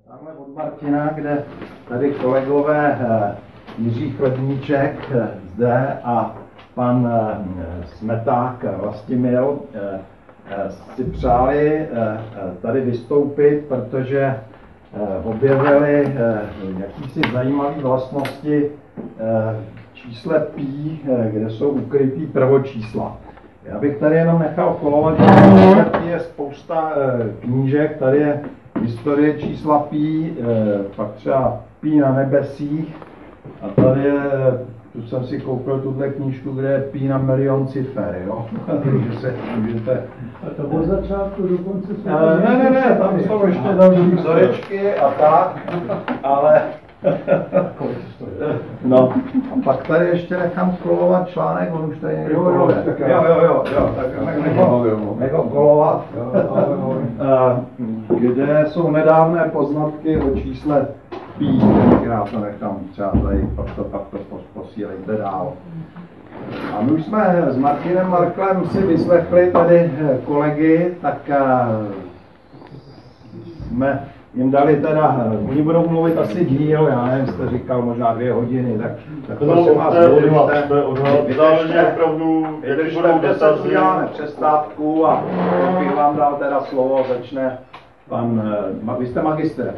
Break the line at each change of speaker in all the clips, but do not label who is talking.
Tamhle od Martina, kde tady kolegové Jiří Chlebníček zde a pan Smeták Vlastimil si přáli tady vystoupit, protože objevili jakýsi zajímavé vlastnosti čísle pi, kde jsou ukrytý prvočísla. Já bych tady jenom nechal kolovat, že tady je spousta knížek, tady je historie čísla pi, pak třeba pi na nebesích a tady je, tu jsem si koupil tuhle knížku, kde je pi na milion cifer, jo, takže se můžete...
A to od začátku do konce se...
Ne, tam jsou ještě další vzorečky a tak, ale... No, a pak tady ještě nechám kolovat článek, on už tady někdo koluje. Jo, tak nechám kolovat. Kde jsou nedávné poznatky o čísle pi, já to nechám třeba tady, pak to posílejte dál. A my už jsme s Martinem Marklem si vyslechli tady kolegy, tak jsme jim dali teda, oni budou mluvit asi díl, já nevím, jste říkal možná 2 hodiny, tak prosím vás, vydržte 10, uděláme přestávku a bych vám dal teda slovo, začne pan, vy jste magistr?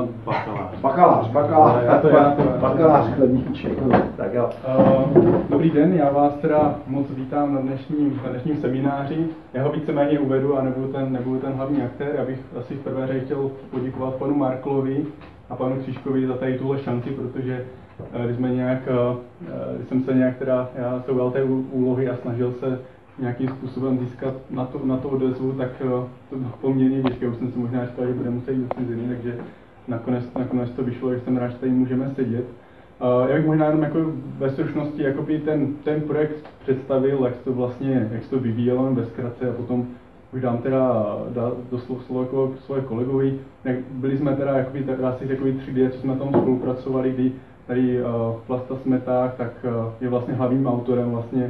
Bakalář Chlebníček. Tak jo.
Dobrý den, já vás teda moc vítám na dnešním semináři. Já ho víceméně uvedu a nebudu ten hlavní aktér. Já bych asi v prvé řadě chtěl poděkovat panu Marklovi a panu Křížkovi za tady tuhle šanci, protože když jsem se nějak teda, já se ujal té úlohy a snažil se nějakým způsobem získat na to odezvu, tak to bylo poměrně těžké. Už jsem si možná říkal, že bude muset jít do ciziny, takže nakonec to vyšlo, že jsem rád, že tady můžeme sedět. Já bych možná jenom jako ve stručnosti ten projekt představil, jak se to vyvíjelo ve zkratce, a potom už dám slovo své kolegovi. Byli jsme teda asi takový 3D, co jsme tam spolupracovali, kdy tady Vlasta Smeták tak je vlastně hlavním autorem vlastně,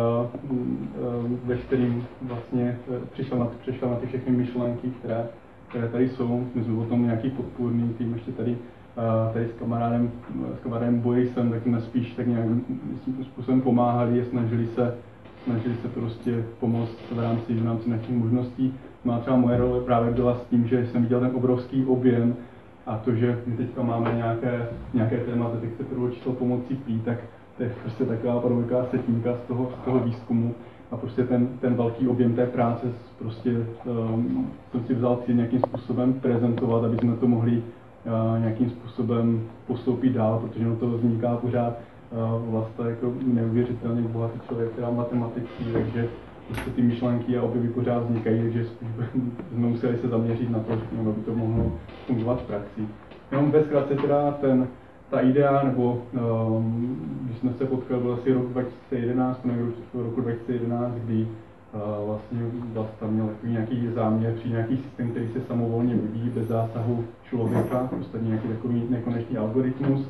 ve kterým vlastně přišel na ty všechny myšlenky, které tady jsou. My jsme potom nějaký podpůrný tým ještě tady s kamarádem Bojejsem, tak jsme spíš tak nějakým způsobem pomáhali a snažili se prostě pomoct v rámci našich možností. No a třeba moje role právě byla s tím, že jsem viděl ten obrovský objem a to, že my teďka máme nějaké témata, tak se prvočíslo pomocí pi, tak to je prostě taková setínka z toho výzkumu a prostě ten velký objem té práce prostě jsem si vzal cíl nějakým způsobem prezentovat, aby jsme to mohli nějakým způsobem postoupit dál, protože to vzniká pořád vlastně jako neuvěřitelně bohatý člověk, která matematický, takže prostě ty myšlenky a objevy pořád vznikají, takže jsme museli se zaměřit na to, aby to mohlo fungovat v praxi. Jenom ve zkratce teda ta idea, nebo když jsme se potkali, byl asi rok 2011, nebo roku 2011, kdy vlastně Vlasta měl nějaký záměr při nějaký systém, který se samovolně vyvíjí bez zásahu člověka, prostě nějaký takový nekonečný algoritmus.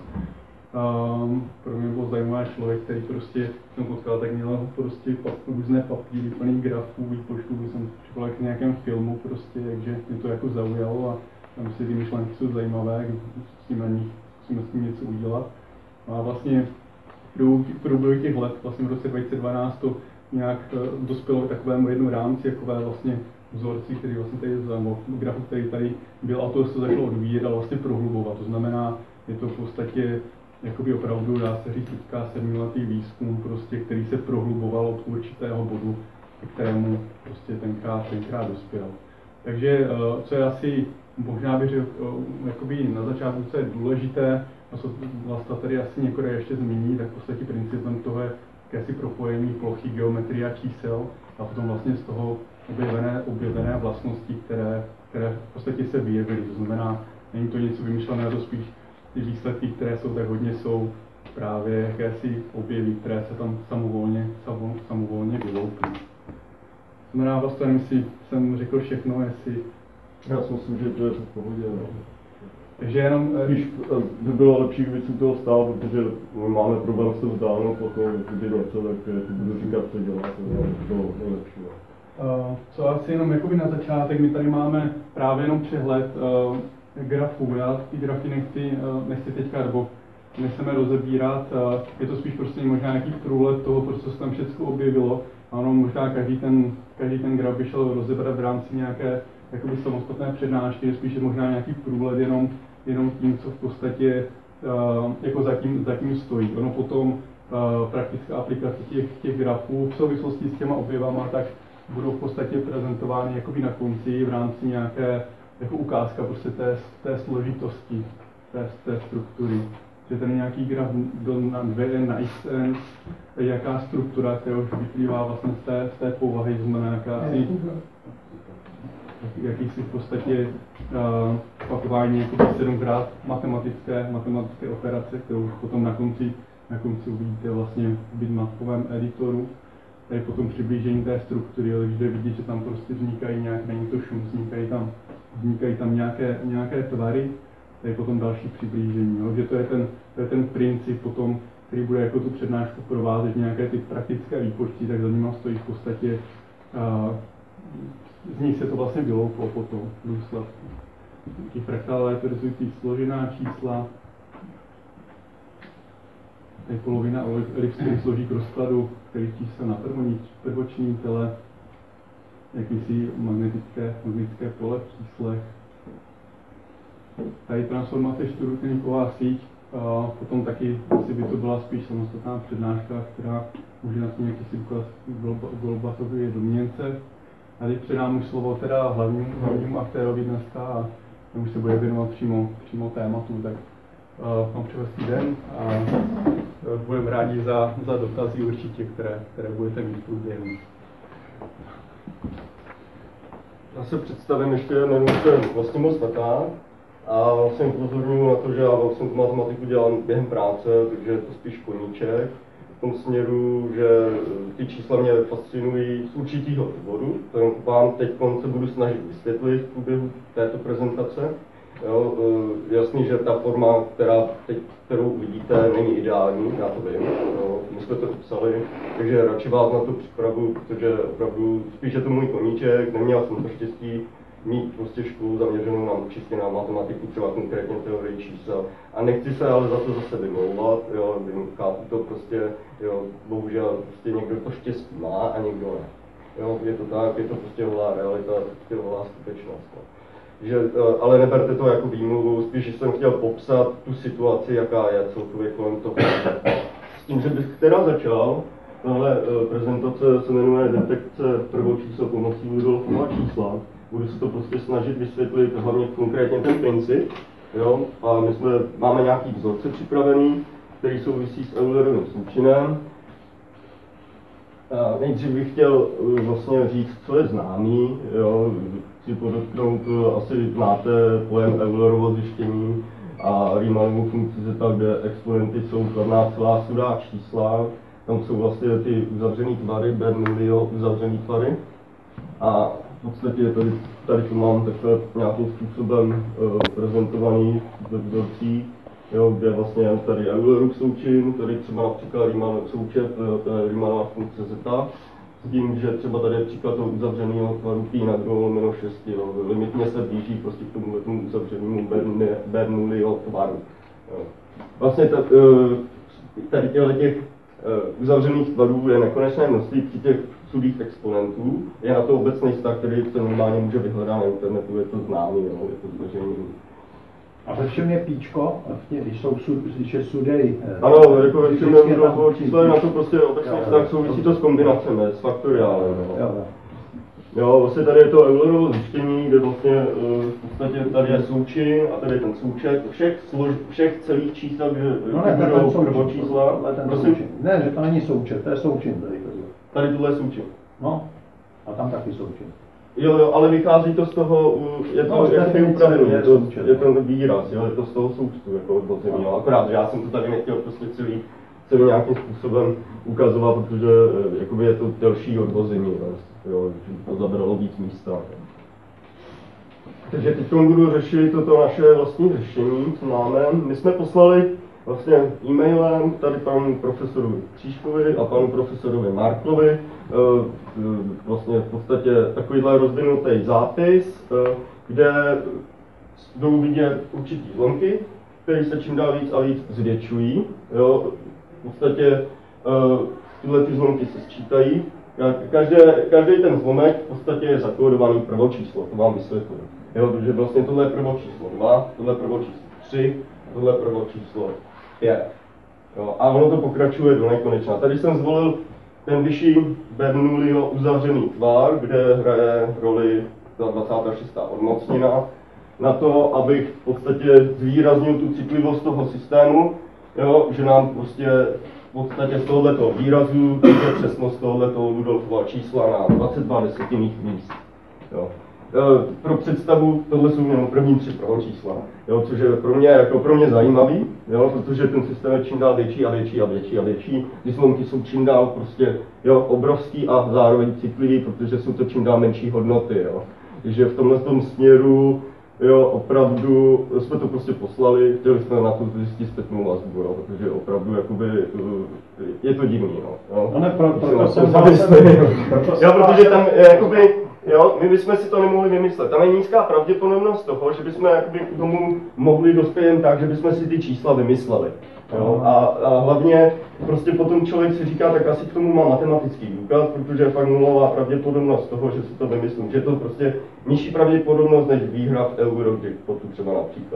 Pro mě byl zajímavý člověk, který prostě jsem potkal, tak měl prostě různé papíry, plný grafů, výpočtů, jsem čekal jak v nějakém filmu prostě, takže mě to jako zaujalo a tam si ty myšlenky jsou zajímavé, musíme s tím něco udělat. A vlastně v průběhu těch let, vlastně v roce 2012 to nějak dospělo k takovému jednu rámci, jakové vlastně vzorci, který vlastně tady grafu, který tady byl, a to se začalo odvíjet a vlastně prohlubovat. To znamená, je to v podstatě jakoby opravdu, dá se říct, teďka 7letý výzkum, prostě, který se prohluboval od určitého bodu, k kterému prostě tenkrát dospěl. Takže co je asi, možná bych řekl, jakoby na začátku, co je důležité, a co Vlasta tady asi některé ještě zmíní, tak v podstatě principem toho je jakési propojení plochy, geometrie a čísel a potom vlastně z toho objevené vlastnosti, které v podstatě se vyjevily. To znamená, není to něco vymyšleného, to spíš ty výsledky, které jsou, tak hodně jsou právě jakési objevy, které se tam samovolně vyloupí. To znamená, vlastně nevím, jestli jsem řekl všechno, jestli...
Já si myslím, že to je v pohodě.
Takže jenom...
Spíš by bylo lepší, kdyby si toho stál, protože máme problém se vzdáhnout potom, když něco, tak budu říkat, co dělat, to je lepší.
Co asi jenom jakoby na začátek, my tady máme právě jenom přehled grafů. Já ty grafy nechci teďka, nebo nechceme rozebírat, je to spíš prostě možná nějaký průlet toho, co se tam všechno objevilo. A ono možná každý ten graf by šel rozebrat v rámci nějaké jakoby samostatné přednášky, je spíš možná nějaký průlet jenom tím, co v podstatě jako zatím stojí. Ono potom praktická aplikace těch grafů v souvislosti s těma objevama, tak budou v podstatě prezentovány jakoby na konci v rámci nějaké jako ukázka prostě té složitosti té struktury. Že ten nějaký graf na 2n na xn, jaká struktura, která už vyplývá vlastně z té povahy, znamená jakýsi v podstatě pakování 7x matematické operace, kterou potom na konci uvidíte vlastně v bitmapovém editoru. Tady potom přiblížení té struktury, ale když jde vidět, že tam prostě vznikají není to šum, vznikají tam nějaké tvary, tady potom další přiblížení, jo? Že to je ten princip potom, který bude jako tu přednášku provázet, nějaké ty praktické výpočty, tak za nima stojí v podstatě, z nich se to vlastně vylouplo potom v důsledku. Taky fraktálové reprezentující složená čísla, tady polovina elipsy, který složí k rozkladu, který čísla na prvočním tele, jakýsi magnetické pole v číslech. Tady transformace čtvrtníková síť, potom taky asi by to byla spíš samostatná přednáška, která může na tom jakýsi ukaz Golbatovy domněnce. A teď předám už slovo teda hlavnímu aktérovi dneska a už se bude věnovat přímo tématu, tak vám přeji hezký den a budeme rádi za dotazy určitě, které budete mít v průběhu.
Já se představím ještě, jmenuji se Vlastimil Smeták a vlastně upozorňuji na to, že já vlastně tu matematiku dělám během práce, takže je to spíš koníček. V tom směru, že ty čísla mě fascinují z určitého důvodu, to vám teď se budu snažit vysvětlit v průběhu této prezentace. Jo, jasný, že ta forma, kterou uvidíte, není ideální, já to vím, jo, my jsme to psali, takže radši vás na to připravuju, protože opravdu spíš je to můj koníček, neměl jsem to štěstí mít prostě školu zaměřenou čistě na matematiku, třeba konkrétně teorii čísel. A nechci se ale za to zase vymlouvat, jo, chápu to prostě, jo, bohužel prostě někdo to štěstí má a někdo ne. Jo, je to tak, je to prostě holá realita, prostě holá skutečnost. No. Že, ale neberte to jako výmluvu, spíš jsem chtěl popsat tu situaci, jaká je celkově kolem toho. S tím, že bych teda začal, tahle prezentace se jmenuje Detekce prvočísel pomocí Rudolfova čísla. Budu se to prostě snažit vysvětlit hlavně konkrétně ten princip. Jo? A my máme nějaký vzorce připravený, který souvisí s Eulerovým součinem. Nejdřív bych chtěl vlastně říct, co je známý. Jo? Chci podotknout, asi znáte pojem Eulerovo zjištění a Riemannovu funkci zeta, kde exponenty jsou kladná celá sudá čísla. Tam jsou vlastně ty uzavřený tvary, Bernoulliho uzavřený tvary. A v podstatě tady to mám takhle nějakým způsobem prezentovaný ve vzorcích, kde vlastně tady Eulerův součin, tady třeba například Riemannův součet, to je Riemannova funkce zeta, s tím, že třeba tady je příklad toho uzavřeného tvaru pi na 2/6, limitně se blíží prostě k tomu uzavřenému Bernoulliho tvaru. Vlastně tady těch uzavřených tvarů je nekonečné množství při těch sudých exponentů. Je na to obecný vztah, který se normálně může vyhledat na internetu, je to známý, je to zveřejněný.
A ve všem je píčko, když je sudej.
Ano, jako ve všem číslo je na to prostě obecný vztah, souvisí to s kombinacemi, s faktoriálem. Jo, vlastně tady je to Eulerovo zjištění, kde vlastně v podstatě tady je součin a tady je ten součet všech celých čísel, kde budou prvočísla.
Ne, že to není součet, to je součin tady.
Tady tohle je součin.
No, a tam taky součin.
Jo, ale vychází to z toho, je to jakoby upravený, je ten výraz, jo, je to z toho součtu, jako odvození, akorát, že já jsem to tady nechtěl prostě celý nějakým způsobem ukazovat, protože jakoby je to delší odvození, jo, to zabralo víc místa. Takže teď budu řešit toto naše vlastní řešení, co máme. My jsme poslali vlastně e-mailem tady panu profesorovi Křížkovi a panu profesorovi Marklovi vlastně v podstatě takovýhle rozvinutý zápis, kde jdou vidět určitý zlomky, které se čím dál víc a víc zvětšují. Jo? V podstatě tyhle ty zlomky se sčítají. Každý ten zlomek v podstatě je zakódovaný prvočíslo, to vám vysvětlím. Jo, protože vlastně tohle je prvočíslo 2, tohle je prvočíslo 3, tohle je prvočíslo 5. Jo, a ono to pokračuje do nekonečna. Tady jsem zvolil ten vyšší Bernoulliho uzavřený tvar, kde hraje roli ta 26. odmocnina, na to, abych v podstatě zvýraznil tu citlivost toho systému, jo, že nám prostě v podstatě z tohoto výrazu je přesnost tohoto Rudolfova čísla na 22 desetinných míst. Jo. Pro představu, tohle jsou jenom první 3 prvočísla, jo, což je pro mě zajímavý, jo, protože ten systém je čím dál větší a větší a větší a větší. Ty zlomky jsou čím dál prostě, jo, obrovský a zároveň citlivý, protože jsou to čím dál menší hodnoty. Jo. Takže v tomhle směru, jo, opravdu jsme to prostě poslali, chtěli jsme na to zjistit zpětnou vazbu, jo, protože opravdu jakoby, je to divný. Jo.
No ne, proto jsem
protože tam jakoby, jo, my bychom si to nemohli vymyslet. Tam je nízká pravděpodobnost toho, že bychom jakoby k tomu mohli dospět jen tak, že bychom si ty čísla vymysleli. Jo? A hlavně prostě potom člověk si říká, tak asi k tomu má matematický důkaz, protože je fakt nulová pravděpodobnost toho, že si to vymyslím. Že je to prostě nižší pravděpodobnost než výhra v Eurojackpotu třeba například.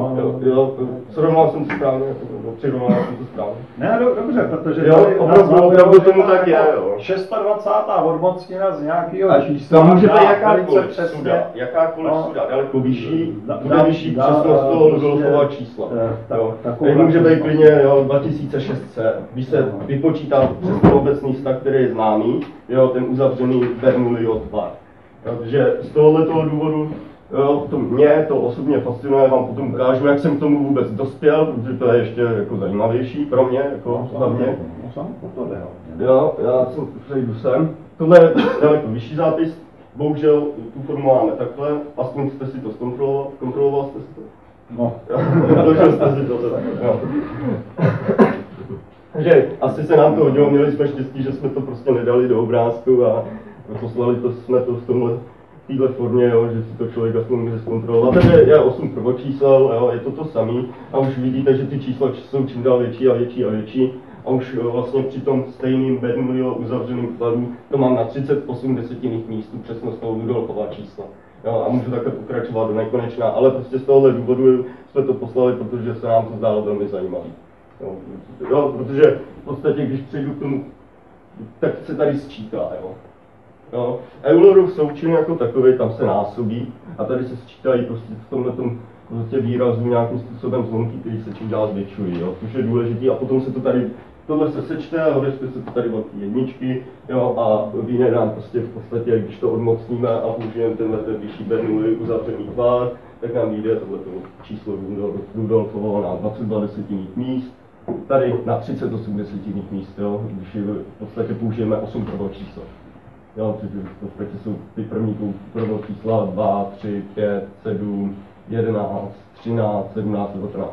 Srovnal jsem to správně, přirovnal jsem to správně.
Ne, dobře, protože
opravdu tomu tak je.
26. odmocnina z nějakého čísla.
Tam může být jakákoliv suda, daleko vyšší, bude vyšší přesnost toho Rudolfova čísla. Tady může být klidně 2600, když se vypočítá přes ten obecný stav, který je známý, jo, ten uzavřený Bernoulliho tvar. Takže z tohoto důvodu mě to osobně fascinuje, vám potom ukážu, jak jsem k tomu vůbec dospěl, protože to je ještě jako zajímavější pro mě, jako hlavně. Jo, já jsem přejdu sem. Tohle je daleko vyšší zápis, bohužel tu formu máme takhle, aspoň jste si to zkontroloval jste si to?
No.
Došel jste si to tak, jo. Takže asi se nám to hodilo, měli jsme štěstí, že jsme to prostě nedali do obrázku a poslali jsme to v téhle formě, jo, že si to člověk aspoň může zkontrolovat. Takže je 8 prvočísel, jo, je to samý a už vidíte, že ty čísla jsou čím dál větší a větší a větší. A už vlastně při tom stejným Bernoulliho uzavřeným tvaru to mám na 38 desetinných místů přesnost toho Rudolfova čísla. Jo, a můžu takhle pokračovat do nekonečna, ale prostě z tohohle důvodu jsme to poslali, protože se nám to zdálo velmi zajímavý. Jo, protože v podstatě, když přijdu k tomu, tak se tady sčítá. Jo. Eulerův součin jako takový tam se násobí a tady se sčítají prostě v tomhletom prostě výrazu nějakým způsobem zlomky, které se čím dál zvětšují, jo, což je důležitý a potom se to tady, tohle se sečte a odečte se to tady velké jedničky, jo, a vyjde nám prostě v podstatě, když to odmocníme a použijeme tenhle vyšší Bernoulli uzavřený tvar, tak nám vyjde tohleto číslo Rudolfovo na 22 desetinných míst, tady na 38 desetinných míst, jo, když v podstatě použijeme 8 prvočísel. Jo, v podstatě jsou ty první prvočísla 2, 3, 5, 7, 11, 13, 17, 19.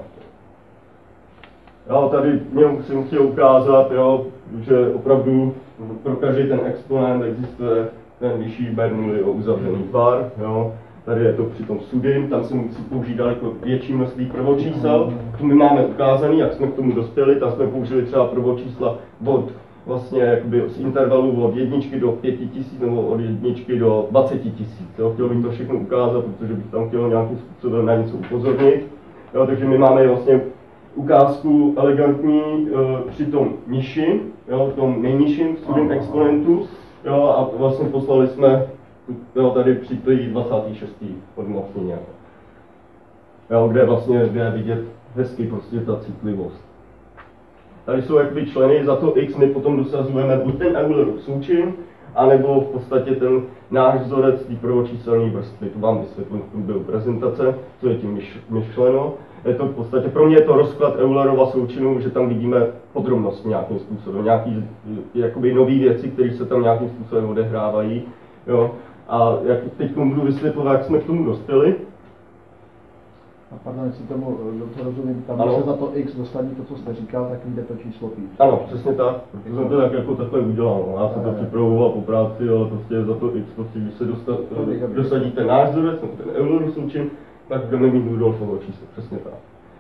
Jo, tady jsem chtěl ukázat, jo, že opravdu pro každý ten exponent existuje ten vyšší Bernoulliho uzavřený tvar. Jo. Tady je to při tom sudin, tam se musí použít daleko větší množství prvočísel. To my máme ukázaný, jak jsme k tomu dospěli, tam jsme použili třeba prvočísla od vlastně jakoby z intervalu od 1 do 5000 nebo od 1 do 20 000. Chtěl bych to všechno ukázat, protože bych tam chtěl nějakým způsobem na něco upozornit. Jo, takže my máme vlastně ukázku elegantní při tom nižším, jo, v tom nejnižším student exponentu, jo, a vlastně poslali jsme jo, tady při té 26. odmocnině. Jo, kde vlastně je vidět hezky prostě ta citlivost. Tady jsou jakoby členy, za to x my potom dosazujeme buď ten Eulerův součin, anebo v podstatě ten náš vzorec té prvočíselné vrstvy. To vám vysvětlím v průběhu prezentace, co je tím myšleno. Je to v podstatě, pro mě je to rozklad Eulerova součinu, že tam vidíme podrobnost nějakým způsobem, nějaký jakoby nový věci, které se tam nějakým způsobem odehrávají. Jo. A jak teď budu vysvětlovat, jak jsme k tomu dospěli.
A pardon, jestli tomu dobře rozumím, tam se za to x dosadí to, co jste říkal, tak jde to číslo píš.
Ano, přesně tak, protože jsem to tak jako takhle udělal. No. Já jsem to připravoval po práci, ale prostě za to x, prostě, když se dosadí ten náš vzorec, ten Eulerův součin, tak budeme mít Rudolfovo číslo, přesně tak.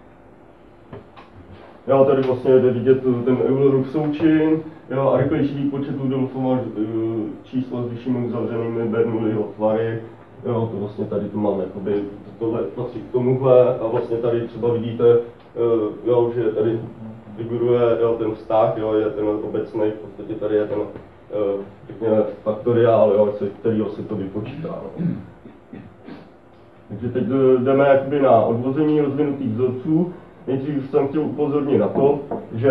Jo, tady vlastně jde vidět ten Eulerův součin, jo, a rychlejší výpočet Rudolfova čísla s vyššími uzavřenými Bernoulliho tvary. Jo, to vlastně tady to máme, jakoby, tohle patří k tomuhle a vlastně tady třeba vidíte, jo, že tady figuruje jo, ten vztah, jo, je ten obecný, v podstatě tady je ten, řekněme, faktoriál, jo, kterýho se to vypočítá. No. Takže teď jdeme jakoby na odvození rozvinutých vzorců. Nejdřív jsem chtěl upozornit na to, že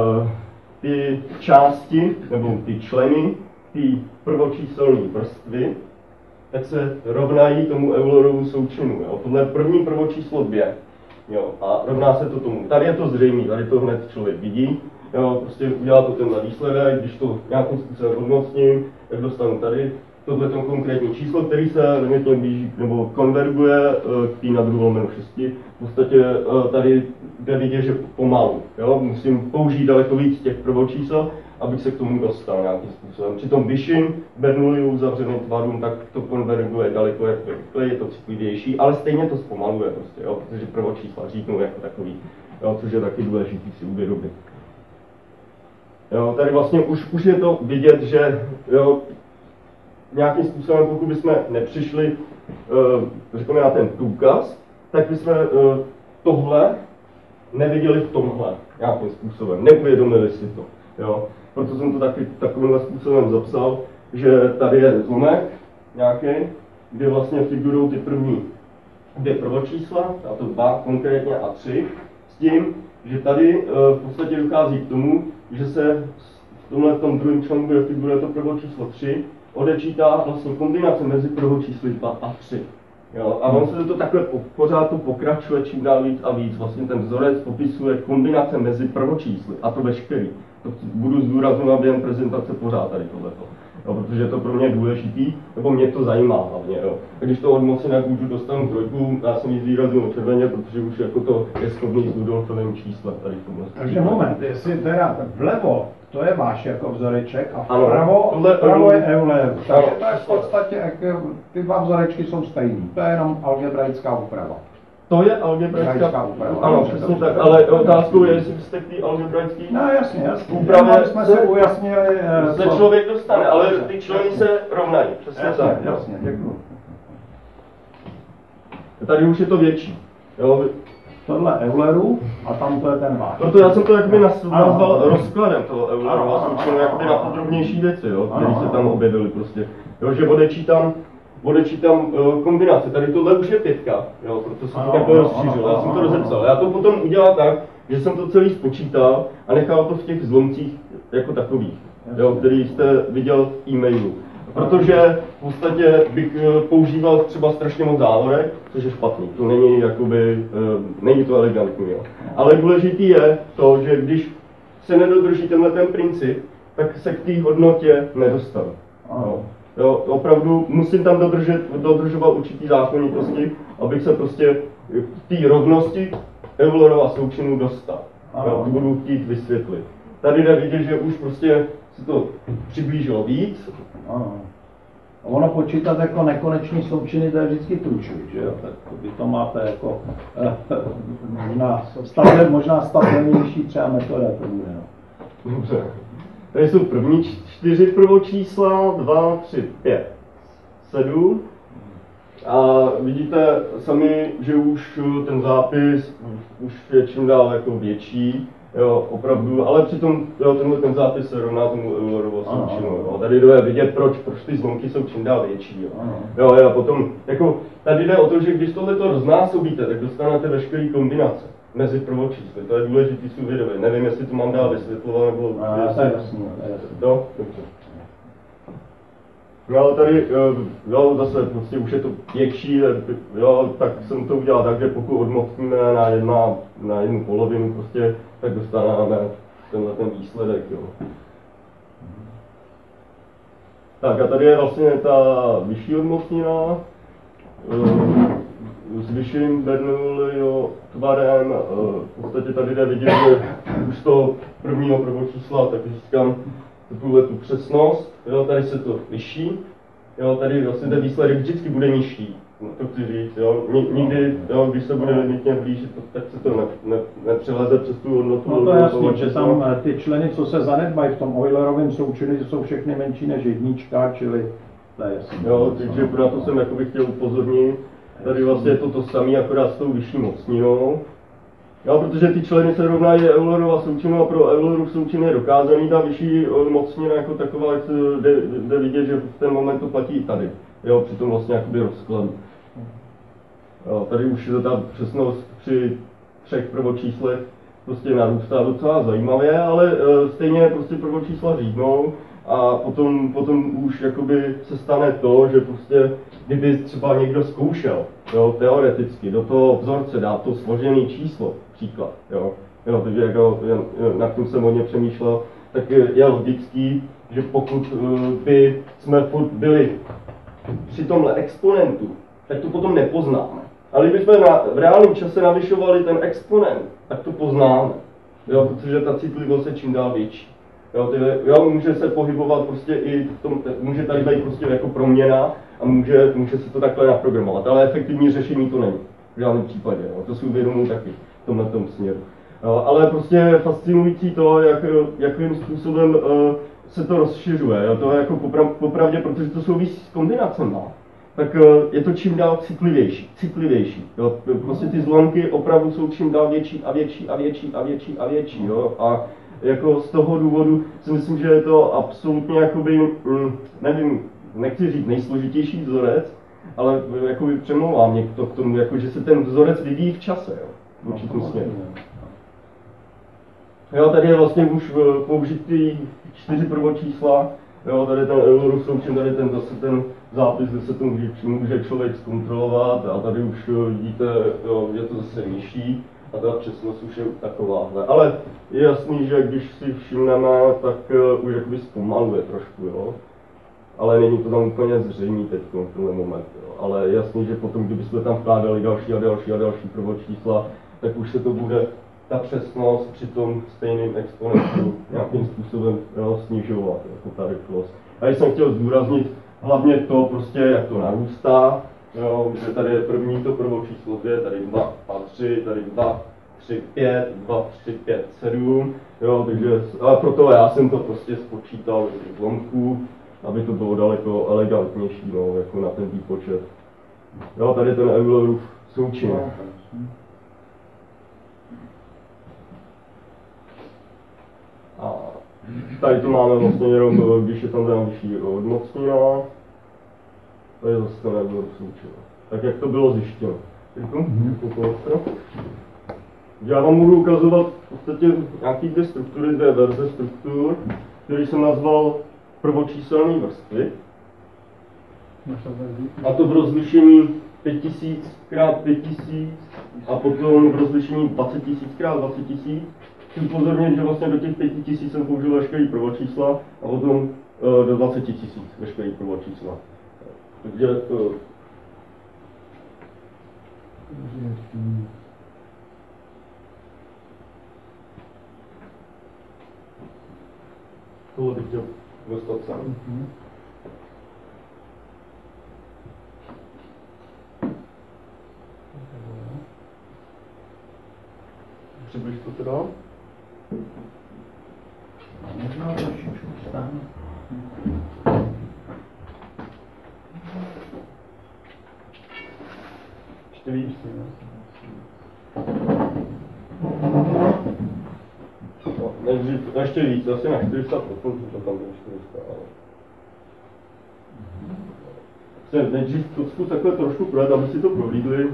ty části, nebo ty členy, ty prvočíselné vrstvy, tak se rovnají tomu Eulerovu součinu. Jo. Tohle je první prvočíslo 2. Jo, a rovná se to tomu. Tady je to zřejmé, tady to hned člověk vidí. Jo, prostě udělá to tenhle výsledek, když to nějakým způsobem odmocním, tak dostanu tady tohle konkrétní číslo, který se limitně blíží, nebo konverguje k té na druhou lomeno 6. V podstatě tady jde vidět, že pomalu. Jo? Musím použít daleko víc těch prvočísel, abych se k tomu dostal nějakým způsobem. Při tom vyšším Bernoulliu uzavřeným tvarům, tak to konverguje daleko rychleji, je to citlivější, ale stejně to zpomaluje prostě, jo? Protože prvočísla říknou jako takový, jo? Což je taky důležitý si uvědomit. Jo, tady vlastně už je to vidět, že jo, nějakým způsobem, pokud bychom nepřišli, řekněme, na ten důkaz, tak bychom tohle neviděli v tomhle nějakým způsobem, neuvědomili si to. Jo. Proto jsem to taky takovým způsobem zapsal, že tady je zlomek nějaký, kde vlastně figurují ty první 2 prvočísla, a to 2 konkrétně a 3, s tím, že tady v podstatě dochází k tomu, že se v tomhle druhém článku, kde figuruje to prvočíslo 3, odečítá vlastně kombinace mezi prvočísly 2 a 3. Jo? A on se to takhle pořád to pokračuje čím dál víc a víc. Vlastně ten vzorec popisuje kombinace mezi prvočísly, a to veškerý. To budu zdůrazňovat během prezentace pořád tady tohleto. Jo, protože to pro mě je důležitý, nebo mě to zajímá hlavně. Jo. A když to odmocím, jak můžu dostanu 3, já jsem ji zvýraznil červeně, protože už jako to je shodný s Rudolfovým číslem tady v tomhle.
Takže moment, jestli teda vlevo, to je váš jako vzoreček a
ano,
vpravo je Euler. Takže to je v podstatě, ty 2 vzorečky jsou stejný, to je jenom algebraická úprava.
To je algebraická úprava. Ano, přesně tak, ale otázkou je, jestli jste k té algebraické
úpravě jsme se ujasnili,
se člověk dostane, ale ty členy se rovnají, přesně tak.
Jasně, děkuji.
Tady už je to větší. Jo?
Tohle Euleru a tam to je ten váš.
Proto já jsem to jakoby nazval rozkladem toho Eulerova součinu jakoby na podrobnější věci, jo, které se tam objevily prostě. Jo, že odečítám kombinace. Tady tohle už je 5, jo, proto jsem to takhle rozšířil. Já jsem to rozepsal. Já to potom udělal tak, že jsem to celý spočítal a nechal to v těch zlomcích jako takových, jo, který jste viděl v e-mailu. Protože v podstatě bych používal třeba strašně moc závorek, což je špatný. To není jakoby, není to elegantní. Jo. Ale důležitý je to, že když se nedodrží tenhle ten princip, tak se k té hodnotě nedostanu. Jo, opravdu musím tam dodržovat určitý zákonitosti, abych se prostě k té rovnosti Eulerova součinu dostal. Jo, budu chtít vysvětlit. Tady jde vidět, že už prostě se to přiblížilo víc.
A ono počítat jako nekoneční součiny, to je vždycky průšvih, že jo? Tak vy to máte jako možná stabilnější třeba metoda to bude, no.
Dobře. Tady jsou první 4 prvočísla, 2, 3, 5, 7. A vidíte sami, že už ten zápis už je čím dál jako větší. Jo, opravdu, ale přitom jo, ten zápis se rovná tomu Eulerovu součinu. Tady jde vidět, proč ty zlomky jsou čím dál větší. Jo. A potom, jako, tady jde o to, že když tohleto roznásobíte, tak dostanete veškerý kombinace mezi prvočísly. To je důležitý si uvědomit. Nevím, jestli to mám dál vysvětlovat, nebo...
To je jasný.
No, dobře. No ale tady, jo, zase prostě už je to větší, jo, tak jsem to udělal tak, že pokud odmocníme na jednu polovinu prostě, tak dostaneme tenhle ten výsledek, jo. Tak a tady je vlastně ta vyšší odmocnina s vyšším Bernoulliho tvarem. V podstatě tady jde vidět, že už to prvního prvočísla, tak říkám, tu přesnost, jo, tady se to liší, jo, tady vlastně ten výsledek vždycky bude nižší to chci říct, jo. Nikdy, jo, když se bude limitně blížit, tak se to nepřeleze přes tu hodnotu.
No to je jasný, že tam ty členy, co se zanedbají v tom Eulerovém součinu, jsou všechny menší než jednička, čili to je jasný.
Jo, takže na to jsem jakoby chtěl upozornit. Tady vlastně je to samé, akorát s tou vyšší mocninou. Jo, protože ty členy se rovnají Eulerova součinu a pro Eulerův součin je dokázaný ta vyšší mocnina jako taková, jak se jde vidět, že v ten moment to platí i tady. Jo, při tom vlastně jakoby rozkladu. Jo, tady už je ta přesnost při 3 prvočíslech prostě narůstá docela zajímavě, ale stejně prostě prvočísla řídnou a potom už jakoby se stane to, že prostě kdyby třeba někdo zkoušel, jo, teoreticky do toho vzorce dát to složené číslo, příklad, jo, takže jako, nad tím jsem hodně přemýšlel, tak je logický, že pokud by jsme furt byli při tomhle exponentu, tak to potom nepoznáme. Ale kdybychom v reálném čase navyšovali ten exponent, tak to poznáme, jo, protože ta citlivost je čím dál větší. Jo, může se pohybovat prostě i v tom, může tady být prostě jako proměna a může se to takhle naprogramovat, ale efektivní řešení to není v žádném případě, jo, to si uvědomuji taky v tomhle směru. Jo, ale prostě je fascinující to, jakým způsobem se to rozšiřuje, jo, to je jako popravdě, protože to souvisí s kombinacemi, tak je to čím dál citlivější. Jo. Prostě ty zlomky opravdu jsou čím dál větší a větší a větší a větší a větší. Jo. A jako z toho důvodu si myslím, že je to absolutně jakoby, nevím, nechci říct nejsložitější vzorec, ale jakoby přemlouvám mě to k tomu, jako, že se ten vzorec vyvíjí v čase, jo, v určitém směru. Jo, tady je vlastně už použitý 4 prvočísla, jo, tady ten Eulerův součin, tady zase ten zápis, kde se to může člověk zkontrolovat a tady už vidíte, jo, je to zase nižší a ta přesnost už je takováhle. Ale je jasný, že když si všimneme, tak už jakoby zpomaluje trošku, jo. Ale není to tam úplně zřejmý teď v tenhle moment, jo. Ale je jasný, že potom, kdybychom tam vkládali další a další a další prvočísla, tak už se to bude ta přesnost při tom stejném exponentu nějakým způsobem, jo, snižovat, jako ta rychlost. A jsem chtěl zdůraznit hlavně to, prostě, jak to narůstá, jo, že tady je první to prvočíslo 2, tady 2 a 3, tady 2, 3, 5, 2, 3, 5, 7, jo, takže, ale proto já jsem to prostě spočítal do těch zlomků, aby to bylo daleko elegantnější, no, jako na ten výpočet. Jo, tady je ten Eulerův součin. A tady to máme vlastně jenom, když je tam ten vyšší odmocnina, to je zase ten Eulerův součin. Tak jak to bylo zjištěno. Já vám budu ukazovat v podstatě nějaký 2 struktury, 2 verze struktur, který jsem nazval prvočíselné vrstvy. A to v rozlišení 5000 x 5000 a potom v rozlišení 20 000 x 20 000. Chci upozornit, že vlastně do těch 5000 jsem použil veškerý prvočísla a potom do 20 000 veškerý prvočísla. Takže tohle bych chtěl dostat sám. Přibliž to teda.
Možná trošičku stáhnu.
Ještě víc.
Ještě víc, asi na 400%, to tam bylo 400, ale... Nejdřív to zkus takhle trošku projet, aby si to prohlídli.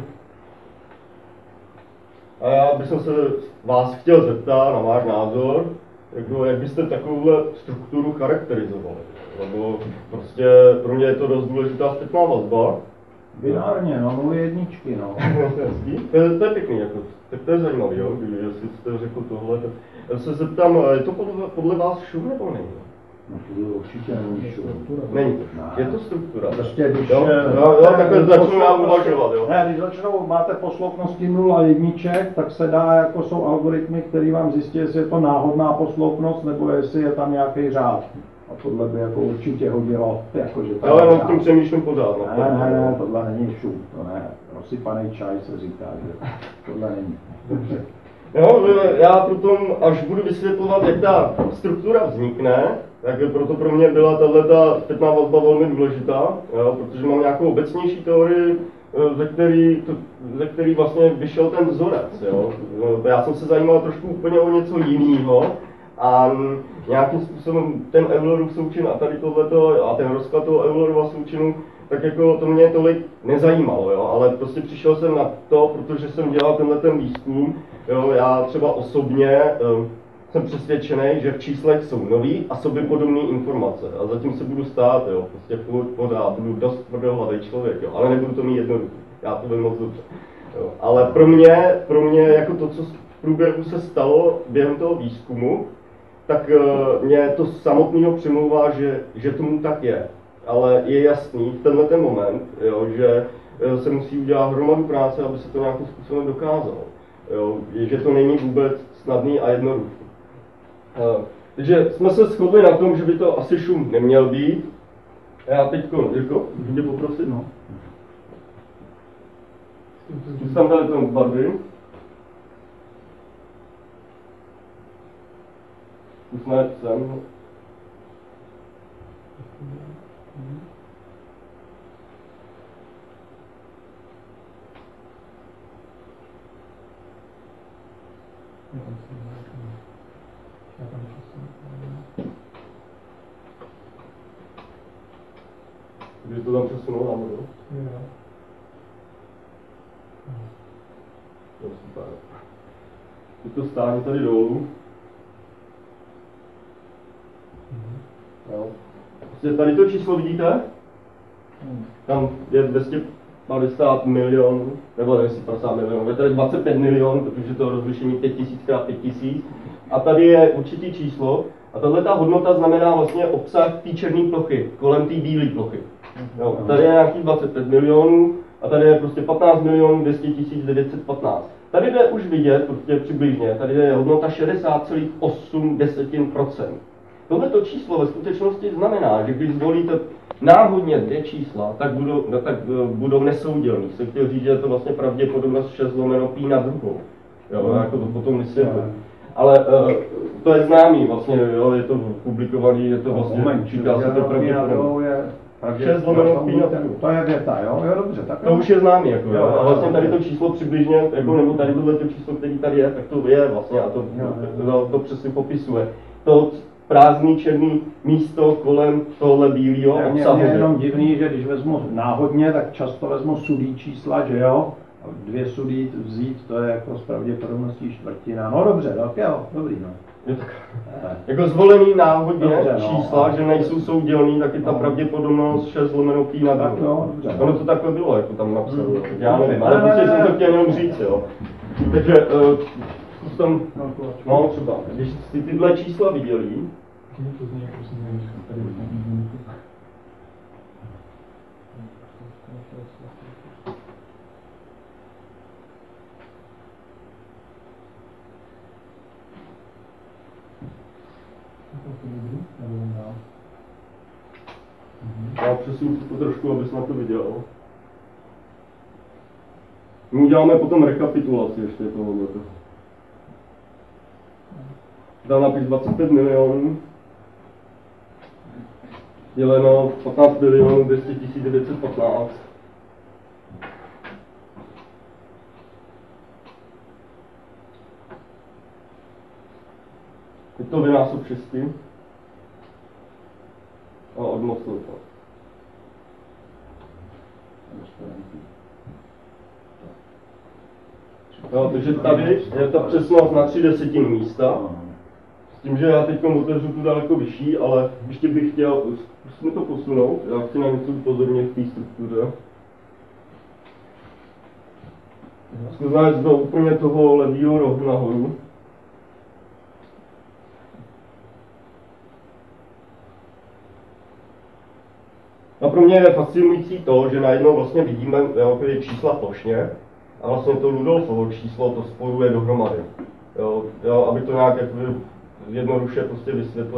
A já bych se vás chtěl zeptat na váš názor, jak byste takovouhle strukturu charakterizovali. Nebo prostě pro mě je to dost důležitá zpětná vazba.
Binárně, no, 0 jedničky, no.
To je pěkný, jako, tak to je zajímavý, jo, jestli jste řekl tohle. Tak já se zeptám, je to podle vás šum nebo není?
No to určitě není šum.
Není to, je to struktura.
Prostě když...
Jo, takhle začnu já uvažovat, jo.
Ne, když začnou, máte posloupnosti 0 jedniček, tak se dá, jako jsou algoritmy, které vám zjistí, jestli je to náhodná posloupnost, nebo jestli je tam nějaký řád. A tohle by jako určitě hodilo, jakože
Já jenom tím přemýšlím pořád. No.
Ne, tohle není šum, to ne. Rozsypaný čaj se říká, že tohle není. Dobře.
Jo, já potom, až budu vysvětlovat, jak ta struktura vznikne, tak proto pro mě byla tato zpětná vazba velmi důležitá, jo, protože mám nějakou obecnější teorii, ze který vlastně vyšel ten vzorec. Jo. Já jsem se zajímal trošku úplně o něco jiného a nějakým způsobem ten Eulerův součin a tady tohleto a ten rozklad toho Eulerova součinu, tak jako to mě tolik nezajímalo, jo, ale prostě přišel jsem na to, protože jsem dělal tenhle výzkum, jo, já třeba osobně jsem přesvědčený, že v číslech jsou nový a sobě podobné informace a zatím se budu stát, jo, prostě pořád, budu dost tvrdohlavý člověk, jo, ale nebudu to mít jednoduchý, já to vím moc dobře, jo, ale pro mě jako to, co v průběhu se stalo během toho výzkumu, tak mě to samotného přemlouvá, že tomu tak je. Ale je jasný v tenhle ten moment, jo, že se musí udělat hromadu práce, aby se to nějakým způsobem dokázalo. Jo, že to není vůbec snadný a jednoduchý. Takže jsme se shodli na tom, že by to asi šum neměl být. Já teďko, Jirko, můžu tě poprosit? No. Zkus tam dali ten barvy. Zkusme sem. Když to tam přesunou nahoru. Jo. Super. Teď to stáhne tady dolů. Jo. Prostě tady to číslo vidíte? Tam je 250 milionů, nebo 250 milionů, je tady 25 milionů, protože to rozlišení 5000 x 5000. A tady je určitý číslo a tato hodnota znamená vlastně obsah té černé plochy, kolem té bílé plochy. Jo, tady je nějakých 25 milionů a tady je prostě 15 milionů 200 915. Tady jde už vidět, prostě přibližně, tady je hodnota 60,8%. Tohleto číslo ve skutečnosti znamená, že když zvolíte náhodně dvě čísla, tak budou nesoudělný. Jsem chtěl říct, že je to vlastně pravděpodobnost 6/π na druhou. Jo, jako to potom vysvětlím. Ale to je známý vlastně, jo, je to publikovaný, je to vlastně, říká se to pravděpodobnost. 6/π na druhou.
To je věta, jo, dobře. Tak
to už je známý, jako, jo. A vlastně tady to číslo přibližně, jako, nebo tady tohleto číslo, který tady je, tak to je vlastně a to přesně popisuje. To prázdný černý místo kolem tohle bílého obsahu.
Je jenom divný, že když vezmu náhodně, tak často vezmu sudý čísla, že jo? A 2 sudý vzít, to je jako s pravděpodobností čtvrtina. No dobře, tak jo, dobrý, no.
Je tak. Jako zvolený náhodně dobře, čísla, že nejsou soudělný, tak je ta pravděpodobnost 6/π na druhou. Ono to takhle bylo, jako tam napsal. Já nevím, ale prostě jsem to chtěl jenom říct, jo. Takže tam, no třeba, když jsi tyhle čísla viděli, já přesunu to trošku, abys na to viděl. My uděláme potom rekapitulaci ještě tohoto. Dal napis 25 milionů, děleno 15 milionů 200 915. Teď to vynásob 6 a odmocnil to. No, takže tady je ta přesnost na 3/10 místa. S tím, že já teď otevřu tu daleko vyšší, ale ještě bych chtěl, zkusme to posunout, já chci na něco upozornit v té struktuře. Zkusme do úplně toho levýho rohu nahoru. A pro mě je fascinující to, že najednou vlastně vidíme čísla plošně a vlastně to Rudolfovo číslo to spojuje dohromady. Jo, aby to nějak jednoduše prostě vysvětlil,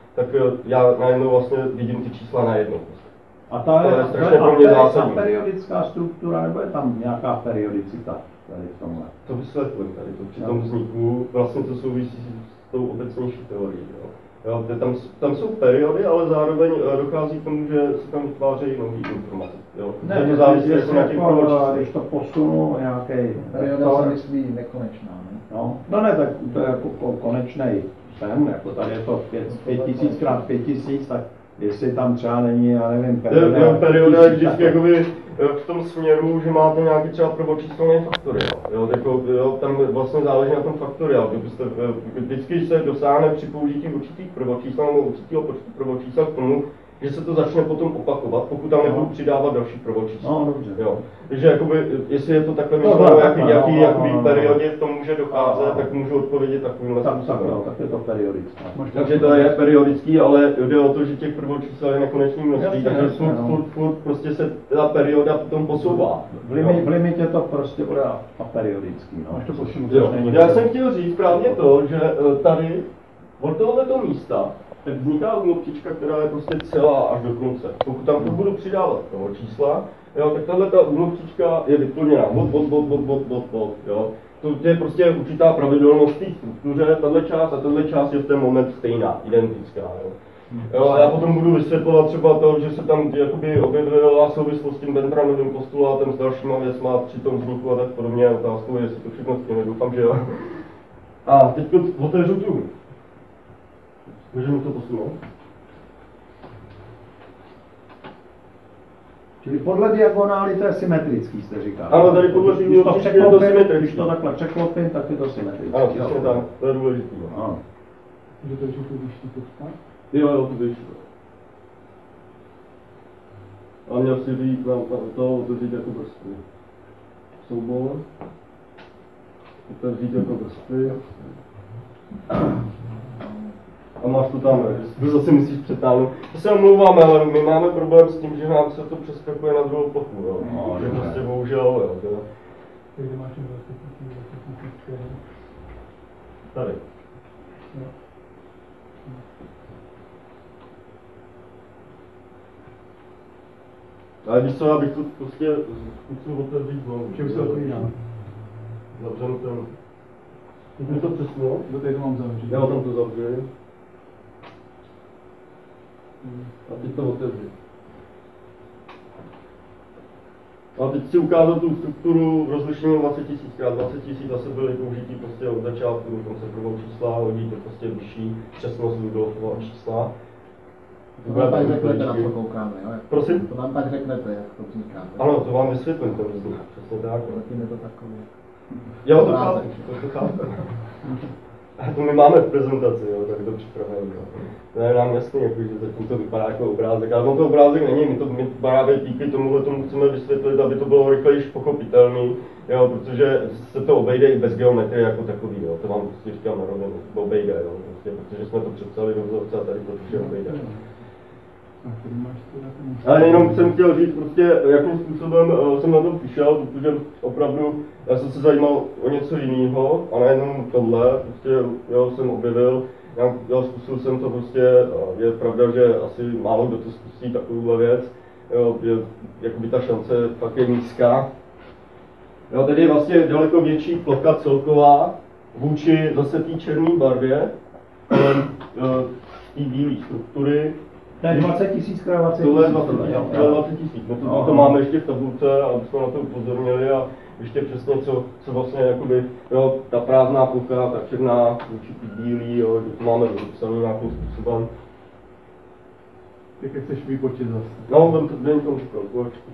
tak já najednou vlastně vidím ty čísla najednou.
A ta
To je
je,
strašně
a
pro mě
to je ta
zásadní.
periodická struktura, nebo je tam nějaká periodicita tady v tomhle?
To vysvětlím tady to při tom vzniku, vlastně to souvisí s tou obecnější teorií. Jo, tam jsou periody, ale zároveň dochází k tomu, že se tam vytvářejí nové informace. Jo.
Ne,
to závisí
jestli
na těch
jako,
prvočíslech.
když to posunu nějaký
Perioda se myslí nekonečná, ne?
no ne, tak to je jako konečný sen, jako tady je to 5000 krát 5000, tak jestli tam třeba není, já nevím,
Perioda je vždycky jakoby v tom směru, že máte nějaký třeba prvočíselný faktoriál. Jo, tam vlastně záleží na tom faktoriálu. Vždycky se dosáhne při použití určitých prvočísel nebo určitého počtu prvočísel k tomu, že se to začne potom opakovat, pokud tam nebudu přidávat další prvočísla.
No, dobře.
Jo. Takže jakoby, jestli je to takhle myšleno, jaký periodě to může docházet, tak můžu odpovědět takovýmhle způsobem.
Tak je to periodická.
Takže to je periodický, ale jde o to, že těch prvočísel je nekonečný množství, takže furt prostě se ta perioda potom posouvá.
V limitě to prostě bude aperiodický. No.
Až to posunu.
Já jsem chtěl říct právě to, že tady od tohoto místa tak vzniká úhloptička, která je prostě celá až do konce. Pokud tam to budu přidávat toho čísla, jo, tak tahle ta úhloptička je vyplněná. Bod, jo. To je prostě určitá pravidelnost té struktuře, tahle část je v ten moment stejná, identická. Jo. Jo, a já potom budu vysvětlovat třeba to, že se tam jakoby objevila souvislost s tím Benthramovým postulátem s dalšíma věcma při tom vzniku a tak podobně. Otázkou je, jestli to všechno stejně, doufám, že jo. A teď otevřu tu. Můžeme to posunout?
Čili podle diagonály to je symetrický, jste říkal.
Ano, tady podle diagonály je to symetrický.
Když to takhle překlopím, tak je to symetrický.
Ano, přesně tak, to je důležitý.
Ano.
Že to je tu vyšší tečka?
Jo, to vyšší. A měl si říct na to otevřít jako vrstvy. Soubor. Otevřít jako vrstvy. A máš to tam, to zase musíš přetáhnout. To se omlouváme, ale my máme problém s tím, že nám se to přeskakuje na druhou plochu, jo.
No,
že prostě bohužel, jo.
Takže máš
Tady. Ale víš co, já bych to prostě zkusil otevřít znovu.
Čím se otvírá?
Zavřem ten... Je to přesně?
Do tady to mám zavřít.
Já tam to zavřu. A teď to otevřu. A teď si ukázal tu strukturu v rozlišení 20 000 x 20 000, zase byly použití prostě od začátku do konce prvou čísla, hodíte prostě vyšší přesnost Rudolfova čísla.
To vám pak řeknete, na co koukáme, jo?
Prosím?
To vám pak řeknete, jak to vzniká.
Ano, to vám vysvětlím ten vznik, přesně tak.
Zatím je to takový.
Jo, to chápu. A to my máme v prezentaci, jo, tak to připravujeme. To je nám jasný, jako, že zatím to vypadá jako obrázek, ale on to obrázek není, my právě díky tomuhle tomu chceme vysvětlit, aby to bylo rychlejší pochopitelný, jo, protože se to obejde i bez geometrie jako takový, jo, to vám prostě říkám na rovinu, to obejde, jo, prostě, protože jsme to přepsali do vzorce a tady to prostě obejde. Ale jenom jsem chtěl říct prostě, jakým způsobem jsem na to přišel, protože opravdu já jsem se zajímal o něco jiného a nejenom tohle, prostě jo, jsem objevil, jo, zkusil jsem to prostě, je pravda, že asi málo kdo to zkusí takovouhle věc, jo, jakoby ta šance fakt je nízká. Jo, tady je vlastně daleko větší plocha celková vůči zase té černé barvě, té bílé struktury.
To je 20 000 x 20 000.
Tohle je 20 000. To máme ještě v tabulce, abychom na to upozornili a ještě přesně, co vlastně jakoby, jo, ta prázdná plocha, ta černá, určitý bílý, jo, že to máme vypsaný nějakým způsobem.
Jak chceš vypočít zase?
No, vem to den tomu kalkulačku.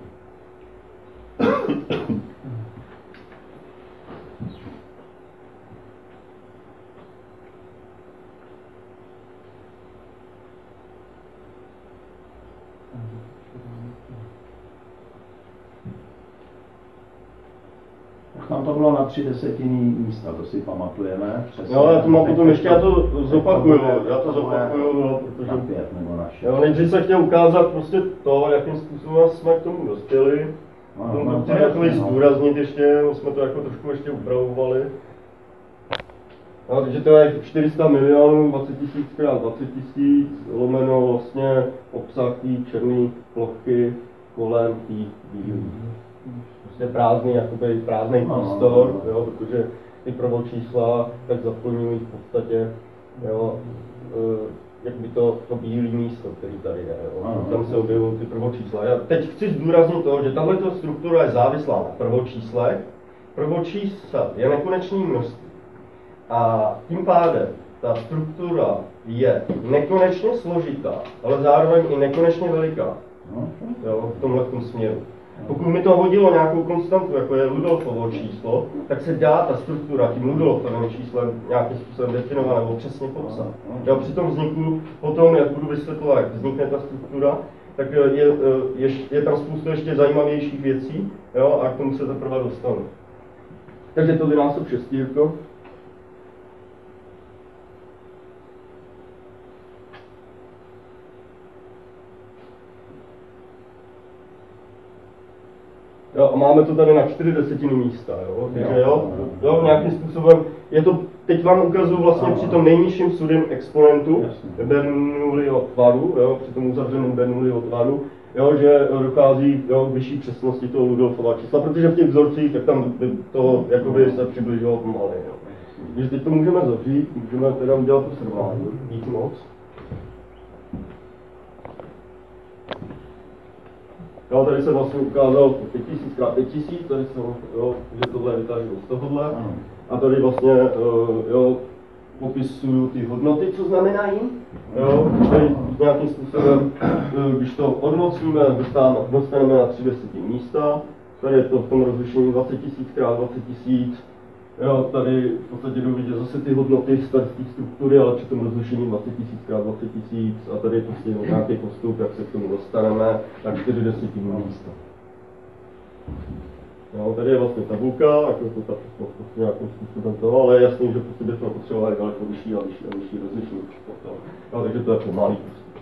Tam to bylo na 3/10 místa, to si pamatujeme. Přesně.
Jo, já to mám potom ještě, já to zopakuju, protože...
Na 5 nebo na 6.
Jo, nejdřív se chtěl ukázat prostě to, jakým způsobem jsme k tomu dospěli. To chtěli zdůraznit ještě, jsme to jako trošku ještě upravovali. No, takže to je 400 milionů, 20 000 krát 20 000, lomeno vlastně obsah té černé plochy kolem té bílé. Prostě prázdný, jakoby prázdný prostor, jo, protože ty prvočísla tak zaplňují v podstatě, jo, jak by to bílé místo, který tady je, jo. Tam se objevují ty prvočísla. Já teď chci zdůraznit to, že tato struktura je závislá na prvočíslech. Prvočísel je nekonečný množství. A tím pádem ta struktura je nekonečně složitá, ale zároveň i nekonečně veliká, jo, v tomhle směru. Pokud mi to hodilo nějakou konstantu, jako je Rudolfovo číslo, tak se dá ta struktura tím Rudolfovým číslem nějakým způsobem definovat nebo přesně popsat. Jo, při tom vzniku, potom, jak budu vysvětlovat, jak vznikne ta struktura, tak je tam spousta ještě zajímavějších věcí, jo, a k tomu se teprve dostanu. Takže to vynásob 6, Jirko. Jo, a máme to tady na 4 desetiny místa, jo, takže jo, nějakým způsobem, je to, teď vám ukazuju vlastně při tom nejnižším sudým exponentu Bernoulliho tvaru, jo, při tom uzavřeném Bernoulliho tvaru, jo, že dochází k vyšší přesnosti toho Rudolfova čísla, protože v těch vzorcích, tak tam to jakoby se přibližovalo pomaly, jo. Takže teď to můžeme zavřít, můžeme teda udělat to srovnání, díky moc. Jo, tady jsem vlastně ukázal 5000 x 5000, tady jsem, jo, že tohle je vytaženo z tohohle. A tady vlastně, jo, popisuju ty hodnoty, co znamenají. Jo, tady nějakým způsobem, když to odmocníme, dostaneme na 3 desetiny místa. Tady je to v tom rozlišení 20 000 x 20 000. Jo, tady v podstatě jdou vidět zase ty hodnoty z té struktury, ale při tom rozlišení 20 000 x 20 000 a tady je prostě nějaký postup, jak se k tomu dostaneme na 4 desetiny místa. Jo, tady je vlastně tabulka, jako to tak prostě nějakým způsobem toho, ale je jasný, že prostě bychom potřebovali daleko vyšší a vyšší rozlišení. Jo, takže to je pomalý postup.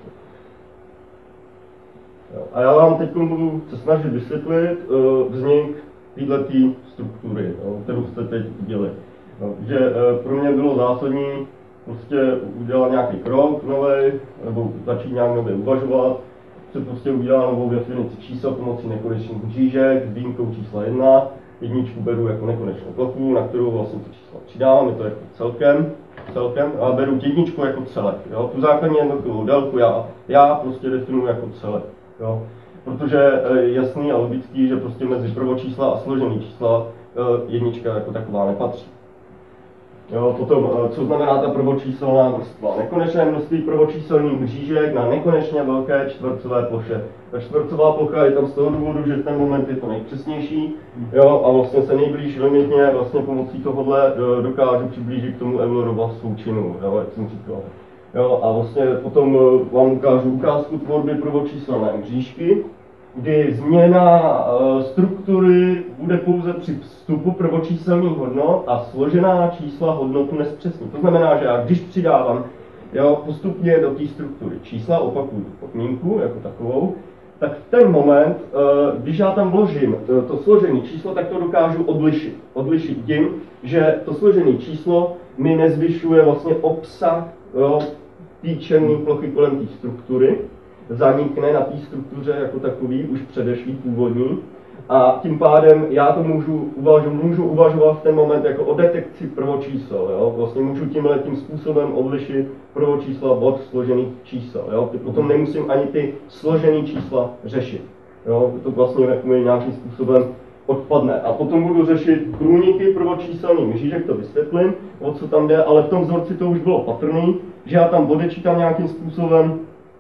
Jo, a já vám teď budu se snažit vysvětlit vznik této struktury, jo, kterou jste teď viděli. No, že pro mě bylo zásadní prostě udělat nějaký krok nový, nebo začít nějak nově uvažovat, se prostě udělat novou definici čísel pomocí nekonečných mřížek s výjimkou čísla 1. Jedničku beru jako nekonečnou plochu, na kterou vlastně to číslo přidávám, je to jako celkem, a beru jedničku jako celek. Jo. Tu základní jednotkovou délku já prostě definuji jako celek. Jo. Protože je jasný a logický, že prostě mezi prvočísla a složený čísla jednička jako taková nepatří. Jo, potom, co znamená ta prvočíselná vrstva? Nekonečné množství prvočíselných mřížek na nekonečně velké čtvercové ploše. Ta čtvercová plocha je tam z toho důvodu, že ten moment je to nejpřesnější, jo, a vlastně se nejblíž limitně vlastně pomocí tohohle dokážu přiblížit k tomu Eulerova součinu, jo, jak jsem říkal. Jo, a vlastně potom vám ukážu ukázku tvorby prvočíselné mřížky, kdy změna struktury bude pouze při vstupu prvočíselných hodnot a složená čísla hodnotu nezpřesní. To znamená, že já když přidávám postupně do té struktury čísla, opakuju podmínku jako takovou, tak v ten moment, když já tam vložím to složené číslo, tak to dokážu odlišit. Odlišit tím, že to složené číslo mi nezvyšuje vlastně obsah té černé plochy kolem té struktury, zanikne na té struktuře jako takový, už předešlý původní, a tím pádem já to můžu uvažovat v ten moment jako o detekci prvočísel. Jo? Vlastně můžu tímhletím způsobem odlišit prvočísla od složených čísel. Jo? Potom nemusím ani ty složené čísla řešit. Jo? To vlastně nějakým způsobem odpadne. A potom budu řešit průniky prvočíselných mřížek, to vysvětlím, o co tam jde, ale v tom vzorci to už bylo patrný, že já tam odečítám nějakým způsobem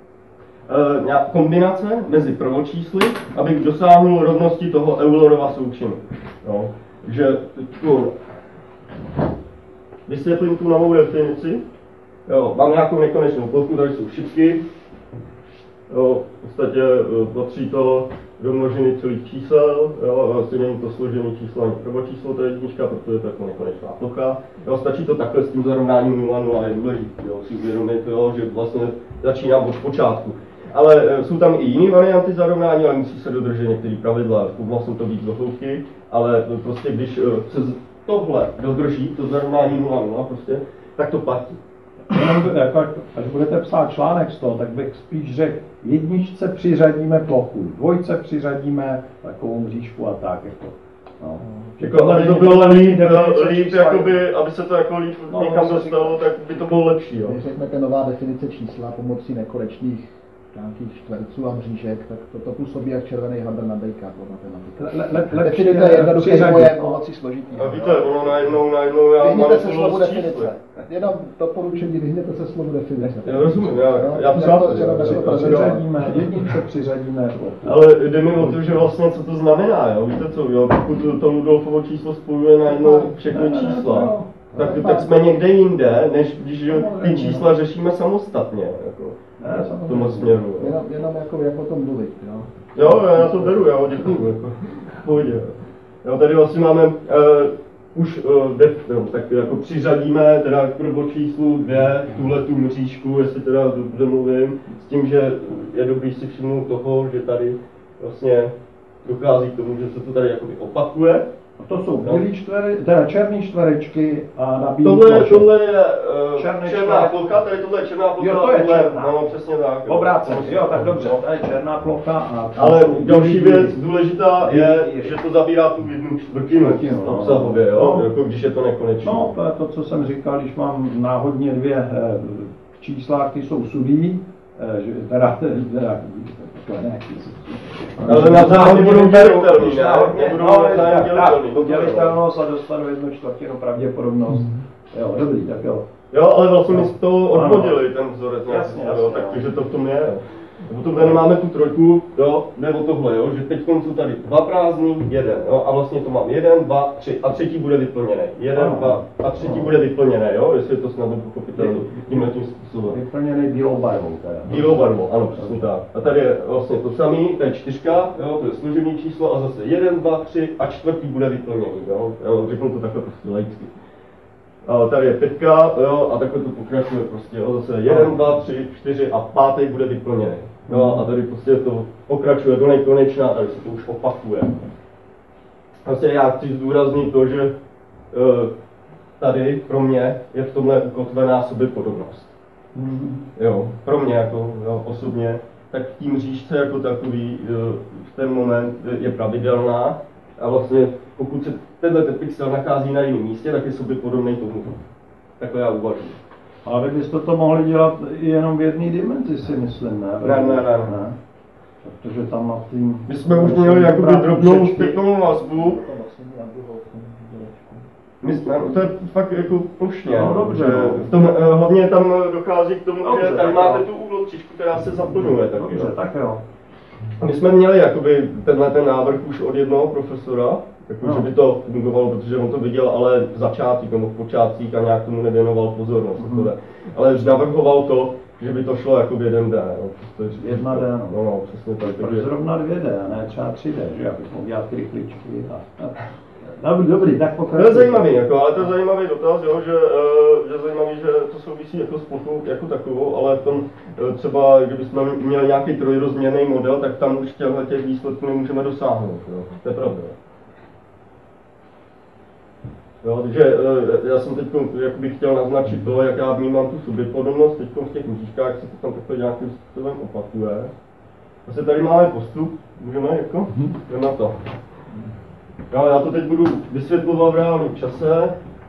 kombinace mezi prvočísly, abych dosáhnul rovnosti toho Eulerova součinu. Jo. Takže vysvětlím tu novou definici. Jo, mám nějakou nekonečnou plochu, tady jsou šipky. Jo, v podstatě patří to do množiny celých čísel. Jo, vlastně není to složené číslo ani prvočíslo, to je jednička, protože to je jako nekonečná plocha. Jo, stačí to takhle s tím zarovnáním 0,0 je důležité, si uvědomit, že vlastně začínám od počátku. Ale jsou tam i jiné varianty zarovnání, ale musí se dodržet některé pravidla. Zkoumal jsem to víc do hloubky, ale prostě když se tohle dodrží, to zarovnání 0,0 prostě, tak to platí.
Jako, až budete psát článek z toho, tak bych spíš řekl, jedničce přiřadíme plochu, dvojce přiřadíme takovou mřížku a tak. Jako, no.
Jako, aby to bylo líp, jakoby, aby se to jako líp někam dostalo, tak by to bylo lepší. Jo.
Když řeknete nová definice čísla pomocí nekonečných nějakých čtverců a mřížek, tak to působí jak červený hadr na dejka pro matematiku. Definice je jednoduchý pojem pomocí složitý.
A víte, ono najednou já
vyhněte se slovu definice. Jenom doporučení, vyhněte se slovu definice.
Já rozumím, já
přiřadíme, jedničce přiřadíme.
Ale jde mi o to, že vlastně co to znamená, jo? Víte co, jo? Pokud to Rudolfovo číslo spojuje najednou všechny čísla, tak jsme někde jinde, než když ty čísla řešíme samostatně, jako, v tom směru.
Jenom jako jak o tom mluvit, jo?
Jo, já to beru, já děkuju, jako, pohodě. Jo, tady vlastně máme, tak jako přiřadíme teda k prvočíslu 2 tuhle tu mřížku, jestli teda dobře mluvím, s tím, že je dobrý si všimnout toho, že tady vlastně dochází k tomu, že se to tady jakoby opakuje.
A to jsou bílý teda černý čtverečky a na bílý
tohle je černá plocha, tady tohle je černá plocha.
Jo, to je černá.
No, přesně tak.
Obráceně, jo, tak dobře, tady je černá plocha a...
Ale další věc důležitá je, že to zabírá tu 1/4 obsahově, jo, jako když je to nekonečné.
No, to je to, co jsem říkal, když mám náhodně 2 čísla, ty jsou sudý, že teda
ale na záhodě budou dělitelný, ne? Nebudou
dělitelnost a dostanu 1/4 pravděpodobnost. Jo, dobrý, tak jo.
Jo, ale vlastně my z toho odvodili ten vzorec, jasně, takže to v tom je. Potom tady máme tu trojku, jo, jde o tohle, jo, že teď jsou tady 2 prázdný, 1, jo, a vlastně to mám 1, 2, 3 a třetí bude vyplněný. 1, 2 a třetí bude vyplněný, jo, jestli je to snadno pochopitelné tímhletím způsobem.
Vyplněný bílou barvou teda.
Bílou barvou, ano, přesně tak. A tady je vlastně to samý, to je 4, jo, to je služební číslo a zase 1, 2, 3 a čtvrtý bude vyplněný, jo, řeknu to takhle prostě laicky. A tady je 5, jo, a takhle to pokračuje prostě, jo, zase 1, 2, 3, 4 a 5. bude vyplněný. Jo, a tady prostě to pokračuje do nekonečna, tady se to už opakuje. Vlastně já chci zdůraznit to, že tady pro mě je v tomhle ukotvená soběpodobnost. Jo, pro mě jako jo, osobně, tak v tím řížce jako takový v ten moment je pravidelná a vlastně pokud se tenhle pixel nachází na jiném místě, tak je soběpodobný tomu. Takhle já uvažuji.
Ale byste to mohli dělat i jenom v jedné dimenzi, si myslím, ne?
Ne.
Protože tam na tím...
My jsme už měli jakoby drobnou zpětnou vazbu. To je fakt jako plošně,
no, dobře,
v tom, hlavně tam dochází k tomu, dobře, že tady máte tu úhlotříčku, která se zaplňuje taky.
Dobře, tak jo.
My jsme měli jakoby ten návrh už od jednoho profesora, jako, že by to fungovalo, protože on to viděl, ale v začátcích nebo v počátcích a nějak tomu nevěnoval pozornost. Ale navrhoval to, že by to šlo jako v 1D. No,
1D,
no, přesně tak.
Proč zrovna 2D, ne třeba 3D, že abych mohl dělat ty rychličky. Dobrý, tak pokračuj.
To je zajímavý, jako, ale to je zajímavý dotaz, jo, že zajímavý, že to souvisí jako s plochou jako takovou, ale tom, třeba kdybychom měli nějaký trojrozměrný model, tak tam už těch výsledků nemůžeme dosáhnout. Jo. To je pravda. Jo, takže já jsem teď chtěl naznačit to, jak já vnímám tu soběpodobnost teď v těch mřížkách, jak se to tam takhle nějakým způsobem opakuje. Vlastně tady máme postup, můžeme jako? Jdeme na to. Jo, já to teď budu vysvětlovat v reálném čase.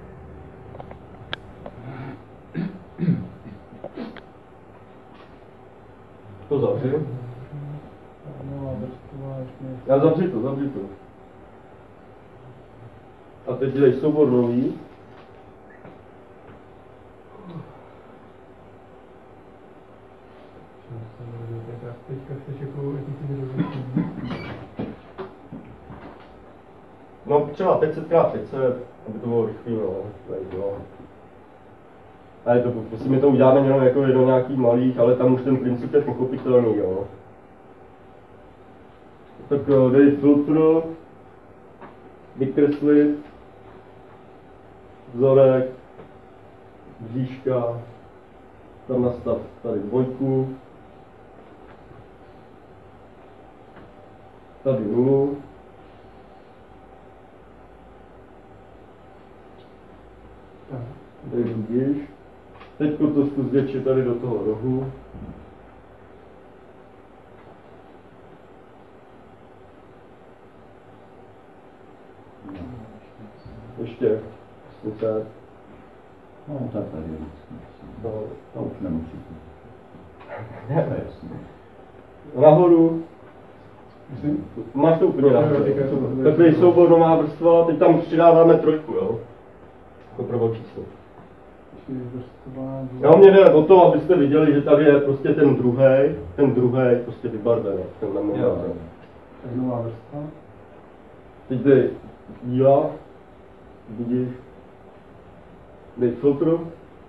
To zavři. Já zavři to. A teď dělej soubor nový. No třeba 500x500, aby to bylo rychlý, no. Ale to prostě my to uděláme jenom jako do nějakých malých, ale tam už ten princip je pochopitelný, jo. Tak dej filtr, vykreslit, vzorek, bříška, tam nastav tady 2, tady 0, Tady budíš. Teď to zkus větší tady do toho rohu. Ještě. Zkusit.
No, tak tady je vždycky. To už nemusí.
Ne, jasně. Nahoru. Máš to úplně nahoru. Takový soubor, nová vrstva, teď tam přidáváme trojku, jo? Jako prvočíslo. Jo, mě jde o to, abyste viděli, že tady je prostě ten druhý prostě vybarvený.
Nová vrstva.
Teď jde díla, vidíš, dej filtr,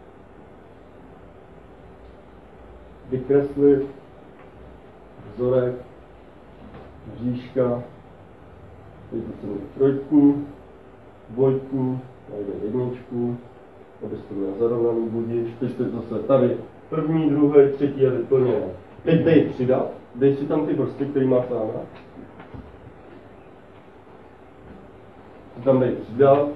vykreslit, vzorek, říška, teď chceme trojku, dvojku, najde jedničku, abyste měl zarovnaný budiš, teď zase tady první, druhý, třetí je vyplněné. Teď dej přidat, dej si tam ty vrstvy, které máš tam. Tam dej přidat.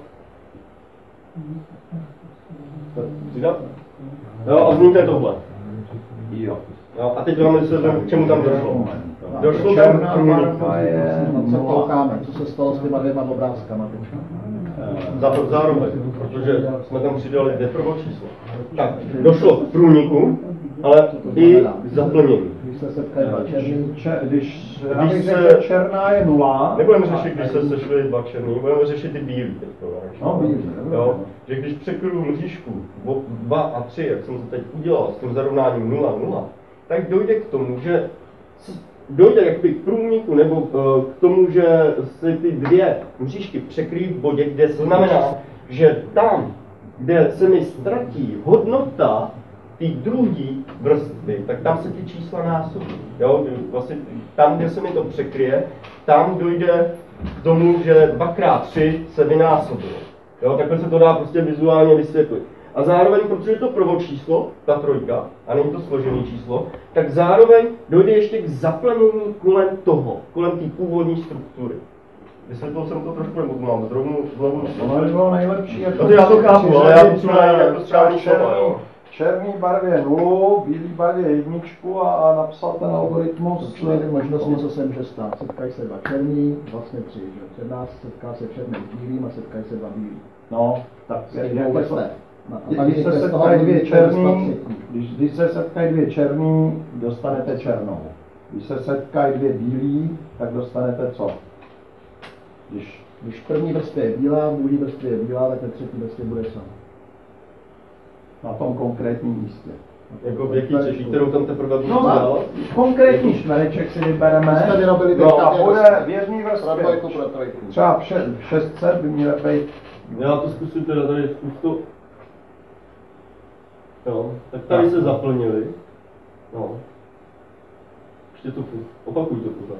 Přidat. Jo, a vznikne tohle.
Jo.
Jo, a teď vám vysvětlím, k čemu tam došlo. Došlo tam
Černá barva je
Co koukáme, co se stalo s těma dvěma obrázkama?
zároveň, protože jsme tam přidali prvočíslo. Tak, došlo k průniku, ale i k zaplnění.
Když se setkají dva černý,
Když se černá je 0.
Nebudeme řešit, když se sešli dva černý, budeme řešit ty bílý teď.
No, bílý,
jo, že když překryju mřížku 2 a 3, jak jsem to teď udělal s tím zarovnáním 0,0, tak dojde k tomu, že dojde jakoby k průniku nebo k tomu, že se ty dvě mřížky překryjí v bodě, kde znamená, že tam, kde se mi ztratí hodnota ty druhý vrstvy, tak tam se ty čísla násobí. Jo? Vlastně tam, kde se mi to překryje, tam dojde k tomu, že 2x3 se vynásobí. Jo? Takhle se to dá prostě vizuálně vysvětlit. A zároveň, protože je to prvočíslo, ta trojka, a není to složené číslo, tak zároveň dojde ještě k zaplnění kolem té původní struktury. Vysvětlil jsem to trošku, nebo to mám znovu.
Ono by bylo nejlepší, jako
já to chápu, ale já potřebuji jako správný slova, jo.
Černý barvě 0, bílý barvě 1 a napsat ten algoritmus.
čtyři možnosti, co se může stát. Setkají se dva černý, vlastně tři. Černá se setká se černý s bílým a setkají se dva bílý.
No, tak
Když se setkají dvě černý,
když se setkají dvě černý, dostanete černou. Když se setkají dvě bílý, tak dostanete co?
Když první vrstvě je bílá, druhý vrstvě je bílá, tak ve třetí vrstvě bude sama.
Na tom konkrétním místě.
Jako v jaký řeší, kterou tam teprve budu
No
dělat?
konkrétní čtvereček si vybereme. A bude věrný vrstvě. Třeba 600 by měl být.
Já to zkusím teda tady, zkus to. Jo, tak tady se zaplnili. No. Ještě to opakuj to pořád.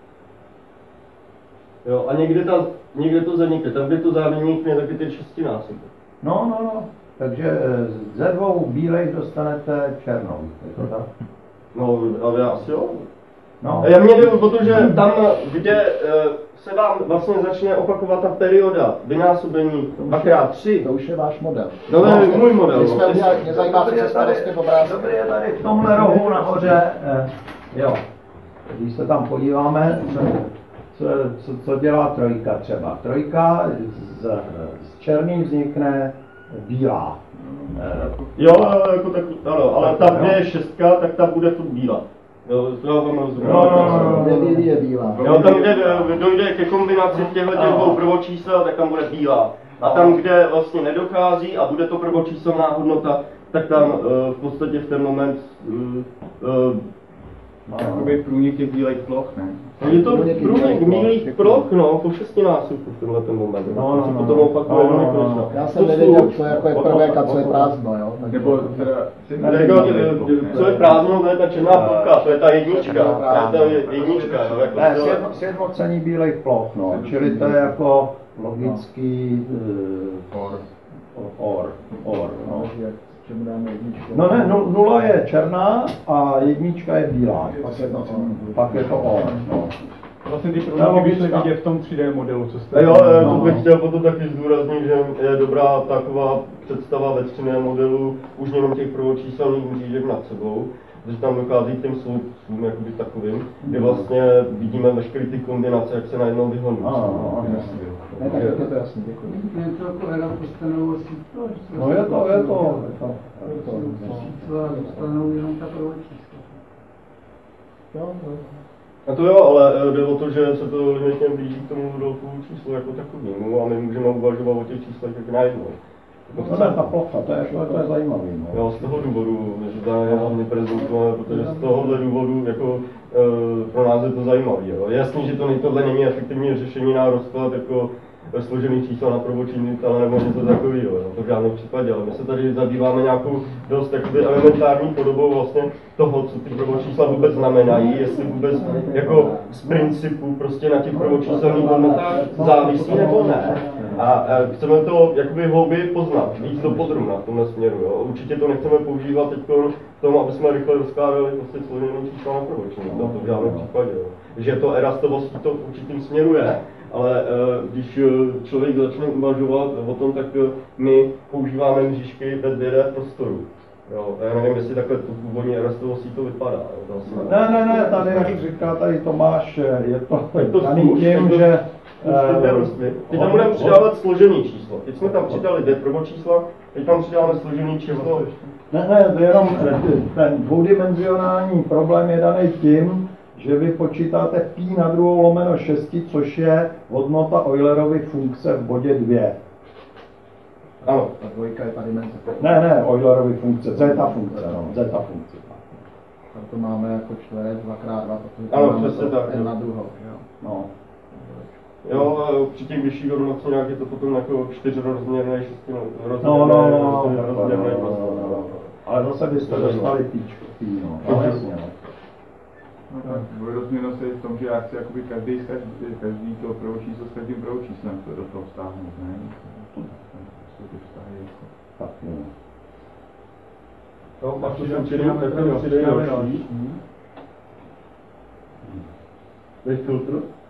Jo, a někde to zanikne, tam kde to závěníkne, tak je ten 6násobek.
No. Takže ze 2 bílejch dostanete černou. Je to tak?
No, ale asi jo.
No.
Já mě jde o to, že tam, kde se vám vlastně začne opakovat ta perioda vynásobení 2x3.
To už je váš model.
No, to je můj model.
Mě zajímá, co se stane s tím obrázkem.
Dobrý je tady v tomhle rohu nahoře. Jo. Když se tam podíváme, co dělá trojka třeba. Trojka z černý vznikne bílá.
Jo, jako tak, ano, ale ta, kde je 6, tak ta bude tu bílá. Jo, to vám rozumím.
Kde bílý je bílá.
Jo, tam, kde dojde ke kombinaci těchto dvou prvočísel, tak tam bude bílá. A tam, kde vlastně nedochází a bude to prvočíselná hodnota, tak tam v podstatě v ten moment
Jakoby průnik je bílejch ploch, ne?
je to průnik bílých ploch, no, po 6násobku v tenhle ten moment.
No.
Potom opakuje nekonečně.
Já jsem nevěděl, co jako je prvek a co je prázdno, jo.
Nebo teda...
Co je prázdno, to je ta černá plocha, to je ta jednička. To je ta jednička, no, jako
Ne, sjednocení bílejch ploch, no. Čili to je jako logický or, no.
Čemu dáme jedničku?
No ne, 0 je černá a 1 je bílá. Pak je to or, no.
Vlastně ty průniky by šly vidět v tom 3D modelu, co jste...
Jo, to bych chtěl potom taky zdůraznit, že je dobrá taková představa ve 3D modelu už jenom těch prvočíselných mřížek nad sebou, že tam dochází k těm sloupcům jakoby takovým, kde vlastně vidíme veškeré ty kombinace, jak se najednou vyhodnotí.
Ne, tak je to jasný, děkuji.
Něco jako era dostanou síto?
No je to.
Síto a dostanou jenom ta prvočísla.
A to jo, ale jde o to, že se to limitně blíží k tomu Rudolfovu číslu jako takovému a my můžeme uvažovat o těch číslech jak najednou.
To je ta plocha, to je zajímavý. No.
Jo, z toho důvodu, že to je hlavně prezentované, protože z tohohle důvodu jako, pro nás je to zajímavé. Je jasný, že tohle není efektivní řešení na rozklad jako složených čísel na prvočinitele nebo něco takového, to v žádném případě, ale my se tady zabýváme nějakou dost jakoby elementární podobou vlastně toho, co ty prvočísla vůbec znamenají, jestli vůbec jako z principu prostě na těch prvočíselných hodnotách závisí nebo ne. A chceme to jakoby hlouběji poznat, víc do podrobna v tomhle směru. Jo. Určitě to nechceme používat teď k tomu, aby jsme rychle rozkládali prostě složené čísla na prvočinitele, to v žádném případě. Jo. Že to erastovostí to v určitým směru je. Ale když člověk začne uvažovat o tom, tak my používáme mřížky ve 2D prostoru. Jo, já nevím, jestli takhle to původní erastovostí to vypadá.
Ne, tady, jak říká tady Tomáš, je to daný tím, že...
Teď tam budeme přidávat složený číslo. Teď jsme tam přidali dvě prvočísla, teď tam přidáme složený číslo.
Ne, to je jenom ten dvoudimenzionální problém je daný tím, že vy počítáte pi na druhou lomeno 6, což je hodnota Eulerovy funkce v bodě 2.
Ano.
Ta dvojka je ta dimenze.
Ne, Eulerovy funkce, zeta funkce, no, zeta funkce.
Tam to máme jako čtverec 2x2, protože
ano,
máme
přesně tak,
n na druhou, jo.
No.
Jo, při těch vyšších hodnocích je to potom jako 4rozměrné, 6rozměrné,
Ale zase byste dostali píčko, no, jasně, no.
Dvojrozměrnost je v tom, že já chci jakoby každý to prvočíslo s každým prvočíslem do toho vztáhnout, ne? Ty vztahy jako...
Tak, jo.
No, pak to jsem přidej další. Dej filtr.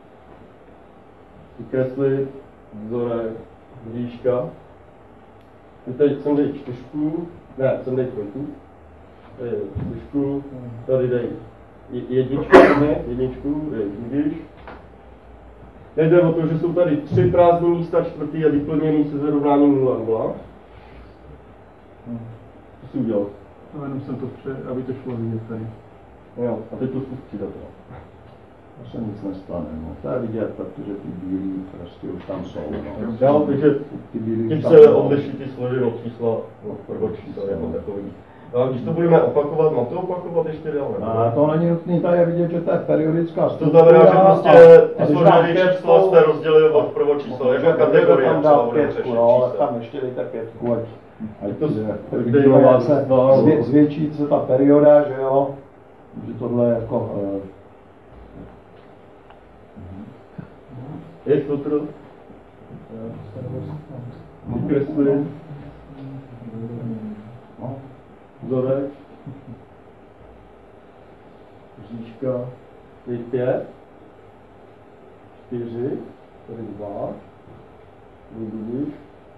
Vykreslit, vzorek, mřížka. Teď sem dej 4, ne, sem dej 3. Tady je 4, tady dej jedničku, vidíš. Jde o to, že jsou tady 3 prázdné místa, čtvrtý a vyplněný se zarovnáním 0,0. Co jsi udělal?
No, jenom jsem to aby to šlo vidět tady.
Jo, a teď to zkus přidat.
To se nic nestane, no. To je vidět, protože ty bílí prostě už tam jsou, no.
Jo, takže tím se odliší ty složené čísla od prvočísla jako takový. A když to budeme opakovat, mám to opakovat ještě dál?
A to není nutný, tady je vidět, že to je periodická
struktura. To znamená, že prostě ty složené čísla jste rozdělili od prvočísla, jako kategorie.
Tam dá 5, ale tam ještě dejte 5, ať se zvětší se ta perioda, že jo, že tohle je jako...
Je filtr. Vykreslit. Vzorek. Říčka. Tady 5. 4. Tady 2. Vidíš.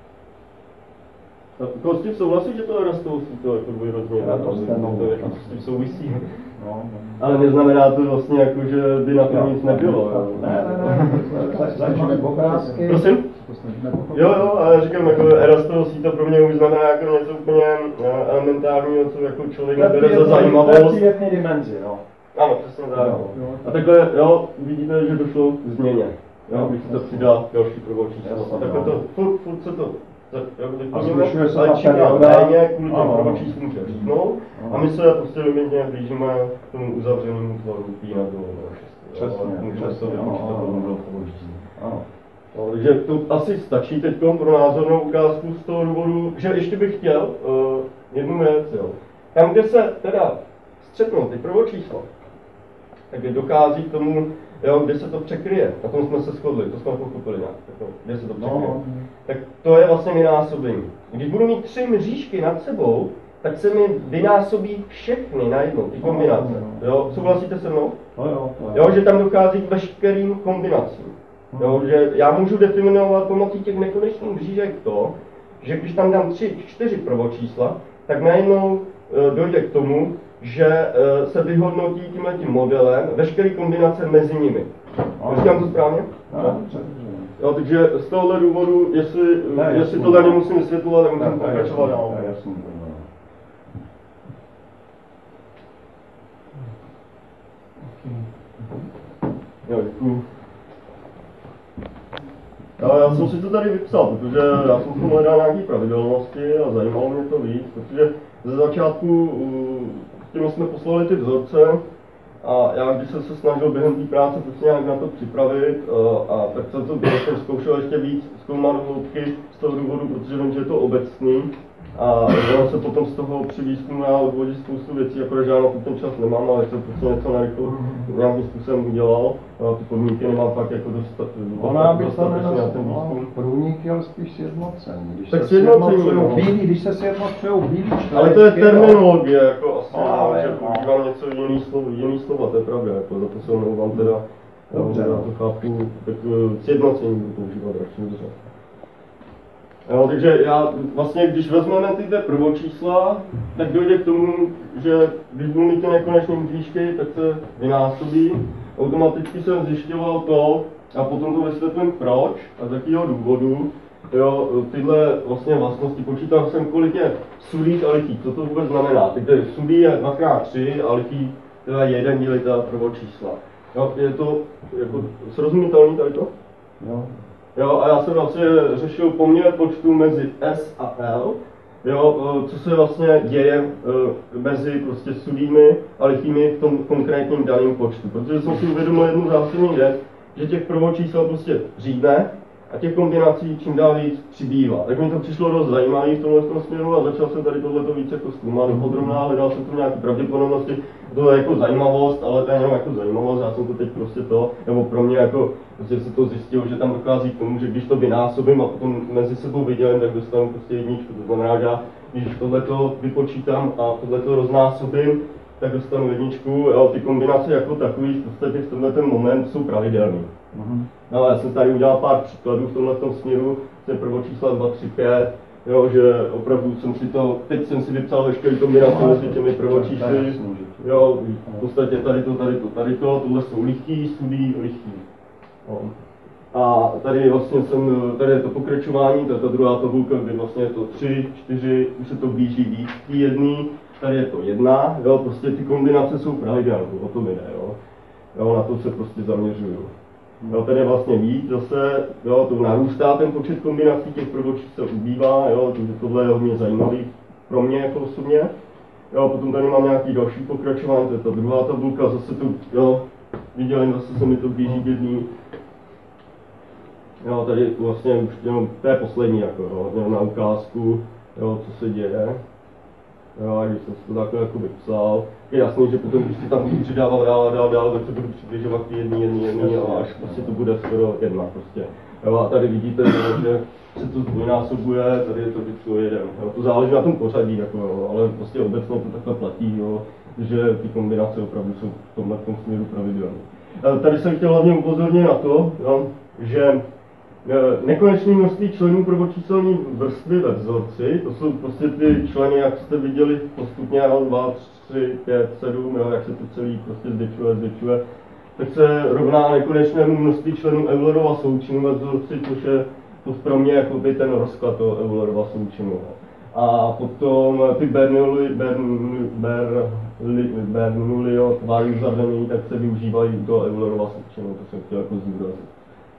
To s tím souhlasí, že to je rostovostí, to jako dvojrozměrné, to jako s tím souvisí. Ale neznamená to vlastně jako, že by na tom nic nebylo.
Ne, začneme obrázky.
Prosím? Jo, ale říkám, jako erastovostí to pro mě už znamená jako něco úplně elementárního, co jako člověk nebere za zajímavost.
V jedné dimenzi, no.
Ano, přesně tak. A takhle, jo, vidíte, že došlo k změně. Jo, když se to přidá další prvočíslo. A takhle to, furt se to
a zvyšuje se
ale
ta
čím dál
perioda.
méně kvůli těm prvočíslům se říknout. A my se prostě limitně blížíme k tomu uzavřenému tvaru pi na druhou. Můžeme se vypočítat tomu takže to asi stačí teď pro názornou ukázku z toho důvodu, že ještě bych chtěl jednu věc. Jo. Tam, kde se teda střetnou ty prvočísla, tak dochází k tomu, jo, kde se to překryje. Na tom jsme se shodli, to jsme pochopili nějak. Kde se to překryje. Tak to je vlastně vynásobení. Když budu mít 3 mřížky nad sebou, tak se mi vynásobí všechny najednou, ty kombinace. Jo, souhlasíte se mnou? Jo, že tam dochází k veškerým kombinacím. Jo, že já můžu definovat pomocí těch nekonečných mřížek to, že když tam dám 3, 4 prvočísla, tak najednou dojde k tomu, že se vyhodnotí tímhletím modelem veškeré kombinace mezi nimi. Říkám to správně? Jo, takže z tohohle důvodu, jestli to tady musím vysvětlovat, tak musím pokračovat dál. Jo, děkuju. Ale já jsem si to tady vypsal, protože já jsem tomu hledal nějaké pravidelnosti a zajímalo mě to víc, protože ze začátku s tím jsme poslali ty vzorce a já když jsem se snažil během té práce prostě nějak na to připravit a tak jsem to zkoušel ještě víc zkoumat hloubky z toho důvodu, protože vím, že je to obecný. A ono se potom z toho při výzkumu dá odvodit spoustu věcí, jako že já na to ten čas nemám, ale jsem prostě něco narychlo nějakým způsobem udělal. A ty podmínky nemám fakt jako dostatečně na ten výzkum.
Průnik je spíš sjednocení.
Tak sjednocení,
když se sjednocují bílý čtverečky.
Ale to je terminologie, jako asi, že používám něco jiný slova, to je pravda, jako za to se omlouvám teda. Dobře, já to chápu, tak sjednocení budu používat radši. Jo, takže já vlastně, když vezmeme ty prvočísla, tak dojde k tomu, že když budu mít ty nekonečné křížky, tak se vynásobí. Automaticky jsem zjišťoval to, a potom to vysvětlím proč a z jakého důvodu. Jo, tyhle vlastně vlastnosti, počítal jsem, kolik je sudých a lichých, co to vůbec znamená. Takže sudý je 2x3 a lichý teda 1 dělitel prvočísla. Jo, je to jako srozumitelný tady to?
Jo.
Jo, a já jsem vlastně řešil poměr počtu mezi S a L, jo, co se vlastně děje mezi prostě sudými a lichými v tom konkrétním daném počtu. Protože jsem si uvědomil jednu zásadní věc, že těch prvočísel prostě řídne a těch kombinací čím dál víc přibývá. Tak mi to přišlo dost zajímavé v tomhle směru a začal jsem tady tohleto víc jako zkoumat dopodrobná, hledal jsem tu nějaké pravděpodobnosti, to je jako zajímavost, ale to je jenom jako zajímavost, já jsem to teď prostě nebo pro mě jako, prostě se to zjistilo, že tam dochází k tomu, že když to vynásobím a potom mezi sebou vydělím, tak dostanu prostě jedničku, to znamená, že když tohleto vypočítám a tohleto roznásobím, tak dostanu jedničku, jo, ty kombinace jako takový v podstatě v tenhle ten moment jsou pravidelný. No, já jsem tady udělal pár příkladů v tomhle směru, jsem prvočísla 2, 3, 5, jo, že opravdu jsem si to, teď jsem si vypsal veškerý kombinace mezi těmi prvočísly, jo, v podstatě tady to, tohle jsou lichý, sudý, lichý. No. A tady vlastně tady je to pokračování, to je ta druhá tabulka, kde vlastně je to 3, 4, už se to blíží víc k jedný, tady je to 1, jo, prostě ty kombinace jsou pravidelné, o tom jde, jo, na to se prostě zaměřuju. Jo, tady je vlastně víc, zase, jo, to narůstá ten počet kombinací, těch prvočísel ubývá, jo, takže tohle je hodně zajímavý pro mě jako osobně. Jo, potom tady mám nějaký další pokračování, to je ta druhá tabulka, zase tu, jo, viděli, zase se mi to blíží k jedný. Jo, tady vlastně už jenom, to je poslední, jako, jo, na ukázku, jo, co se děje. Jo, a když jsem si to takhle jako vypsal, je jasný, že potom, když si tam budu přidávat dál, tak se budu přibližovat k jedný a až prostě to bude skoro 1 prostě. Jo, a tady vidíte, že se to zdvojnásobuje, tady je to vždycky 1. Jo, to záleží na tom pořadí, jako, jo, ale prostě obecně to takhle platí, jo, že ty kombinace opravdu jsou v tomhle směru pravidelné. Tady jsem chtěl hlavně upozornit na to, jo, že nekonečné množství členů prvočíselní vrstvy ve vzorci, to jsou prostě ty členy, jak jste viděli postupně, 2, 3, 5, 7, jo, jak se to celý prostě zvětšuje, tak se rovná nekonečnému množství členů Eulerova součinu ve vzorci, což je to pro mě jako by ten rozklad toho Eulerova součinu. A potom ty Bernoulliho tvary uzavřený, tak se využívají do Eulerova součinu, to jsem chtěl jako zdůraznit.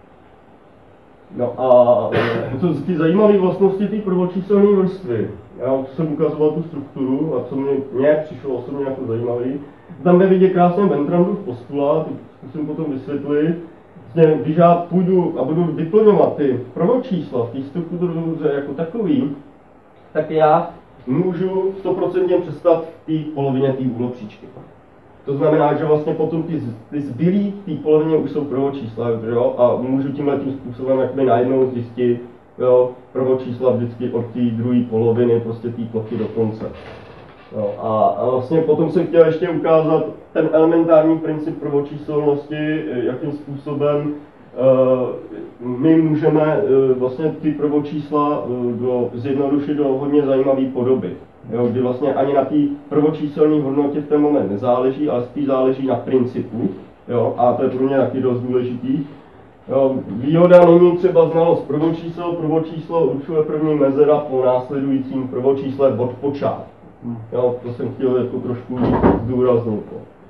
No a to jsou ty zajímavé vlastnosti té prvočíselné vrstvy. Já jsem ukazoval tu strukturu a co mě přišlo osobně jako zajímavý. Tam je vidět krásně Bertrandův postulát, to zkusím potom vysvětlit. Vlastně, když já půjdu a budu vyplňovat ty prvočísla v té struktuře jako takový, tak já můžu 100% přestat v té polovině té úhlopříčky. To znamená, že vlastně potom ty zbylí v té polovině už jsou prvočísla, jo, a můžu tímhletím způsobem jakoby najednou zjistit, jo, prvočísla vždycky od té druhé poloviny, prostě té plochy do konce. Jo, a vlastně potom jsem chtěl ještě ukázat ten elementární princip prvočíselnosti, jakým způsobem my můžeme vlastně ty prvočísla zjednodušit do hodně zajímavé podoby. Jo, kdy vlastně ani na té prvočíselné hodnotě v ten moment nezáleží, ale spíš záleží na principu. Jo, a to je pro mě taky dost důležitý. Jo, výhoda není třeba znalost prvočíslo určuje první mezera po následujícím prvočísle od počátku. Jo, to jsem chtěl jako trošku zdůraznit.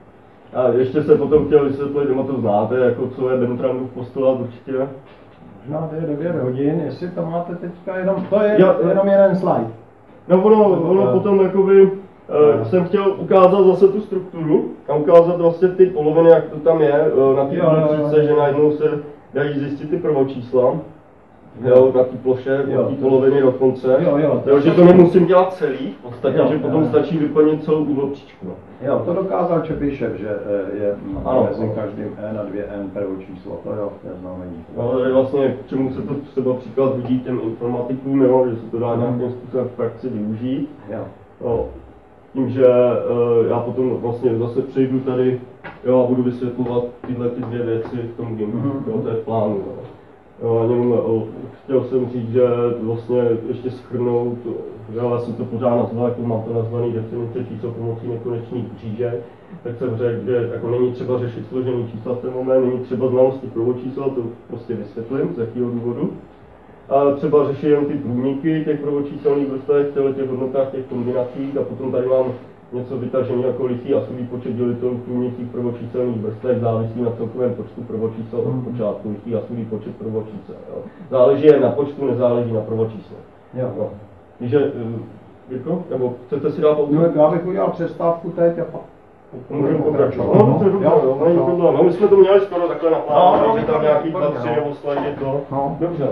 A ještě se potom chtěl vysvětlit, doma to znáte, jako co je Bertrandův postulát určitě.
Možná 9 hodin, jestli to máte teďka jenom, to je jenom jeden slide.
No ono potom jakoby, jsem chtěl ukázat zase tu strukturu a ukázat vlastně ty poloviny, jak to tam je na té polovičce, že najednou se dají zjistit ty prvočísla. Jo, na té ploše, na té poloviny dokonce. Jo, že to nemusím dělat celý, v podstatě, že potom stačí vyplnit celou úhlopříčku.
Jo, to dokázal Čepíšev, že je mezi každým N a 2N prvočíslo, to jo, je znamení.
No, ale vlastně k čemu se to třeba příklad hodí těm informatikům, jo, že se to dá nějakým způsobem v praxi využít. Jo. Tím, že já potom vlastně zase přejdu tady, jo, a budu vysvětlovat tyhle ty dvě věci v tom gimplu, to je plán. Jenom chtěl jsem říct, že vlastně ještě shrnout, že já jsem to pořád nazval, jako mám to nazvaný definice čísel pomocí nekonečných křížek, tak jsem řekl, že jako není třeba řešit složený čísla v ten moment, není třeba znalosti prvočísla, to prostě vysvětlím, z jakého důvodu. A třeba řešit jen ty průniky těch prvočíselných vrstev, těch hodnotách, těch kombinacích a potom tady mám něco vytažený jako lichý asový počet dělitelů průnikých prvočíselných vrstev závisí na celkovém počtu prvočísel od počátku, lichý asový počet prvočísel. Jo. Záleží jen na počtu, nezáleží na prvočísle. Jo. Takže, Jirko, nebo chcete si dát pauzu?
No, já bych udělal přestávku teď a pak
můžeme pokračovat. No, jo, není problém. No, my jsme to měli skoro takhle naplánovat, takže tam nějaký 2, 3 nebo slajdy to.
No.
Dobře.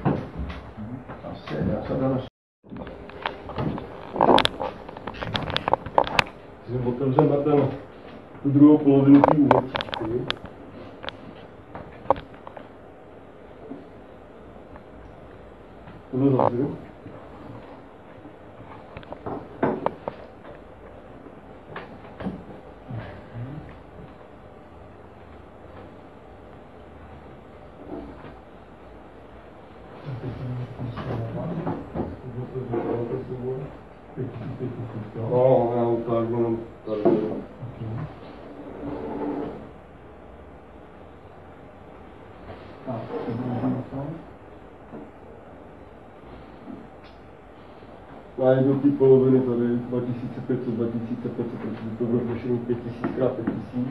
Asi, já se donesu.
Si otevřeme tu druhou polovinu té úhlopříčky. Tohle zase. No, já ukážu tady. Najednou ty poloviny tady 2500, 2500, protože to bylo řešení 5000 x 5000.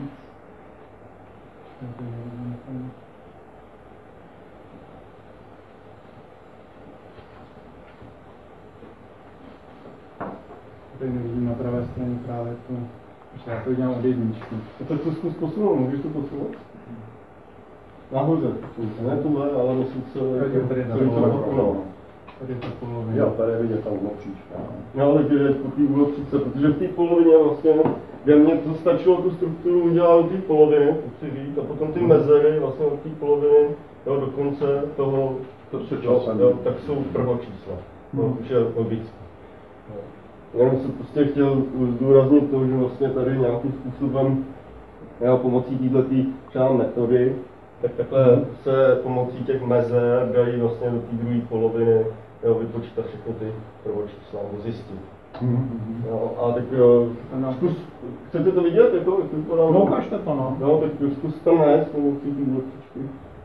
Tady nevidím na pravé straně právě to, že já to dělám od jedničky.
To zkus posunout, můžeš to posunout? Nahoře, ne tuhle, ale musím se...
Tady je ta polovina.
Jo, tady je vidět ta úhlopříčka.
No, takže je po té úhlopříčce, protože v té polovině vlastně, kde mě to stačilo tu strukturu udělat do té poloviny, chci říct, a potom ty mezery vlastně od té poloviny, jo, do konce toho, tak jsou prvočísla. Takže logicky. Jenom jsem prostě chtěl zdůraznit to, že vlastně tady nějakým způsobem, jo, pomocí této třeba metody, tak takhle se pomocí těch mezer dají vlastně do té druhé poloviny, jo, vypočítat všechny ty prvočísla, nebo zjistit. Jo, a tak zkus, chcete to vidět? Jako,
No, ukažte to, no.
Jo, tak zkus tam nést pomocí té úhlopříčky.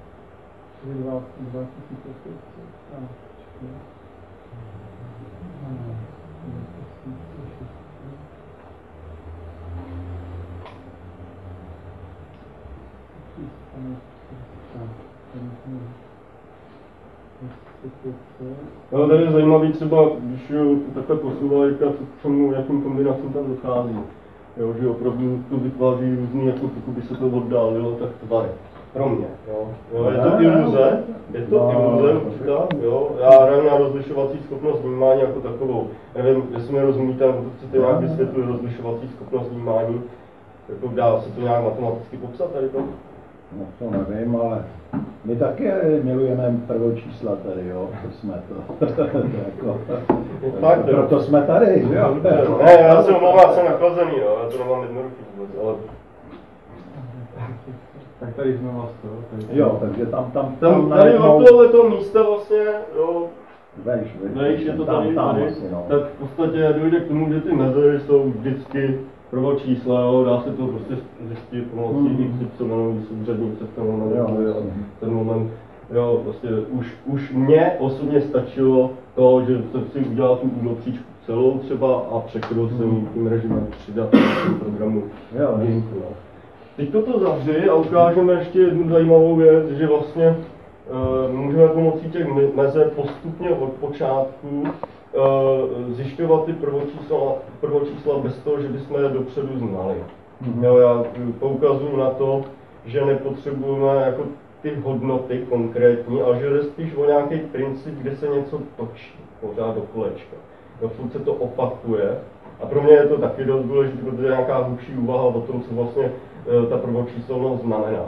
No, tady je zajímavý třeba, když takhle posouval, jakým kombinacím tam dochází. Jo, že opravdu to vytváří různý, jako pokud by se to oddálilo, tak tvary. Pro mě, jo. Je to iluze, určitá, jo. Já hraju na rozlišovací schopnost vnímání jako takovou. Nevím, jestli mi rozumíte, nebo to chcete nějak vysvětlit rozlišovací schopnost vnímání. Jako dá se to nějak matematicky popsat tady to?
No to nevím, ale my taky milujeme prvočísla tady, jo, to jsme to, jako,
tak,
proto jsme tady, jo.
Ne, já se omlouvám, jsem nachlazený, jo, já to nemám jednoduchý vůbec, ale...
Tak tady jsme vlastně,
Jo, takže tam
tady od tohoto místa vlastně, jo,
vejš,
je to tady,
vlastně, no.
tak v podstatě dojde k tomu, že ty mezery jsou vždycky prvočísla, jo, dá se to prostě zjistit pomocí XY, když jsou úředníci v ten moment, ten moment, jo, prostě už mně osobně stačilo to, že jsem si udělal tu úhlopříčku celou třeba a překryl jsem ji tím režimem přidat v programu Gimpu. Teď toto zavři a ukážeme ještě jednu zajímavou věc, že vlastně můžeme pomocí těch mezer postupně od počátku zjišťovat ty prvočísla bez toho, že bychom je dopředu znali. Jo, já poukazuju na to, že nepotřebujeme jako ty hodnoty konkrétní, ale že jde spíš o nějaký princip, kde se něco točí pořád do kolečka. Furt se to opakuje. A pro mě je to taky dost důležité, protože je nějaká hlubší úvaha o tom, co vlastně ta prvočíselnost znamená.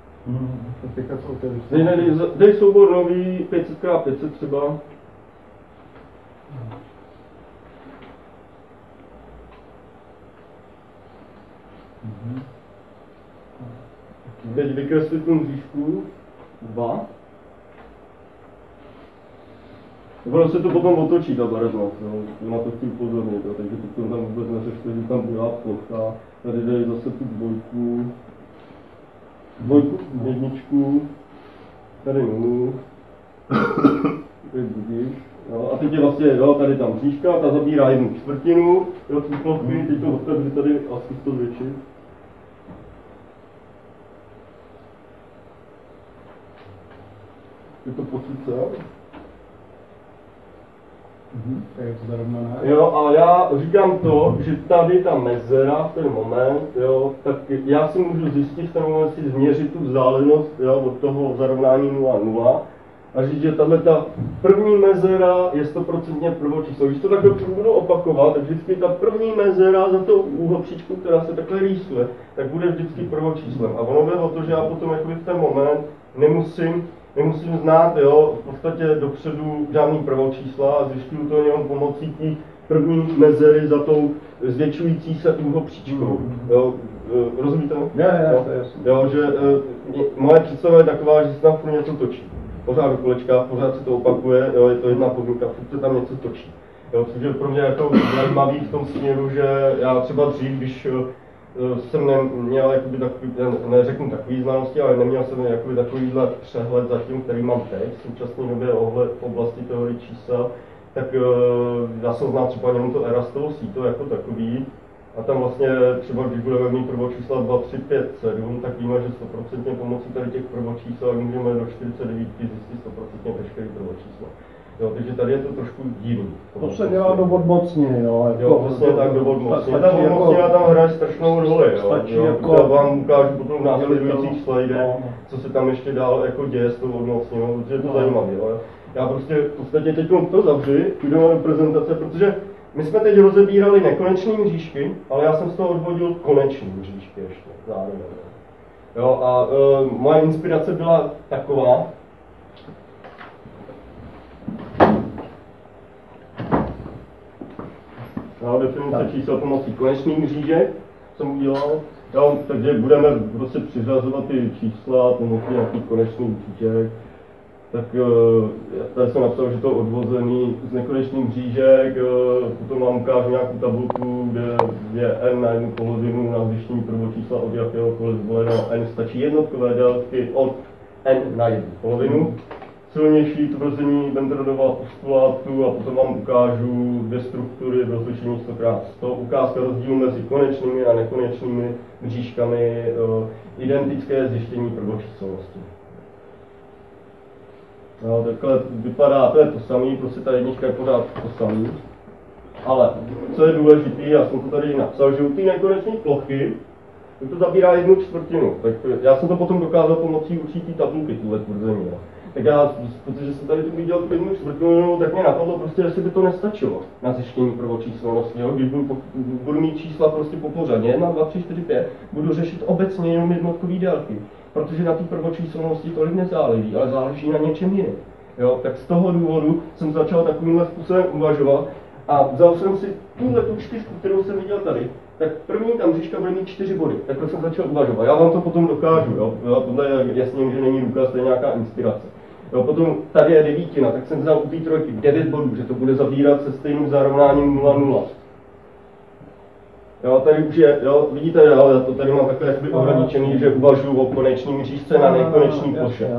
Dej soubor nový 500x500 třeba. Teď vykreslit tu mřížku 2. Ono se to potom otočí, ta barevnost, na to chci upozornit, takže to tam vůbec neřešte, že tam byla plocha. Tady dej zase tu dvojku, jedničku, tady nulu, tady budíš. Jo, a teď je vlastně, jo, tady tam mřížka, ta zabírá 1/4, jo, tu plochy, teď to otevři tady a zkus to zvětšit. Je to pocit, co?
Je to zarovnané.
Jo, a já říkám to, že tady ta mezera v ten moment, jo, tak já si můžu zjistit v ten moment si změřit tu vzdálenost, jo, od toho zarovnání 0,0 a říct, že tahle ta první mezera je 100% prvočíslo. Když to takhle budu opakovat, tak vždycky ta první mezera za tou úhlopříčkou, která se takhle rýsuje, tak bude vždycky prvočíslem. A ono jde o to, že já potom jakoby v ten moment nemusím znát, jo, v podstatě dopředu žádný prvočísla a zjišťuju to jenom pomocí té první mezery za tou zvětšující se úhlopříčkou. Jo, rozumíte? Jo, že moje představa je taková, že se tam furt něco točí. Pořád do kolečka, pořád se to opakuje, jo, je to jedna podmínka, furt se tam něco točí. Jo, což je pro mě jako zajímavý v tom směru, že já třeba dřív, když jsem neměl jakoby takový, neřeknu takový znalosti, ale neměl jsem jakoby takovýhle přehled zatím, který mám teď, v současné době ohled v oblasti teorie čísel, tak já jsem znal třeba jenom to Erastovo síto jako takový, a tam vlastně třeba, když budeme mít prvočísla 2, 3, 5, 7, tak víme, že 100% pomocí tady těch prvočísel můžeme do 49 zjistit 100% veškerý prvočísla. Jo, takže tady je to trošku divný.
To se dělá do odmocně, jo.
Jo, vlastně tak do odmocně. Ta odmocněna tam hraje strašnou roli, jo.
Stačí
jo.
jako...
Já vám ukážu potom v následujících slajdech, co se tam ještě dál jako děje s tou odmocněnou, protože je to zajímavé, jo. Já prostě v podstatě teď to zavři, půjdeme do prezentace, protože my jsme teď rozebírali nekonečný mřížky, ale já jsem z toho odvodil konečný mřížky ještě zároveň. Jo, a moje inspirace byla taková, definice čísel pomocí konečných mřížek jsem udělal. Jo, takže budeme prostě přiřazovat ty čísla pomocí nějakých konečných mřížek. Tak tady jsem napsal, že to je odvozený z nekonečných mřížek, potom vám ukážu nějakou tabulku, kde je n na jednu polovinu na zjištění prvočísla od jakéhokoliv zvoleného n stačí jednotkové délky od n na jednu polovinu. Silnější tvrzení Bendrodova postulátu a potom vám ukážu dvě struktury v rozlišení 100x100. Ukázka rozdílu mezi konečnými a nekonečnými mřížkami, identické zjištění prvočíselnosti. No, takhle vypadá, to je to samé, prostě ta jednička je pořád to samé. Ale co je důležité, já jsem to tady napsal, že u té nekonečné plochy to zabírá 1/4. Tak já jsem to potom dokázal pomocí určitý tabulky, tuhle tvrzení. Tak já, protože jsem tady tu viděl 1/4, tak mě napadlo prostě, jestli by to nestačilo na zjištění prvočíselnosti. Když budu mít čísla prostě po pořadě, 1, 2, 3, 4, 5, budu řešit obecně jenom jednotkové délky. Protože na té prvočíselnosti tolik nezáleží, ale záleží na něčem jiném. Jo, tak z toho důvodu jsem začal takovýmhle způsobem uvažovat A vzal jsem si tuhle tu čtyřku, kterou jsem viděl tady, tak první tam říška bude mít 4 body. Takhle jsem začal uvažovat. Já vám to potom dokážu, jo. Tohle je jasně, že není důkaz, to je nějaká inspirace. Jo, potom tady je 9, tak jsem vzal u té trojky 9 bodů, že to bude zabírat se stejným zarovnáním 0,0. Jo, tady už je, jo, vidíte, já to tady mám takhle jakoby ohraničený, že uvažuji o konečním říšce na nekonečný ploše.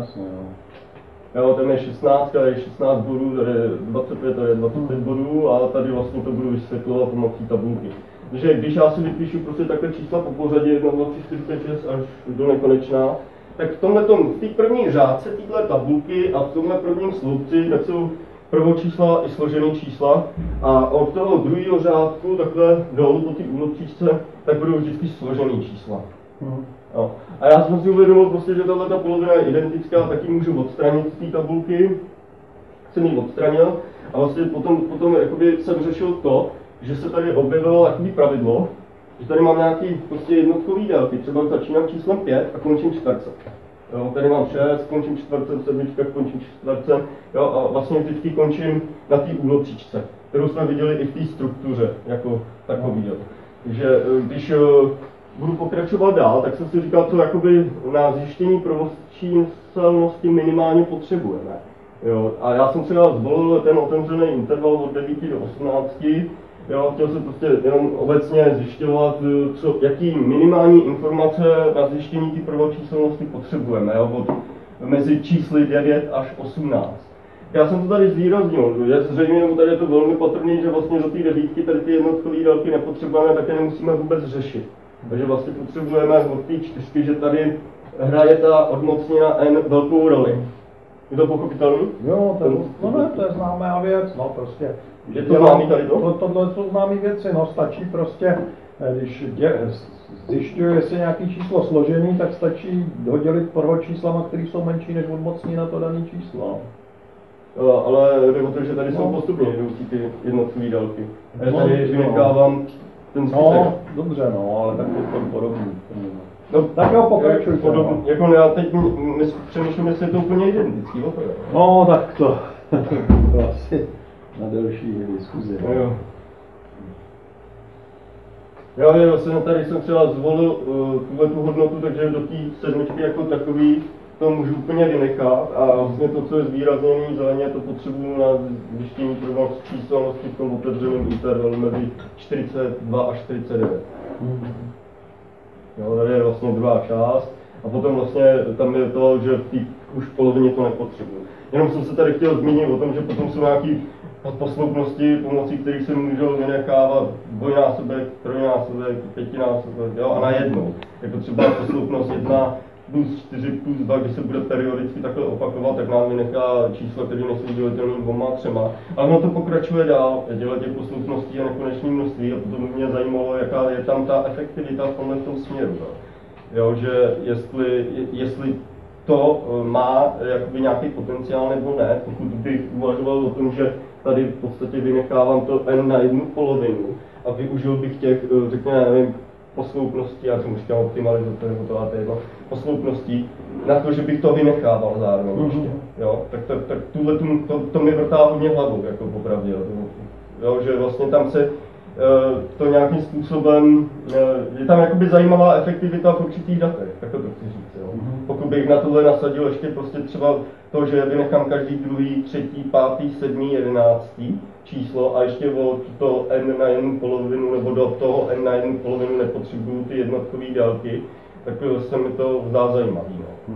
Jo, tam je 16, tady je 16 bodů, tady je 25, tady je 25 bodů a tady vlastně to budu vysvětlovat pomocí tabulky. Takže když já si vypíšu prostě takhle čísla po pořadě 1, 2, 3, 4, 5, 6 až do nekonečná, tak v té první řádce téhle tabulky a v tomhle prvním sloupci tak jsou prvočísla i složené čísla a od toho druhého řádku takhle dolů po té úlopříčce tak budou vždycky složené čísla. Jo. A já jsem si uvědomil prostě, že tato polovina je identická, tak ji můžu odstranit z té tabulky. Jsem ji odstranil a vlastně potom jakoby jsem řešil to, že se tady objevilo takový pravidlo, že tady mám nějaký prostě jednotkový délky, třeba začínám číslem 5 a končím čtvercem. Jo, tady mám 6, končím čtvercem, sedmička, končím čtvercem, jo, a vlastně vždycky končím na té úlopříčce, kterou jsme viděli i v té struktuře, jako takový. Jo. Takže když budu pokračovat dál, tak jsem si říkal, co jakoby na zjištění pravočíselnosti minimálně potřebujeme. Jo, a já jsem třeba zvolil ten otevřený interval od 9 do 18. Jo, chtěl jsem prostě jenom obecně zjišťovat, jaký minimální informace na zjištění té prvočíselnosti potřebujeme, jo, mezi čísly 9 až 18. Já jsem to tady zvýraznil, je zřejmě, nebo tady je to velmi patrný, že vlastně do té 9 tady ty jednotkové délky nepotřebujeme, tak je nemusíme vůbec řešit. Takže vlastně potřebujeme od té 4, že tady hraje ta odmocněna n velkou roli. Je to pochopitelné?
Jo, to je známá věc, no prostě.
Je to známý tady to?
Tohle jsou známý věci, no stačí prostě, když zjišťuje, jestli je nějaký číslo složený, tak stačí ho dělit prvočíslama, které jsou menší než odmocní na to dané číslo.
Jo, ale jde o to, že tady jsou postupně jdoucí ty jednotlivé délky. Já tady vynechávám ten zbytek.
No, dobře, no, ale tak je to podobný. No, tak jo, pokračuj.
Jako já teď přemýšlím, jestli je to úplně identický, opravdu.
No, tak to asi na delší diskuzi.
Jo. Já vlastně tady jsem třeba zvolil tu hodnotu, takže do té sedmičky jako takový to můžu úplně vynechat a vlastně to, co je zvýrazněné zeleně, to potřebuju na zjištění prvočíselnosti v tom otevřeném intervalu mezi 42 a 49. Jo, tady je vlastně druhá část a potom vlastně tam je to, že v té už polovině to nepotřebuju. Jenom jsem se tady chtěl zmínit o tom, že potom jsou nějaké posloupnosti, pomocí kterých se můžou vynechávat dvojnásobek, trojnásobek, pětinásobek, jo, a najednou. Jako třeba posloupnost 1 plus 4 plus 2, když se bude periodicky takhle opakovat, tak nám vynechá čísla, které nejsou dělitelné 2, 3. Ale ono to pokračuje dál, dělat těch posloupností a nekonečné množství a potom mě zajímalo, jaká je tam ta efektivita v tomhle směru. Jo, že jestli to má jakoby nějaký potenciál nebo ne, pokud bych uvažoval o tom, že tady v podstatě vynechávám to n na jednu polovinu a využil bych těch, řekněme, nevím, posloupností, já jsem říkal optimalizace, nebo to je jedno, posloupností, na to, že bych to vynechával zároveň ještě, jo, tak to mi vrtá hodně hlavou, jako popravdě, jo, že vlastně tam se to nějakým způsobem, je tam jakoby zajímavá efektivita v určitých datech, tak to chci říct, jo. Pokud bych na tohle nasadil ještě prostě třeba to, že vynechám každý druhý, třetí, pátý, sedmý, 11. číslo a ještě o to n na jednu polovinu nebo do toho n na jednu polovinu nepotřebuju ty jednotkové délky, tak se mi to zdá zajímavý. No.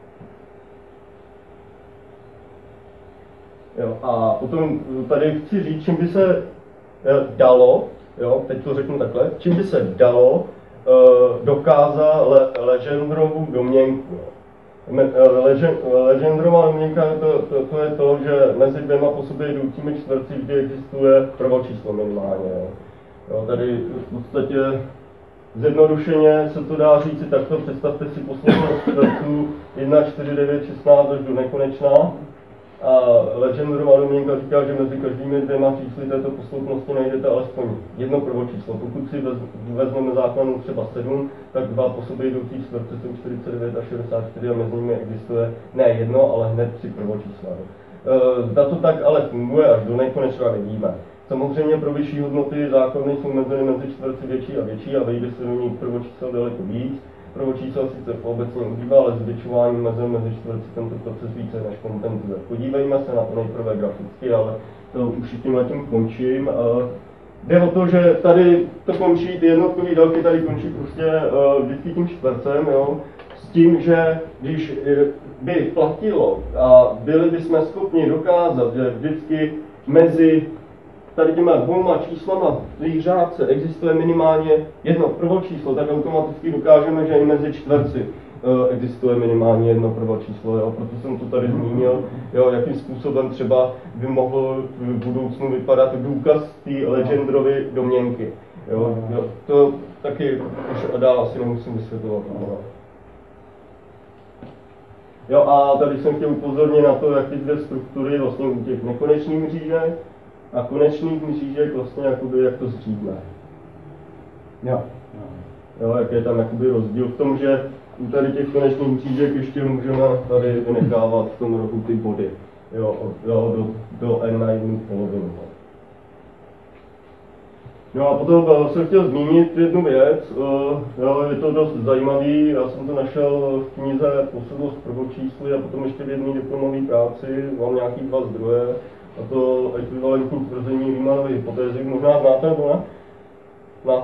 Jo, a potom tady chci říct, čím by se dalo, jo, teď to řeknu takhle, čím by se dalo dokázat Legendrovu domněnku. Legendrová domněnka to je to, že mezi dvěma po sobě jdoucími čtverci vždy existuje prvočíslo minimálně. Jo, tady v podstatě zjednodušeně se to dá říct takto, představte si posloupnost čtverců 1, 4, 9, 16 až do nekonečná. A Legendrová domněnka říká, že mezi každými dvěma čísly této posloupnosti najdete alespoň jedno prvočíslo. Pokud si vezmeme základnu třeba 7, tak dva po sobě jdoucí čtverce jsou 49 a 64 a mezi nimi existuje ne jedno, ale hned 3 prvočísla. Zda to tak ale funguje až do nekonečna nevíme. Samozřejmě pro vyšší hodnoty základny jsou mezery mezi čtverci větší a větší a vejde se do nich prvočísel daleko víc. Prvočísel sice obecně ubývá, ale zvětšování mezer mezi čtverci tento proces více než kompenzuje. Podívejme se na to nejprve graficky, ale to už tím končím. Jde o to, že tady to končí, ty jednotkové délky tady končí prostě vždycky tím čtvercem, jo? S tím, že když by platilo a byli bychom schopni dokázat, že vždycky mezi tady těma dvouma číslama v řádce existuje minimálně jedno prvočíslo, tak automaticky dokážeme, že i mezi čtverci existuje minimálně jedno prvočíslo, jo? Proto jsem to tady zmínil, jo? Jakým způsobem třeba by mohl v budoucnu vypadat důkaz té Legendrovy domněnky. Jo? To taky už dál asi nemusím vysvětlovat. Jo, a tady jsem chtěl upozornit na to, jak ty dvě struktury vlastně u těch nekonečných mřížek a konečných mřížek vlastně jakoby, jak to zřídne. Jo, jak je tam jakoby rozdíl v tom, že u tady těch konečných mřížek ještě můžeme tady vynechávat v tom rohu ty body. Jo, do n na jednu polovinu. No a potom jsem chtěl zmínit jednu věc, je to dost zajímavý, já jsem to našel v knize Posedlost prvočísly a potom ještě v jedné diplomové práci, mám nějaký 2 zdroje, a to ekvivalentní tvrzení Riemanovy hypotézy, možná znáte nebo ne? Znáte?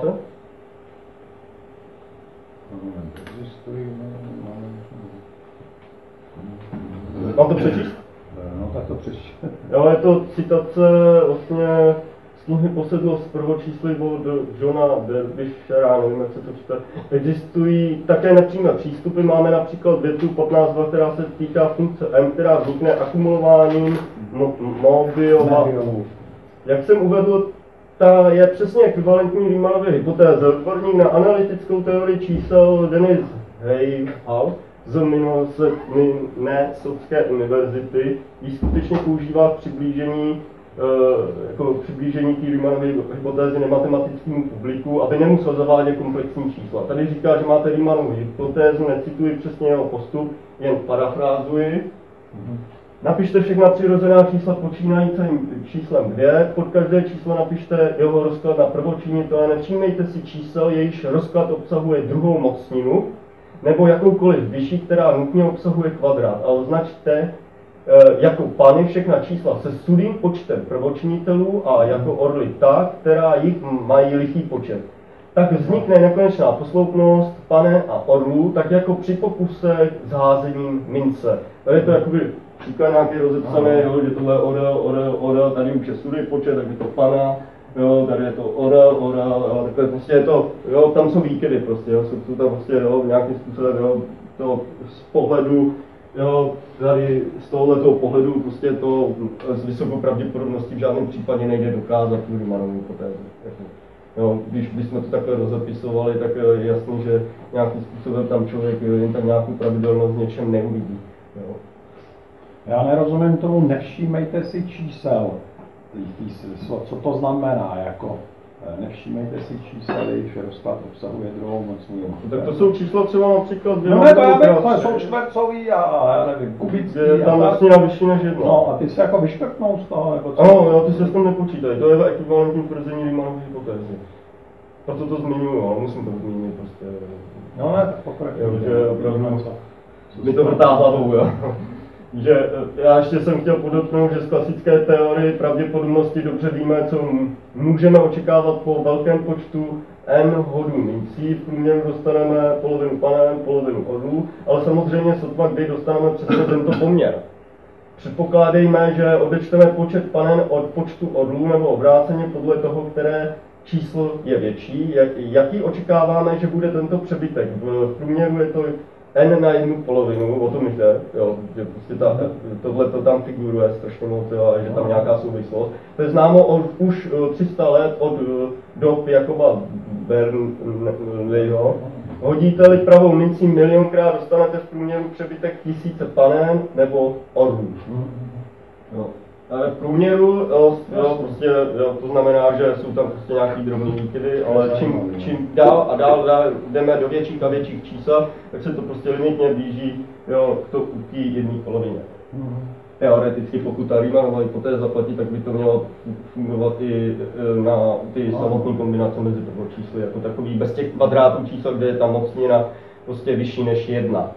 Mám to přečíst?
No tak to přečíst.
Jo, je to citace vlastně z knihy Posedlost prvočísly od Johna Derbyshira, nevím, jak se to čte. Existují také nepřímé přístupy, máme například větu 15.2, která se týká funkce m, která vznikne akumulováním mobilovou. Jak jsem uvedl, ta je přesně ekvivalentní Riemanově hypotéze. Odborník na analytickou teorii čísel Denis Hejhal z Minnesotské univerzity ji skutečně používá v přiblížení té Riemanovy hypotézy nematematickým publiku, aby nemusel zavádět komplexní čísla. Tady říká, že máte Riemanovu hypotézu, necituji přesně jeho postup, jen parafrázuji. Napište všechna přirozená čísla počínajícím číslem 2, pod každé číslo napište jeho rozklad na prvočinitele, nevšímejte si čísel, jejichž rozklad obsahuje druhou mocninu, nebo jakoukoliv vyšší, která nutně obsahuje kvadrát, a označte jako pány všechna čísla se sudým počtem prvočinitelů a jako orly ta, která jich mají lichý počet. Tak vznikne nekonečná posloupnost pane a orlů, tak jako při pokuse s házením mince. Tady je to jakoby příklad nějaký rozepsané, že tohle je orel, tady už je sudý počet, tak je to pana, jo, tady je to orel, takhle prostě je to, jo, tam jsou výkyvy prostě, jo, jsou tam prostě, jo, nějakým způsobem, jo, to z pohledu, jo, tady z tohoto pohledu prostě to s vysokou pravděpodobností v žádném případě nejde dokázat tu Riemanovou hypotézu. Jo, když bychom to takhle rozepisovali, tak je jasný, že nějakým způsobem tam člověk jen tak nějakou pravidelnost v něčem neuvidí. Jo.
Já nerozumím tomu, nevšímejte si čísel. Co to znamená, jako nevšímejte si čísel, jejichž rozklad obsahuje druhou mocninu.
Tak to jsou čísla třeba například
no ne, to já vím, to jsou čtvercový a já nevím, kubický.
Je tam vlastně na vyšší než jedno.
No a ty se jako vyškrtnou z toho, nebo co?
Ano, jo, ty se s tom nepočítají, to je ekvivalentní tvrzení Riemanovy hypotézy. Proto to zmiňuju, ale musím to zmínit prostě.
No ne, tak pokračuj.
Jo, že opravdu mi to vrtá hlavou, jo. Že já ještě jsem chtěl podotknout, že z klasické teorie pravděpodobnosti dobře víme, co můžeme očekávat po velkém počtu n hodů mincí. V průměru dostaneme polovinu panem, polovinu orlů, ale samozřejmě sotva kdy dostaneme přesně tento poměr. Předpokládejme, že odečteme počet panen od počtu orlů nebo obráceně podle toho, které číslo je větší. Jaký očekáváme, že bude tento přebytek? V průměru je to n na jednu polovinu, o tom jde, jo, že prostě tohle to tam figuruje strašně moc, a že tam nějaká souvislost. To je známo už 300 let od dob Jakoba Bernoulliho. Hodíte-li pravou minci milionkrát, dostanete v průměru přebytek 1000 panen nebo orlů. Jo. Ale v průměru, prostě, to znamená, že jsou tam prostě nějaký drobný výkyvy, ale čím dál a dál jdeme do větších a větších čísel, tak se to prostě limitně blíží k té jedné polovině. teoreticky, pokud ta Riemannova hypotéza platí, tak by to mělo fungovat i na ty samotné kombinace mezi prvočísly jako takový, bez těch kvadrátů čísel, kde je ta mocnina prostě vyšší než 1.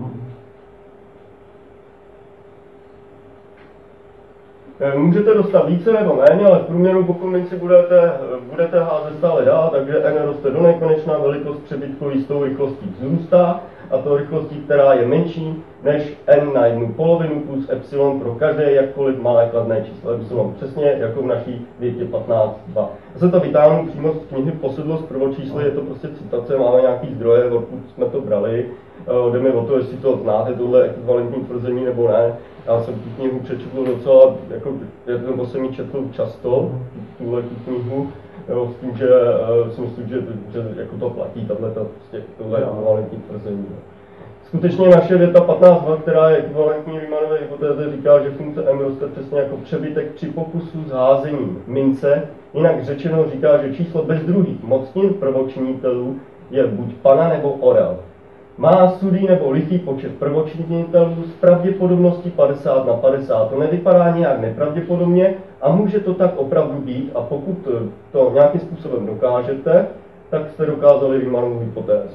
Můžete dostat více nebo méně, ale v průměru po kombinaci budete házet stále dál, takže n roste do nekonečna, velikost přebytkový s tou rychlostí vzrůstá, a to rychlostí, která je menší než n na 1/2 plus epsilon pro každé jakkoliv malé kladné číslo epsilon. Přesně jako v naší větě 15.2. Já se to vytáhnu přímo z knihy Posedlost prvočíslo, je to prostě citace, máme nějaký zdroje, odkud jsme to brali. Jde mi o to, jestli to znáte, tohle ekvivalentní tvrzení nebo ne. Já jsem tu knihu přečetl docela, nebo jsem ji četl často, tuhle knihu, jo, s tím, že si myslím, že jako to platí, tohle ekvivalentní tvrzení. Skutečně naše věta 15.2, která je ekvivalentní Riemannové hypotéze, říká, že funkce m roste přesně jako přebytek při pokusu s házením mince. Jinak řečeno říká, že číslo bez druhých mocnin prvočinitelů je buď pana nebo orel. Má sudý nebo lichý počet prvočinitelů s pravděpodobností 50/50. To nevypadá nějak nepravděpodobně a může to tak opravdu být, a pokud to nějakým způsobem dokážete, tak jste dokázali Riemanovu hypotézu.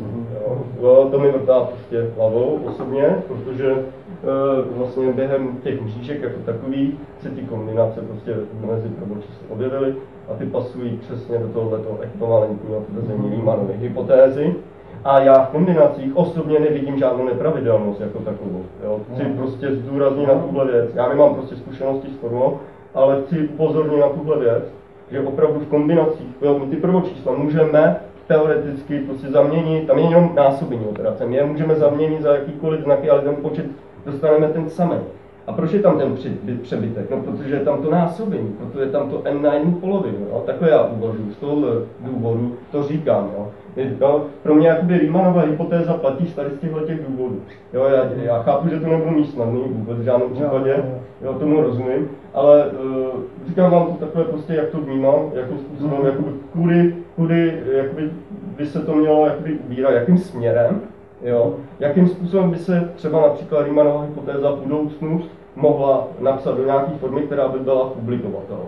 To mi vrtá prostě hlavou osobně, protože vlastně během těch mřížek jako takový se ty kombinace prostě mezi prvočísly objevily a ty pasují přesně do tohoto ekvivalentního tvrzení Riemanovy hypotézy. A já v kombinacích osobně nevidím žádnou nepravidelnost jako takovou. Jo. Chci prostě zdůraznit na tuhle věc. Já nemám prostě zkušenosti s formou, ale chci upozornit na tuhle věc, že opravdu v kombinacích, ty prvočísla můžeme teoreticky prostě zaměnit, tam je jenom násobení operace, my je můžeme zaměnit za jakýkoliv znaky, ale ten počet dostaneme ten samý. A proč je tam ten přebytek? No, protože je tam to násobení, protože je tam to n na 1/2. Jo? Takhle já uvažuji, z tohohle důvodu to říkám. Jo? Pro mě jakoby Riemannova hypotéza platí z těch důvodů. Jo? Já chápu, že to nebudu mít snadný vůbec v žádném případě, jo, tomu rozumím, ale říkám vám to takhle prostě, jak to vnímám, jakým způsobem, jakoby kudy jakoby by se to mělo jakoby ubírat, jakým směrem. Jo. Jakým způsobem by se třeba například Riemannova hypotéza v budoucnu mohla napsat do nějaké formy, která by byla publikovatelná.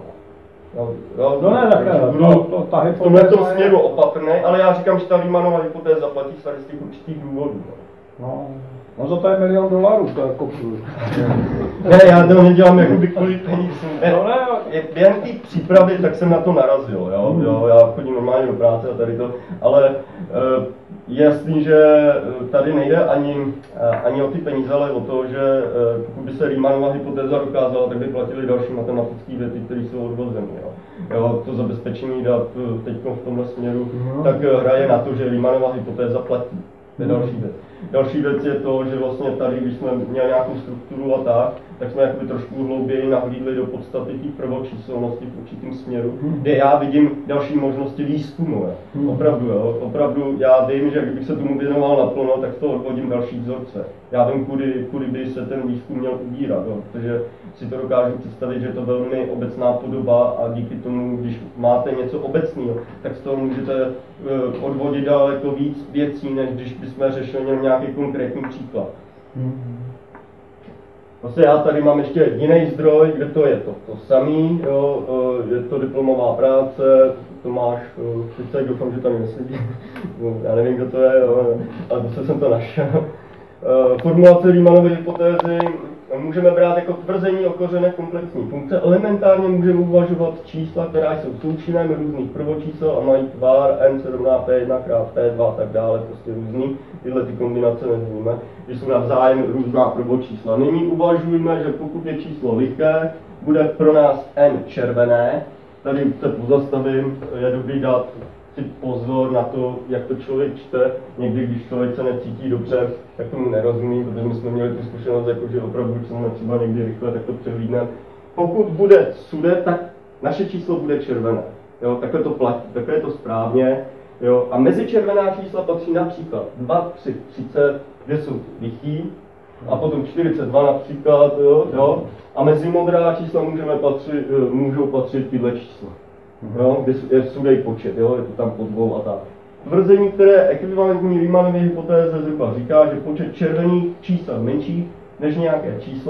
V tomto směru opatrný, ale já říkám, že ta Riemannova hypotéza platí z těch určitých důvodů.
No za to je $1 milion, to jako...
Ne, já to nedělám jakoby kvůli penízům. Během té přípravy tak jsem na to narazil, jo, já chodím normálně do práce a tady to, ale je jasný, že tady nejde ani o ty peníze, ale o to, že pokud by se Riemannova hypotéza dokázala, tak by platily další matematické věty, které jsou odvozeny. Jo, to zabezpečení dat teď v tomhle směru, tak hraje na to, že Riemannova hypotéza platí. To je další věc. Další věc je to, že vlastně tady, když jsme měli nějakou strukturu a tak jsme jakoby trošku hlouběji nahlídli do podstaty těch prvočíselností v určitým směru, kde já vidím další možnosti výzkumu. Opravdu já vím, že kdybych se tomu věnoval naplno, tak z toho odvodím další vzorce. Já vím, kudy by se ten výzkum měl ubírat, protože si to dokážu představit, že je to velmi obecná podoba a díky tomu, když máte něco obecného, tak z toho můžete odvodit daleko víc věcí, než když bychom řešili nějaký konkrétní příklad. Vlastně já tady mám ještě jiný zdroj, kde to je to samý, jo, je to diplomová práce, Tomáš Šicek, doufám, že tam nesedí, já nevím, kdo to je, jo, ale to jsem to našel. Formulace Riemannové hypotézy můžeme brát jako tvrzení o kořenech komplexní funkce. Elementárně můžeme uvažovat čísla, která jsou součinem různých prvočísel a mají tvar n se rovná p1 krát p2 a tak dále, prostě různý. Tyhle ty kombinace nezvíme, že jsou navzájem různá prvočísla. Nyní uvažujeme, že pokud je číslo liché, bude pro nás n červené. Tady se pozastavím, je dobrý dát si pozor na to, jak to člověk čte. Někdy, když člověk se necítí dobře, tak tomu nerozumí, protože my jsme měli tu zkušenost, jako že opravdu čteme třeba někdy rychle, tak to přehlídneme. Pokud bude sudé, tak naše číslo bude červené. Jo, takhle to platí, takhle je to správně. Jo. A mezi červená čísla patří například 2, 3, 30, kde jsou lichý, a potom 42 například, jo. A mezi modrá čísla můžou patřit tyhle čísla. Jo, kde je sudej počet, jo, je to tam po 2 a tak. Tvrzení, které je ekvivalentní Riemannové hypotéze zhruba říká, že počet červených čísel menší než nějaké číslo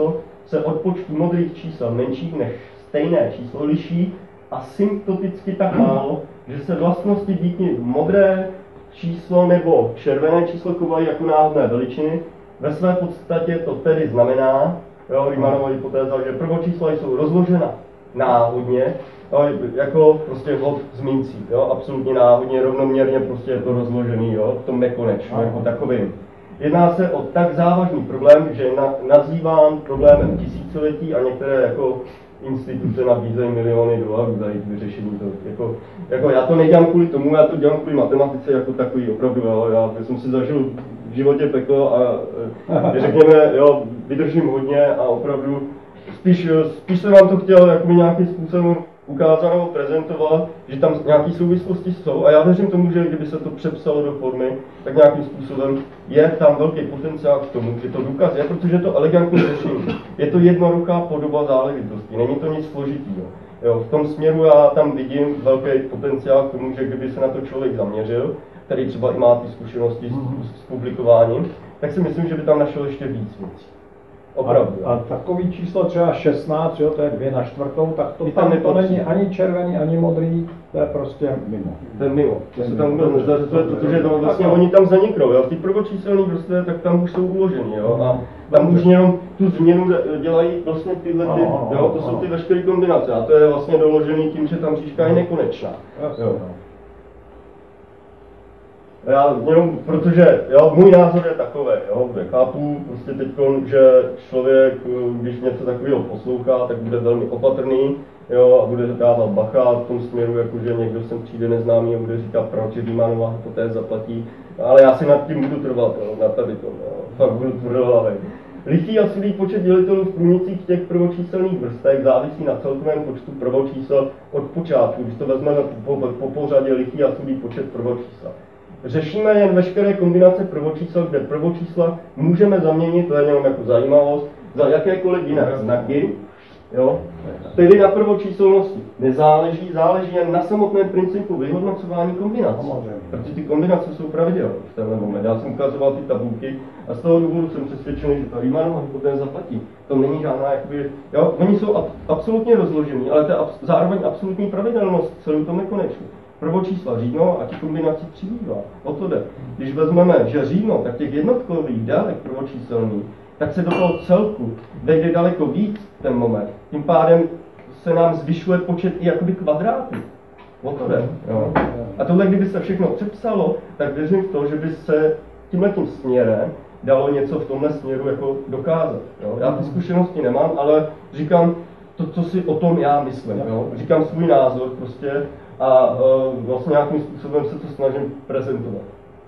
se od počtu modrých čísel menších než stejné číslo liší asymptoticky tak málo, že se vlastnosti díky modré číslo nebo červené číslo chovají jako náhodné veličiny. Ve své podstatě to tedy znamená, Riemannova hypotéza, že prvočísla jsou rozložena náhodně, jako prostě hod z mincí, absolutně náhodně, rovnoměrně prostě je to rozložený, v tom nekonečnu, jako takovým. Jedná se o tak závažný problém, že je nazýván problémem tisíciletí a některé jako instituce nabízejí miliony dolarů za jejich vyřešení toho. Jako já to nedělám kvůli tomu, já to dělám kvůli matematice jako takový, opravdu, já jsem si zažil v životě peklo a řekněme, vydržím hodně a opravdu spíš jsem vám to chtěl jako nějakým způsobem ukázat nebo prezentovat, že tam nějaké souvislosti jsou a já věřím tomu, že kdyby se to přepsalo do formy, tak nějakým způsobem je tam velký potenciál k tomu, že to důkaz je, protože to elegantní řešení. Je to jednoduchá podoba záležitosti, není to nic složitýho. V tom směru já tam vidím velký potenciál k tomu, že kdyby se na to člověk zaměřil, který třeba i má ty zkušenosti s publikováním, tak si myslím, že by tam našel ještě víc věcí. Opravdu.
A takový číslo třeba 16, to je 2 na čtvrtou, tak to není ani červený, ani modrý, to je prostě mimo.
To je mimo, to se tam vůbec nezařizuje, protože to vlastně oni tam zaniknou, v té prvočíselné vrstvě, tak tam už jsou uložený, a tam už jenom tu změnu dělají vlastně tyhle, to jsou ty veškeré kombinace a to je vlastně doložený tím, že tam říčka je nekonečná. Protože můj názor je takový, chápu prostě teďko, že člověk, když něco takového poslouchá, tak bude velmi opatrný, a bude dávat bacha v tom směru, jakože někdo sem přijde neznámý a bude říkat, proč Riemannova hypotéza platí, ale já si nad tím budu trvat, na tady to, fakt budu tvrdohlavý. Lichý a sudý počet dělitelů v průnicích těch prvočíselných vrstek závisí na celkovém počtu prvočísel od počátku, když to vezmeme po pořadě lichý a sudý počet prvočísel. Řešíme jen veškeré kombinace prvočísel, kde prvočísla můžeme zaměnit, to je jenom jako zajímavost, za jakékoliv jiné znaky, tedy na prvočíselnosti. Záleží jen na samotném principu vyhodnocování kombinací. Protože ty kombinace jsou pravidelné v tenhle moment. Já jsem ukazoval ty tabulky a z toho důvodu jsem přesvědčený, že ta Riemannova hypotéza platí. To není žádná, oni jsou absolutně rozložení, ale to je zároveň absolutní pravidelnost celou tom nekonečnou. Prvočísla řídno a těch kombinací přibývá. O to jde. Když vezmeme, že řídno, tak těch jednotkových délek prvočíselných, tak se do toho celku vejde daleko víc ten moment. Tím pádem se nám zvyšuje počet i jakoby kvadrátů. O to jde. A tohle, kdyby se všechno přepsalo, tak věřím v to, že by se tímhletím směrem dalo něco v tomhle směru jako dokázat. Já ty zkušenosti nemám, ale říkám to, co si o tom já myslím. Říkám svůj názor prostě a vlastně nějakým způsobem se to snažím prezentovat.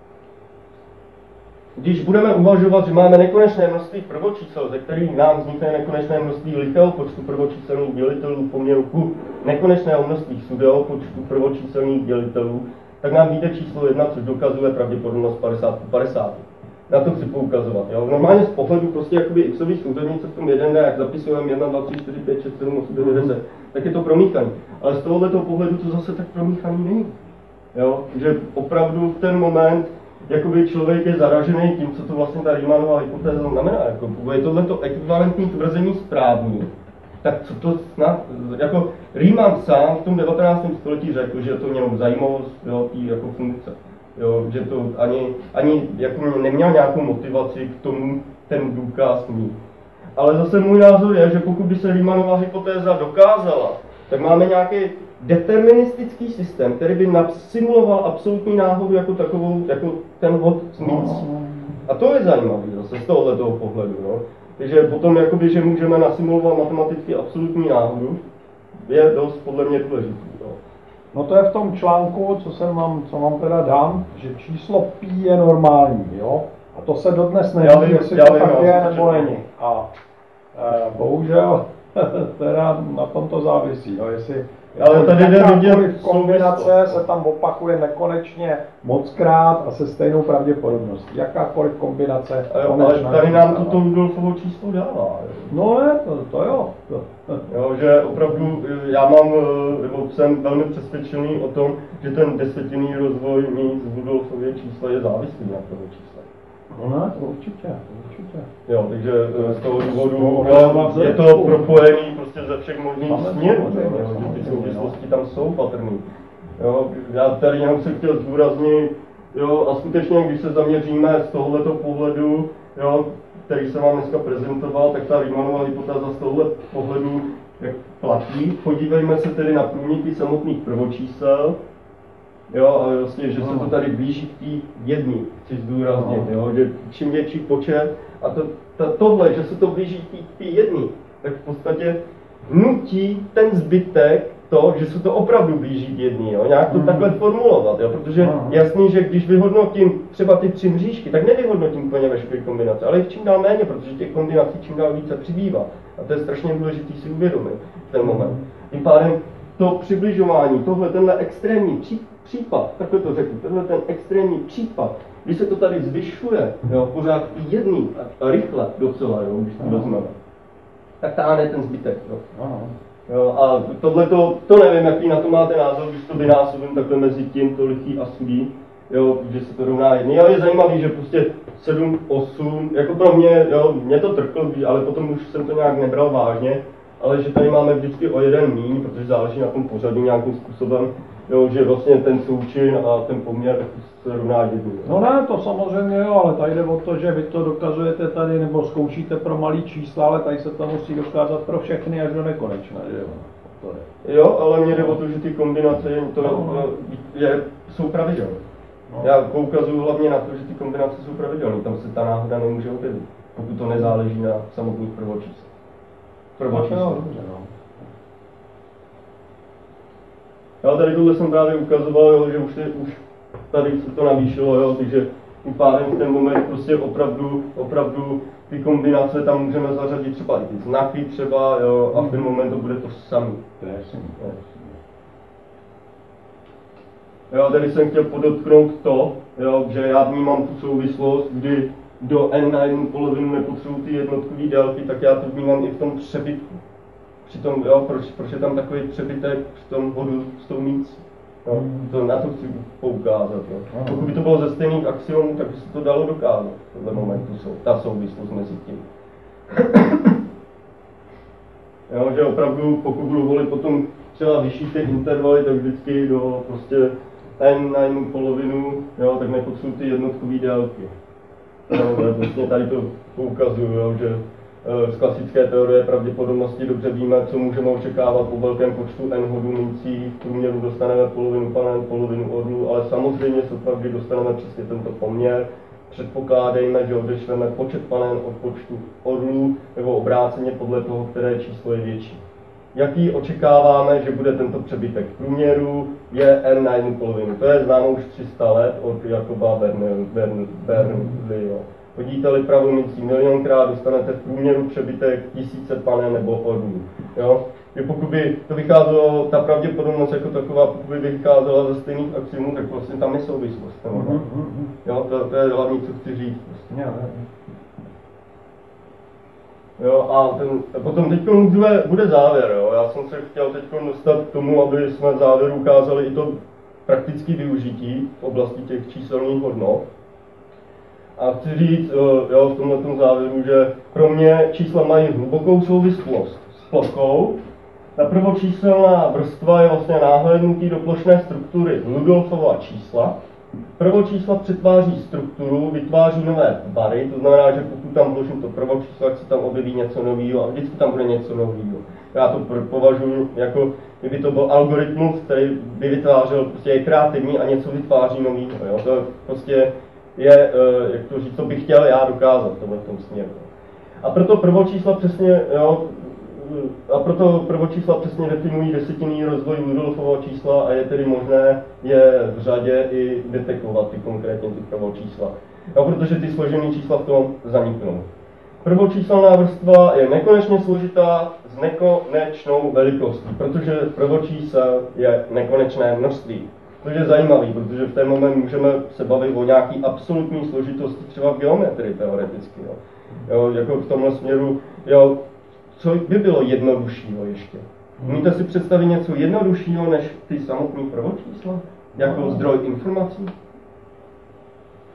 Když budeme uvažovat, že máme nekonečné množství prvočísel, ze kterých nám vznikne nekonečné množství lichého počtu prvočíselných dělitelů v poměru ku nekonečného množství sudého počtu prvočíselných dělitelů, tak nám vyjde číslo 1, což dokazuje pravděpodobnost 50/50. Na to chci poukazovat. Normálně z pohledu prostě jakoby xový souřadnice v tom 1D, jak zapisujeme 1, 2, 3, 4, 5, 6, 7, 8, 9, 10, tak je to promíchaný. Ale z tohoto pohledu to zase tak promíchaný není. Že opravdu v ten moment jakoby člověk je zaražený tím, co to vlastně ta Riemannova hypotéza znamená. Je tohleto ekvivalentní tvrzení správný, tak co to snad, Riemann sám v tom 19. století řekl, že je to jenom zajímavost jako funkce. Že to ani jako neměl nějakou motivaci k tomu ten důkaz mít. Ale zase můj názor je, že pokud by se Riemannova hypotéza dokázala, tak máme nějaký deterministický systém, který by simuloval absolutní náhodu jako takovou, jako ten hod z mincí. A to je zajímavé zase z tohoto pohledu. Takže potom, jakoby, že můžeme nasimulovat matematicky absolutní náhodu, je dost podle mě důležitý.
No to je v tom článku, co vám teda dám, že číslo pi je normální, A to se dodnes neví, jestli to tak je nebo není. A bohužel teda na tom to závisí, jestli
ale tady
jakákoliv kombinace se tam opakuje nekonečně mockrát a se stejnou pravděpodobností. Jakákoliv kombinace.
Ale tady nám to Rudolfovo číslo dává.
No ne, to jo.
Že opravdu já jsem velmi přesvědčený o tom, že ten desetinný rozvoj mít z Rudolfově čísla je závislý na toho čísla.
No, to určitě.
Jo, takže z toho důvodu je to propojený prostě ze všech možných směrů, že ty souvislosti tam jsou patrný. Jo, já tady jenom se chtěl zdůraznit, jo, a skutečně, když se zaměříme z tohoto pohledu, jo, který jsem vám dneska prezentoval, tak ta Riemannova hypotéza z tohoto pohledu jak platí. Podívejme se tedy na průniky samotných prvočísel, jo, a vlastně, že se to tady blíží k té jedné, chci zdůraznit, jo, že čím větší počet, a tohle, že se to blíží k té jedné, tak v podstatě nutí ten zbytek to, že se to opravdu blíží k jedné, jo, nějak to takhle formulovat, jo, protože jasný, že když vyhodnotím třeba ty 3 mřížky, tak nevyhodnotím úplně veškeré kombinace, ale jich čím dál méně, protože těch kombinací čím dál více přibývá. A to je strašně důležité si uvědomit v ten moment. Tím pádem to přibližování, tenhle extrémní případ, takhle to řeknu, tenhle ten extrémní případ, když se to tady zvyšuje, jo, pořád jedný a rychle docela, jo, když to vezmeme, tak táhne ten zbytek. Jo. Jo, a tohleto, to nevím, jaký na to máte názor, když to vynásobím takhle mezi tím, to lichý a sudý, jo, že se to rovná jedný, ale je zajímavý, že prostě 7, 8, jako pro mě, jo, mě to trklo, ale potom už jsem to nějak nebral vážně, ale že tady máme vždycky o jeden míň, protože záleží na tom pořadu nějakým způsobem, jo, že vlastně ten součin a ten poměr se rovná jedný.
No ne, to samozřejmě jo, ale tady jde o to, že vy to dokazujete tady, nebo zkoušíte pro malý čísla, ale tady se to musí dokázat pro všechny až do nekonečna, že jo?
Jo, ale mě jde o to, že ty kombinace jsou pravidelné. No. Já poukazuju hlavně na to, že ty kombinace jsou pravidelné, tam se ta náhoda nemůže objevit, pokud to nezáleží na samotných prvočíslech. Já tady tohle jsem právě ukazoval, jo, že už tady se to navýšilo, jo, takže tím pádem v ten moment prostě opravdu ty kombinace tam můžeme zařadit třeba i ty znaky třeba, jo, a v ten moment to bude to samé. Jo, tady jsem chtěl podotknout to, jo, že já vnímám tu souvislost, kdy do n na 1/2 nepotřebuji ty jednotkové délky, tak já to vnímám i v tom přebytku. Přitom, jo, proč je tam takový přebytek při tom bodu s tou mící? No, to na to chci poukázat. Jo. Pokud by to bylo ze stejných axiomů, tak by se to dalo dokázat. V tomhle momentu ta souvislost mezi tím. Jo, že opravdu, pokud budu volit potom třeba vyšší ty intervaly, tak vždycky do prostě n na 1/2, jo, tak nepotřebuji ty jednotkové délky. Jo, vlastně tady to poukazuju, jo, že z klasické teorie pravděpodobnosti dobře víme, co můžeme očekávat po velkém počtu n hodů mincí. V průměru dostaneme polovinu panen, polovinu orlů, ale samozřejmě sotva kdy dostaneme přesně tento poměr. Předpokládejme, že odešleme počet panen od počtu orlů, nebo obráceně podle toho, které číslo je větší. Jaký očekáváme, že bude tento přebytek? V průměru je n na 1/2. To je známo už 300 let od Jacoba Bernoulliho. Hodíte-li pravou mincí milionkrát, dostanete v průměru přebytek 1000 panen nebo orlů. Jo? Pokud by to vycházelo, ta pravděpodobnost jako taková, pokud by vycházela ze stejných axiomů, tak vlastně tam je souvislost. Jo? To je hlavní, co chci říct. Prostě. Jo, a potom teď bude závěr. Jo? Já jsem se chtěl teď dostat k tomu, aby jsme v závěru ukázali i to praktické využití v oblasti těch číselných hodnot. A chci říct jo, v tomto závěru, že pro mě čísla mají hlubokou souvislost s plochou. Ta prvočíselná vrstva je vlastně náhlédnutí do plošné struktury Rudolfova čísla. Prvočísla přetváří strukturu, vytváří nové tvary, to znamená, že pokud tam vložím to prvočíslo, tak se tam objeví něco nového a vždycky tam bude něco nového. Já to považuji jako, kdyby to byl algoritmus, který by vytvářel, prostě je kreativní a něco vytváří nového. To prostě je, jak to říct, co bych chtěl já dokázat v tomhle směru. A proto prvočísla přesně, jo, definují desetinný rozvoj Rudolfova čísla a je tedy možné je v řadě i detekovat konkrétně ty prvočísla. Jo, protože ty složené čísla v tom zaniknou. Prvočíselná vrstva je nekonečně složitá s nekonečnou velikostí, protože prvočísel je nekonečné množství. To je zajímavý, protože v ten moment můžeme se bavit o nějaký absolutní složitosti třeba v geometrii teoreticky. Jo, jako v tomhle směru, jo, co by bylo jednoduššího ještě? Umíte si představit něco jednoduššího než ty samotné prvočísla? Jako zdroj informací?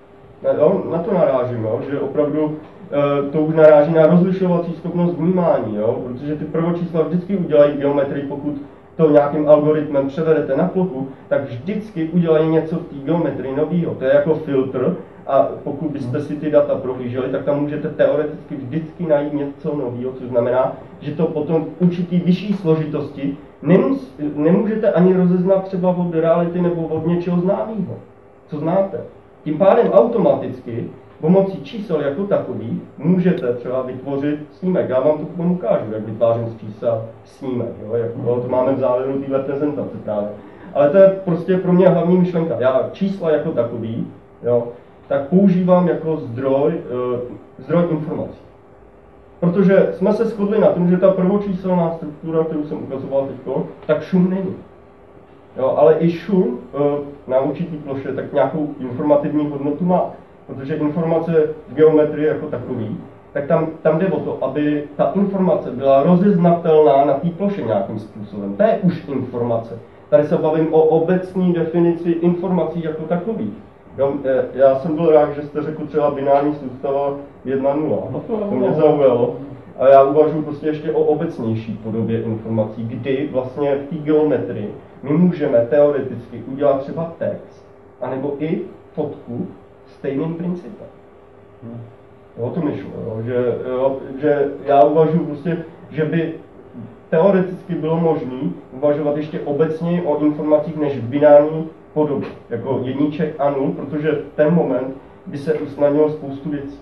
Na to narážím, jo, že opravdu to už naráží na rozlišovací schopnost vnímání, jo, protože ty prvočísla vždycky udělají geometrii, pokud to nějakým algoritmem převedete na plochu, tak vždycky udělají něco v té geometrii novýho. To je jako filtr a pokud byste si ty data prohlíželi, tak tam můžete teoreticky vždycky najít něco novýho, což znamená, že to potom v určitý vyšší složitosti nemůžete ani rozeznat třeba od reality nebo od něčeho známého, co znáte. Tím pádem automaticky pomocí čísel jako takový můžete třeba vytvořit snímek. Já vám to potom ukážu, jak vytvářím z čísel snímek. Jo? Jak to máme v závěru téhle prezentace právě. Ale to je prostě pro mě hlavní myšlenka. Já čísla jako takový, jo, tak používám jako zdroj informací. Protože jsme se shodli na tom, že ta prvočíselná struktura, kterou jsem ukazoval teď, tak šum není. Jo, ale i šum na určitý ploše tak nějakou informativní hodnotu má. Protože informace v geometrii jako takový, tak tam jde o to, aby ta informace byla rozeznatelná na té ploše nějakým způsobem. To je už informace. Tady se bavím o obecné definici informací jako takových. Já jsem byl rád, že jste řekl třeba binární soustava 1.0. To mě zaujalo. A já uvažuji prostě ještě o obecnější podobě informací, kdy vlastně v té geometrii my můžeme teoreticky udělat třeba text, anebo i fotku stejným principem. O tom myšlo, že já uvažuji prostě, že by teoreticky bylo možné uvažovat ještě obecně o informacích než v binární podobě, jako jedniček a nul, protože v ten moment by se usnadnilo spoustu věcí.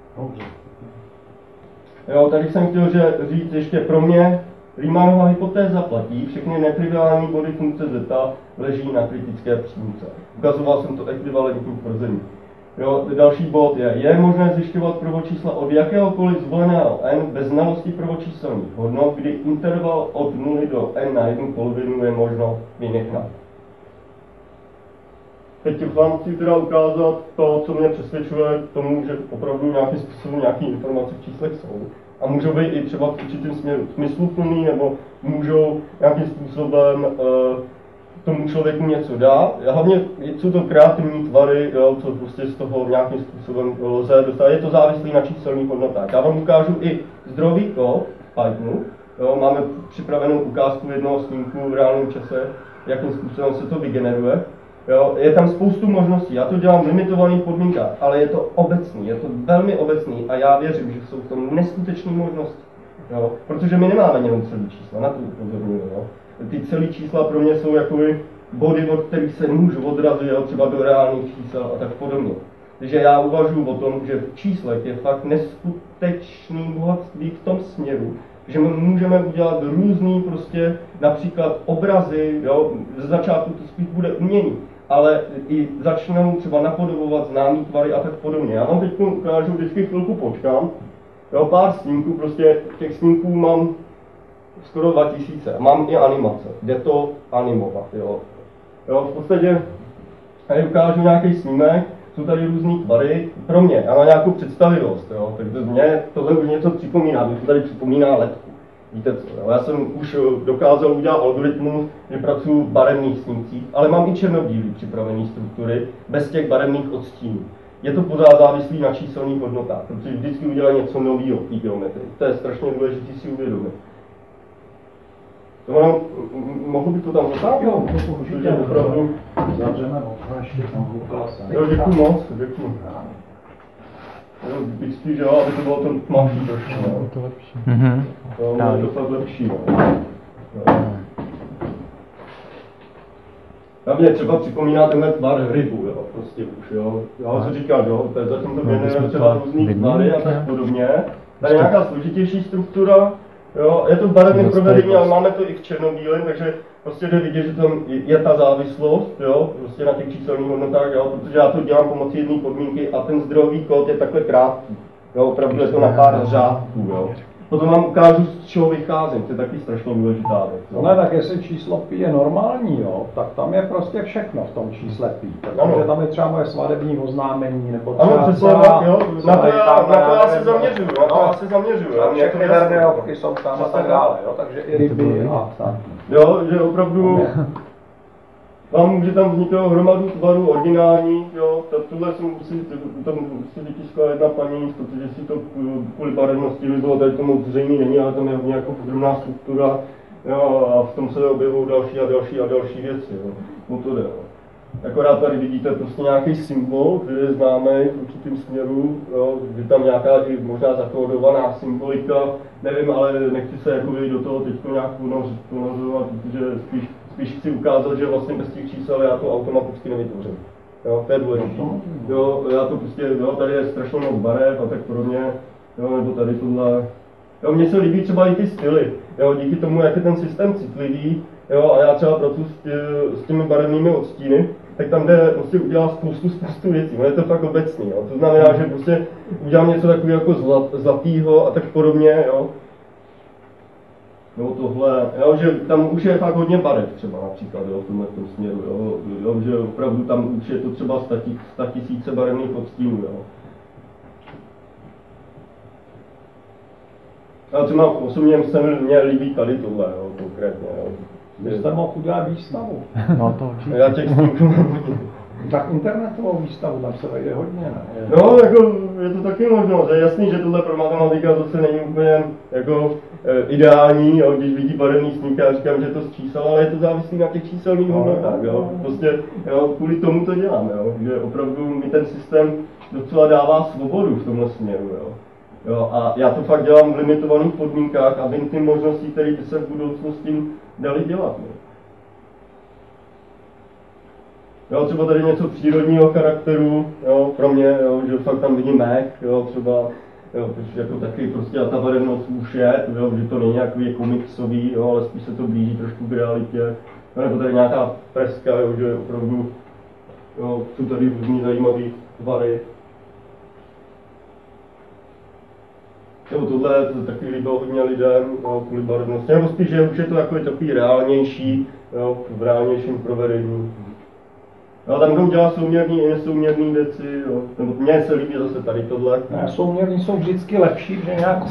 Jo, tady jsem chtěl říct ještě pro mě, Riemannova hypotéza platí, všechny netriviální body funkce zeta leží na kritické přímce. Ukazoval jsem to ekvivalentní tvrzení. Jo, další bod je možné zjišťovat prvočísla od jakéhokoliv zvoleného n bez znalosti prvočíselných hodnot, kdy interval od 0 do n na 1/2 je možno vynechat. Teď vám chci teda ukázat to, co mě přesvědčuje k tomu, že opravdu nějakým způsobem nějaké informace v číslech jsou. A můžou být i třeba v určitém směru smysluplný, nebo můžou nějakým způsobem tomu člověku něco dát. Hlavně jsou to kreativní tvary, jo, co prostě z toho nějakým způsobem lze dostat. Je to závislý na číselných hodnotách. Já vám ukážu i zdrojový kód v Pythonu. Jo, máme připravenou ukázku jednoho snímku v reálném čase, jakým způsobem se to vygeneruje. Jo, je tam spoustu možností, já to dělám v limitovaných podmínkách, ale je to obecný, je to velmi obecný a já věřím, že jsou v tom neskutečné možnosti. Jo, protože my nemáme jenom celý čísla, na to upozorňuji. Ty celý čísla pro mě jsou jakoby body, od kterých se můžu odrazit, jo, třeba do reálných čísel a tak podobně. Takže já uvažuji o tom, že v číslech je fakt neskutečný bohatství v tom směru, že my můžeme udělat různý prostě například obrazy, jo, ze začátku to spíš bude umění, ale i začnou třeba napodobovat známý tvary a tak podobně. Já vám teď ukážu, vždycky chvilku počkám, jo, pár snímků, prostě těch snímků mám skoro 2000 a mám i animace, jde to animovat, jo. V podstatě tady ukážu nějaký snímek, jsou tady různý tvary, pro mě, já mám nějakou představivost, jo, takže mě tohle už něco připomíná, mě to tady připomíná letku. Víte co, jo? Já jsem už dokázal udělat algoritmus, že pracuji v barevných snímcích, ale mám i černobílý připravený struktury, bez těch barevných odstínů. Je to pořád závislý na číselných hodnotách, protože vždycky udělají něco nového v té geometrii. To je strašně důležité si uvědomit. To mohl bych to tam dotáhnout?
Jo, to určitě
opravdu.
Zavřeme okno, ještě tam vůbec.
Jo, děkuji moc, děkuji. Bych spíš, jo, aby to bylo to tmavší trošku.
Je to lepší.
To je docela lepší, jo. Hlavně třeba připomíná tenhle tvar rybu, jo, prostě už, jo. Já jsem říkal, jo, to je zatím to generuje třeba různý tvary a tak podobně. Tady je nějaká složitější struktura, jo, je to barevně provedení, ale máme to i v černobílém, takže prostě jde vidět, že tam je ta závislost, jo, prostě na těch číselných hodnotách, jo, protože já to dělám pomocí jedné podmínky a ten zdrojový kód je takhle krátký, jo, opravdu je to na pár řádků, jo. Potom vám ukážu, z čeho vycházím, to je taky strašně důležitá věc.
No ne, tak jestli číslo pi je normální, jo, tak tam je prostě všechno v tom čísle pi. Takže tam je třeba moje svadební oznámení, nebo třeba
ano, přesně tak, jo, na to já se zaměřuju,
A všechny verneovky jsou tam a tak dále, jo, takže i ryby a tak.
Jo, že opravdu Může tam vzniknout hromadu tvarů originální, jo, tohle jsem tam si vytiskla jedna paní, protože si to kvůli barevnosti bylo, tady to moc zřejmě není, ale tam je hodně jako podrobná struktura, jo, a v tom se objevují další věci, jo, o to jde, jo. Akorát tady vidíte prostě nějaký symbol, který je známý v určitém směru, jo, je tam nějaká i možná zakódovaná symbolika, nevím, ale nechci se jako do toho teď nějak ponořovat, protože spíš chci ukázat, že vlastně bez těch čísel já to automaticky nevytvořím. Jo, to je důležité. Jo, já to prostě, jo, tady je strašně moc barev a tak podobně, jo, nebo tady tohle. Jo, mně se líbí třeba i ty styly, jo, díky tomu, jak je ten systém citlivý, jo, a já třeba pracuji s těmi barevnými odstíny, tak tam jde prostě udělat spoustu věcí, no je to fakt obecný, jo, to znamená, že prostě udělám něco takového jako zlatýho a tak podobně, jo. No tohle, jo, že tam už je fakt hodně barev třeba například, jo, v tomhle směru, jo, že opravdu tam už je to třeba 100 000 barevných odstínů, jo. A třeba osobně se mě líbí tady tohle, jo, konkrétně, jo.
Vy jste mohl udělat výstavu.
No to určitě.
Já těch snímků mám hodně.
Tak internetovou výstavu, tam se vejde hodně, ne?
No, jako je to taky možnost. Je jasný, že tohle pro matematika zase není úplně jako ideální, jo, když vidí barevný snímky, já říkám, že to z čísel, ale je to závislý na těch číselných hodnotách, jo. Prostě, jo, kvůli tomu to dělám, jo, že opravdu mi ten systém docela dává svobodu v tomhle směru, jo. Jo, a já to fakt dělám v limitovaných podmínkách a vím ty možnosti, které by se v budoucnosti daly dělat. Jo. Jo, třeba tady něco přírodního charakteru, jo, pro mě, jo, že fakt tam vidím mech, jo, třeba, jo, jako taky prostě a ta barevnost už je, jo, že to není nějaký komiksový, jo, ale spíš se to blíží trošku k realitě, jo, nebo tady nějaká freska, jo, že opravdu, jo, jsou tady různý zajímavý tvary. Jo, tohle to taky líbilo hodně lidem, jo, kvůli barevnosti, nebo spíš, že už je to takový reálnější, jo, v reálnějším provedení. No, tam jdou dělat souměrný i nesouměrný věci, jo. Nebo mně se líbí zase tady tohle.
Ne, souměrný jsou vždycky lepší, že nějak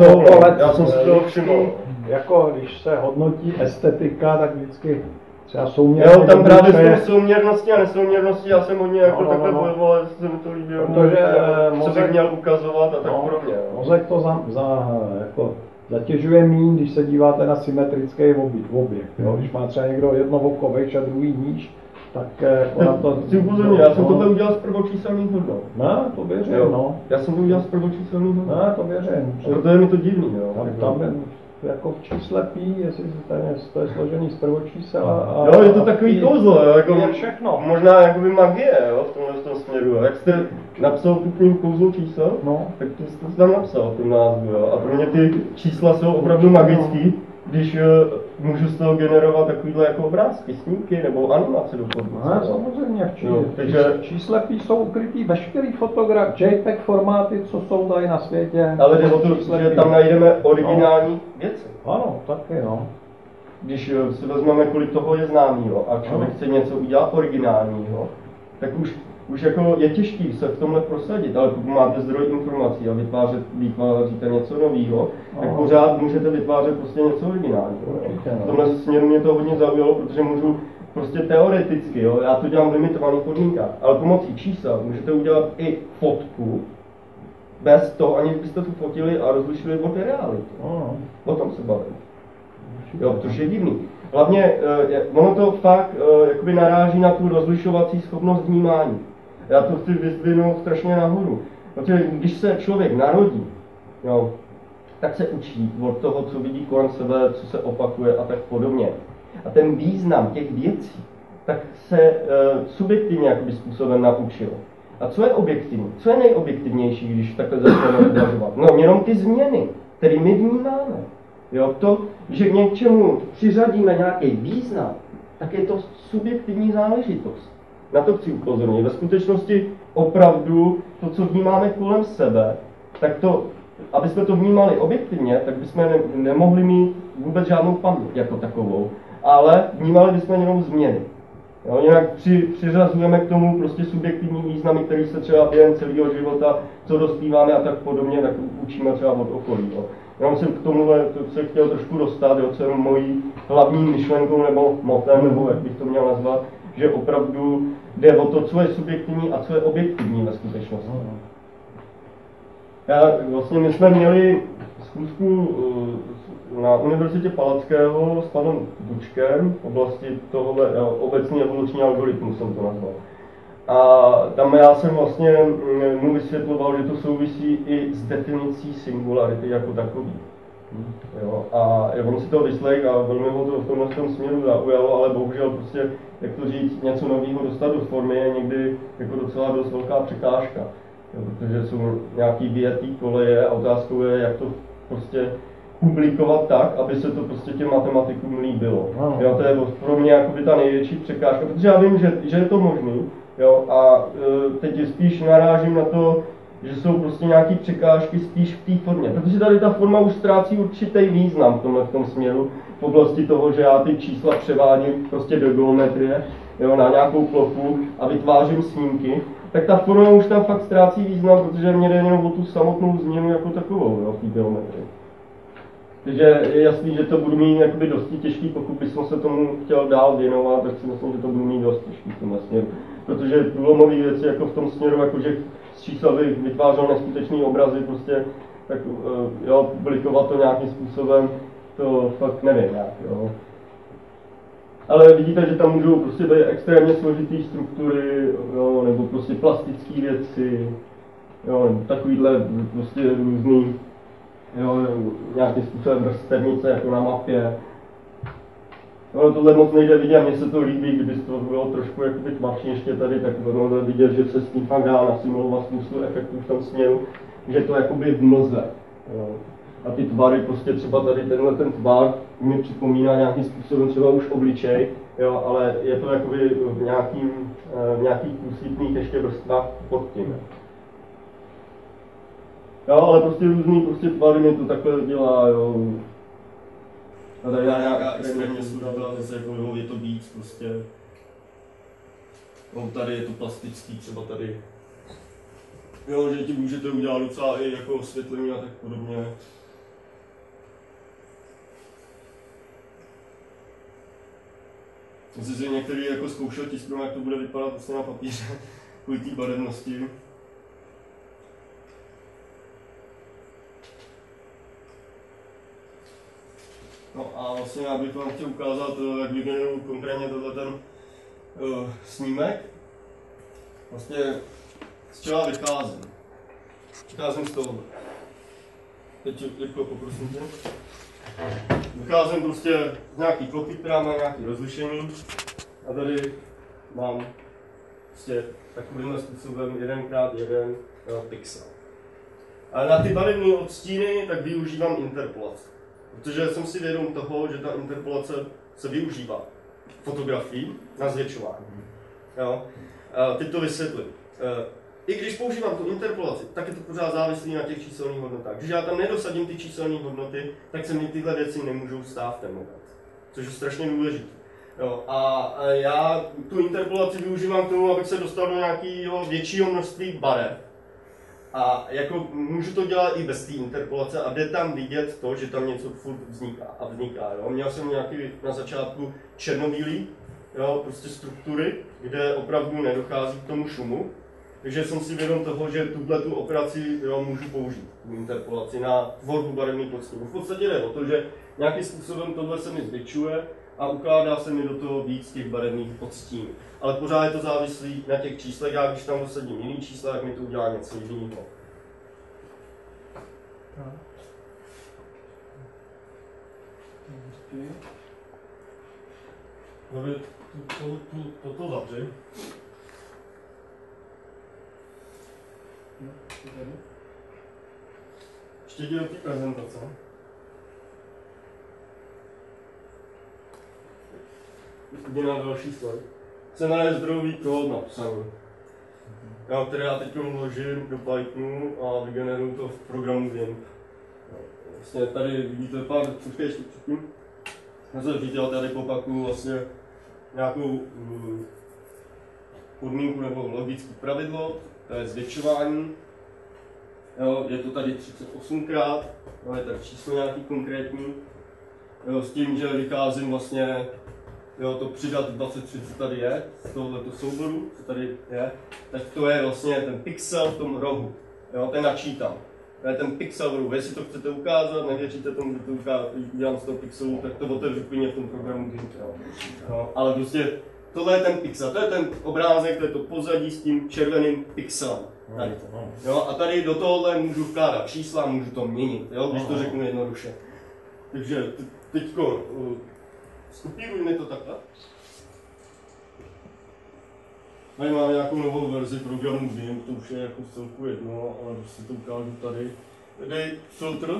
já jsem si toho všiml.
Jako když se hodnotí estetika, tak vždycky třeba souměrný.
Jo, tam právě z toho souměrnosti a nesouměrnosti já jsem hodně jako takhle bojoval, že se mi to líbí.
Protože
co bych měl ukazovat a tak podobně.
Mozek to jako zatěžuje míň, když se díváte na symetrický objekt. Když má třeba někdo jedno oko vejš a druhý níž, tak na to...
Chci upozornit, já jsem tohle udělal z prvočíselných hodnot.
No, to věřím,
jo.
no.
Já jsem to udělal z prvočíselných hodnot.
No, to věřím.
Proto je mi to divný, jo.
Tam jako v čísle pí, jestli to je složený z prvočísel a...
Jo, je to takový kouzlo, jo, jako
je všechno.
Možná jakoby magie, jo, v tom směru, jo. Jak jste napsal tu knihu Kouzlo čísel,
no.
Tak to jste tam napsal, ten názvu, jo. A pro mě ty čísla jsou opravdu magický, když můžu z toho generovat takovýhle jako obrázky, snímky nebo animace dokonce.
No, samozřejmě,
takže
číslepí jsou ukrytý veškerý JPEG formáty, co jsou tady na světě.
Ale jde o to, že tam najdeme originální věci.
Ano, taky, no.
Když si vezmeme, kolik toho je známýho a člověk chce něco udělat originálního, tak už jako je těžký se v tomhle prosadit, ale pokud máte zdroj informací a vytváříte něco nového, tak pořád můžete vytvářet prostě něco originálního. V tomhle směru mě to hodně zaujalo, protože můžu prostě teoreticky, jo, já to dělám v limitovaných podmínkách, ale pomocí čísel můžete udělat i fotku, bez toho, aniž byste to fotili a rozlišili od reality. O tom se bavím. Jo, což je divný. Hlavně ono to fakt jakoby naráží na tu rozlišovací schopnost vnímání. Já to chci vyzdvihnout strašně nahoru. Protože když se člověk narodí, jo, tak se učí od toho, co vidí kolem sebe, co se opakuje a tak podobně. A ten význam těch věcí, tak se subjektivně jakoby způsobem naučil. A co je objektivní? Co je nejobjektivnější, když takhle začneme uvažovat? No, jenom ty změny, které my vnímáme. Jo, to, že k něčemu přiřadíme nějaký význam, tak je to subjektivní záležitost. Na to chci upozornit. Ve skutečnosti opravdu to, co vnímáme kolem sebe, tak to, aby jsme to vnímali objektivně, tak bychom nemohli mít vůbec žádnou paměť jako takovou, ale vnímali bychom jenom změny. Jo, jinak přiřazujeme k tomu prostě subjektivní významy, který se třeba během celého života, co dospíváme a tak podobně, tak učíme třeba od okolí. Jo. Já jsem k tomuhle se chtěl trošku dostat, jo, co je mojí hlavní myšlenkou nebo motem, nebo jak bych to měl nazvat, že opravdu jde o to, co je subjektivní a co je objektivní ve skutečnosti. My jsme měli schůzku na Univerzitě Palackého s panem Dučkem v oblasti tohohle obecný evoluční algoritmus jsem to nazval. A tam já jsem vlastně mu vysvětloval, že to souvisí i s definicí singularity jako takový. Jo, a on si to vyslech a velmi ho to v tomhle směru zaujalo, ale bohužel prostě, jak to říct, něco nového dostat do formy je někdy jako docela dost velká překážka. Jo, protože jsou nějaký vyjetý koleje a otázkou je, jak to prostě publikovat tak, aby se to prostě těm matematikům líbilo. Jo, to je pro mě jakoby ta největší překážka, protože já vím, že je to možný, jo, a teď spíš narážím na to, že jsou prostě nějaké překážky spíš v té formě, protože tady ta forma už ztrácí určitý význam v tom směru, v oblasti toho, že já ty čísla převádím prostě do geometrie, jo, na nějakou plochu a vytvářím snímky, tak ta forma už tam fakt ztrácí význam, protože mě jde jenom o tu samotnou změnu jako takovou, jo, v té geometrii. Takže je jasný, že to budu mít jakoby dosti těžký, pokud bych se tomu chtěl dál věnovat, tak si myslím, že to budu mít dost těžký v tomhle směru. Protože průlomové věci jako v tom směru, jakože z čísel bych vytvářel neskutečný obrazy, prostě, tak jo, publikovat to nějakým způsobem, to fakt nevím nějak, jo. Ale vidíte, že tam můžou prostě být extrémně složitý struktury, jo, nebo prostě plastické věci, jo, nebo takovýhle prostě různý, jo, nějakým způsobem vrstevnice jako na mapě. No, tohle moc nejde vidět, mně se to líbí, kdyby to bylo trošku jakoby tmavší ještě tady, tak ono vidět, že se s tím fakt dá nasimulovat spoustu efektů v tom směru, že to jakoby v mlze. Jo. A ty tvary, prostě třeba tady tenhle ten tvar mi připomíná nějakým způsobem třeba už obličej, jo, ale je to jakoby v nějakých průsvitných ještě vrstvách pod tím. Jo, ale prostě různý prostě tvary mi to takhle dělá, jo. A tady nějaká extrémně složitá, zase jako je to víc prostě. No, tady je to plastický, třeba tady. Jo, že ti můžete udělat docela i jako osvětlení a tak podobně. Myslím si, že některý jako zkoušel tisknout, jak to bude vypadat vlastně na papíře, kvůli té barevnosti. No a vlastně já bych vám chtěl ukázat, jak vygeneruju konkrétně tenhle snímek. Vlastně z čeho vycházím. Vycházím z toho. Teď rychle poprosím tě. Vycházím prostě z nějaký plochy, která má nějaké rozlišení. A tady mám prostě takovýmhle způsobem 1x1 pixel. A na ty barevné odstíny tak využívám interpolaci. Protože jsem si vědom toho, že ta interpolace se využívá fotografii na zvětšování. Jo? Teď to vysvětlím. I když používám tu interpolaci, tak je to pořád závislý na těch číselných hodnotách. Když já tam nedosadím ty číselné hodnoty, tak se mi tyhle věci nemůžou stát v ten moment. Což je strašně důležité. Jo, a já tu interpolaci využívám k tomu, abych se dostal do nějakého většího množství barev. A jako můžu to dělat i bez té interpolace a jde tam vidět to, že tam něco furt vzniká. Jo. Měl jsem nějaký na začátku černobílý, jo, prostě struktury, kde opravdu nedochází k tomu šumu. Takže jsem si vědom toho, že tu operaci jo, můžu použít, tu interpolaci na tvorbu barevných odstínů. V podstatě jde o to, že nějakým způsobem tohle se mi zvětšuje a ukládá se mi do toho víc těch barevných odstínů. Ale pořád je to závislý na těch číslech, já když tam dosadím jiný čísla, tak mi to udělá něco jiného. Toto zavři. Ještě jde do té prezentace. Jde na další slide. Scénář je zdrojový kód napsaný. Který já teď vložím do Pythonu a vygeneruju to v programu GIMP. Vlastně tady vidíte pár, počkej ještě předtím. Já tady popakuju vlastně nějakou podmínku nebo logické pravidlo, to je zvětšování. Jo, je to tady 38krát, no, je tady číslo nějaký konkrétní. Jo, s tím, že vycházím vlastně jo, to přidat 23, co tady je, z tohoto souboru, co tady je, tak to je vlastně ten pixel v tom rohu, jo, ten načítám. To je ten pixel v rohu, jestli to chcete ukázat, nevěříte tomu, že to udělám z toho pixelu, tak to otevřu klidně v tom programu GIMP, jo. Ale prostě tohle je ten pixel, to je ten obrázek, to je to pozadí s tím červeným pixelem. Tady. Jo, a tady do tohohle můžu vkládat čísla, můžu to měnit, jo, když to řeknu jednoduše. Takže teďko skopírujme to takhle. Tady máme nějakou novou verzi programu GIMP, to už je jako vcelku jedno, ale si to ukážu tady. Tady filtr.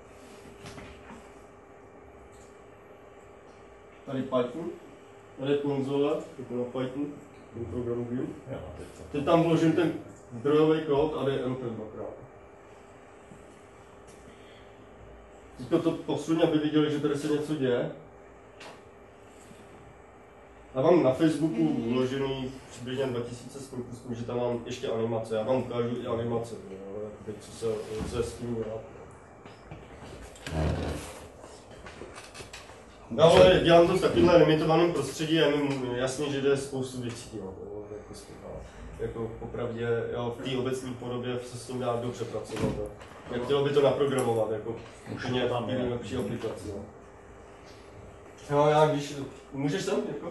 Tady Python. Tady je konzole, jako na Python, ten programu GIMP. Teď tam vložím ten zdrojový kód a jde Enter dvakrát. Teďka to posuň, aby viděli, že tady se něco děje. Já mám na Facebooku vložený přibližně 2000 spolků, že tam mám ještě animace. Já vám ukážu i animace, teď co se s tím dělá. No ale dělám to v takovémhle limitovaném prostředí a je jasně, že jde spoustu věcí. Jako popravdě, jo, v té obecné podobě se s tím dá dobře pracovat. Jak chtělo by to naprogramovat, jako úplně lepší aplikaci. Jo, já když... Můžeš tam? Jako,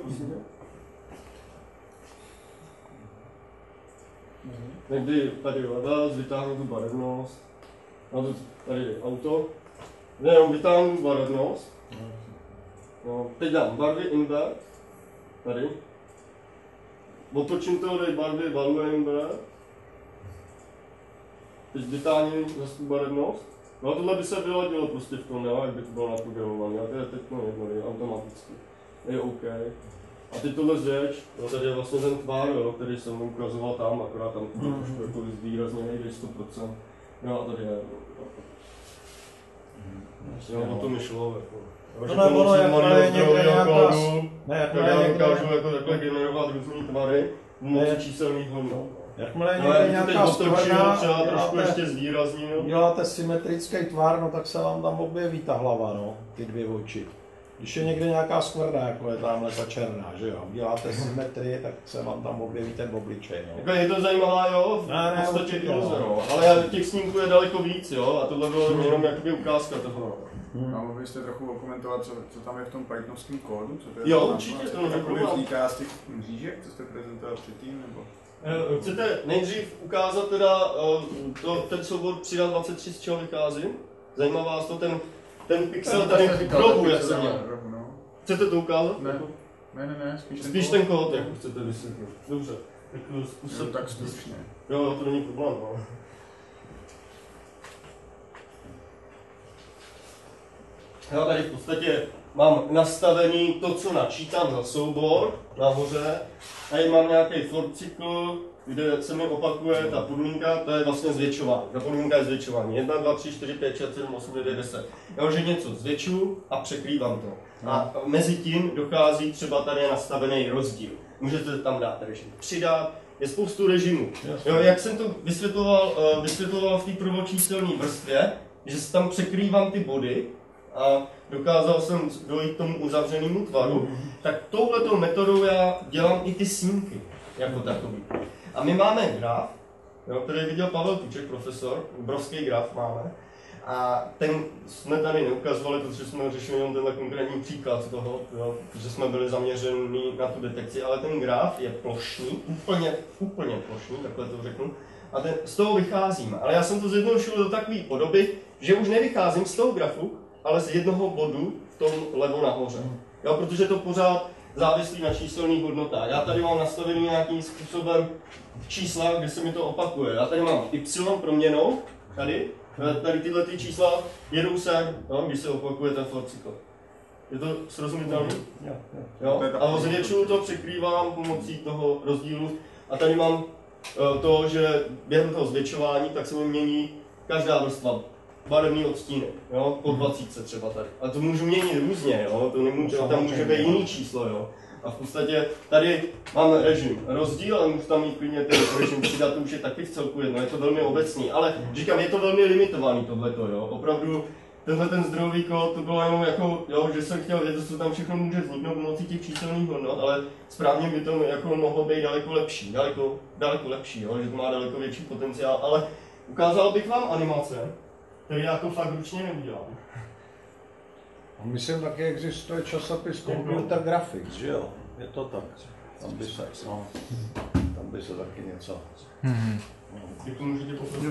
někdy tady hledat, vytáhnu tu barevnost. Tady je auto. Jenom vytáhnu barevnost. No, teď dám barvy invert. Tady. Otočím to, dej barvy value invert. Teď vytáhnu zase tu barevnost. No a tohle by se vyladilo prostě v tom, jak by to bylo naprogramované. A to je teď jedno, je automaticky. Je OK. A teď tohle řeč, no tady je vlastně ten tvar, jo, který jsem ukazoval tam, akorát tam trošku jako výrazně nejde 100%. No a tady je. Jo, o to mi šlo. Jako.
No ono, jakmile je někde nějaká...
Já dokážu jako takhle generovat různý tvary, moc číselných hodnot.
Jakmile je někde nějaká skvrna,
trošku ještě zvýrazním.
Děláte symetrický tvar, no tak se vám tam objeví ta hlava, no, ty dvě oči. Když je někde nějaká skvrna, jako je tamhle ta černá, že jo, děláte symetrii, tak se vám tam objeví ten obličej, no.
Jako je to zajímavá, jo, v podstatě iluze, no. Ale těch snímků je daleko víc, jo, a tohle bylo jenom jakoby ukázka toho.
A mohli byste trochu okomentovat, co tam je v tom pythonovském kódu? Co to je
jo, určitě, to
jakoby vzniká z těch mřížek, co jste prezentoval předtím, nebo?
Chcete nejdřív ukázat teda ten soubor přidat 23, z čeho vycházím? Zajímá vás to ten pixel tady v rohu, jak jsem měl. Chcete to ukázat?
Ne,
spíš ten kód, jak chcete vysvětlit. Dobře.
Tak stručně.
Jo, to není problém, no. Já tady v podstatě mám nastavený to, co načítám za soubor nahoře. Tady mám nějaký for cykl, kde se mi opakuje ta podmínka, to je vlastně zvětšování. Ta podmínka je zvětšování. 1, 2, 3, 4, 5, 6, 7, 8, 9, 10. Já už něco zvětšuju a překrývám to. A mezi tím dochází třeba tady nastavený rozdíl. Můžete tam dát režim přidat, je spoustu režimů. Jo, jak jsem to vysvětloval v té prvočíselné vrstvě, že se tam překrývám ty body a dokázal jsem dojít k tomu uzavřenému tvaru, tak touhletou metodou já dělám i ty snímky jako takový. A my máme graf, jo, který viděl Pavel Tuček, profesor, obrovský graf máme. A ten jsme tady neukazovali, protože jsme řešili jenom tenhle konkrétní příklad toho, jo, že jsme byli zaměření na tu detekci, ale ten graf je plošný, úplně plošný, takhle to řeknu. A z toho vycházím. Ale já jsem to zjednodušil do takové podoby, že už nevycházím z toho grafu, ale z jednoho bodu v tom levo nahoře. Jo, protože to pořád závislí na číselných hodnotách. Já tady mám nastavený nějakým způsobem čísla, kde se mi to opakuje. Já tady mám y proměnou, tady tyhle ty čísla jedou sem, no, když se opakuje ten for cykl. Je to srozumitelné? Jo. A zvětšuju to, překrývám pomocí toho rozdílu. A tady mám to, že během toho zvětšování tak se mi mění každá vrstva. Barevný odstínek, jo, po 20 třeba tady. A to můžu měnit různě, jo, to nemůže, tam může být jiný číslo, jo. A v podstatě tady máme režim rozdíl, ale můžu tam mít klidně ten režim přidat, to už je taky v celku jedno, je to velmi obecný, ale říkám, je to velmi limitovaný tohleto, jo. Opravdu tenhle ten zdrojový kód, to bylo jenom jako, jo, že jsem chtěl vědět, co tam všechno může vzniknout pomocí těch číselných hodnot, ale správně by to jako mohlo být daleko lepší, daleko lepší, jo, že to má daleko větší potenciál, ale ukázal bych vám animace, které jako fakt ručně neudělám.
Myslím, taky existuje časopis Computer Graphics, že jo? Je to tak. Tam by se taky něco.
Jak to můžete poprosit?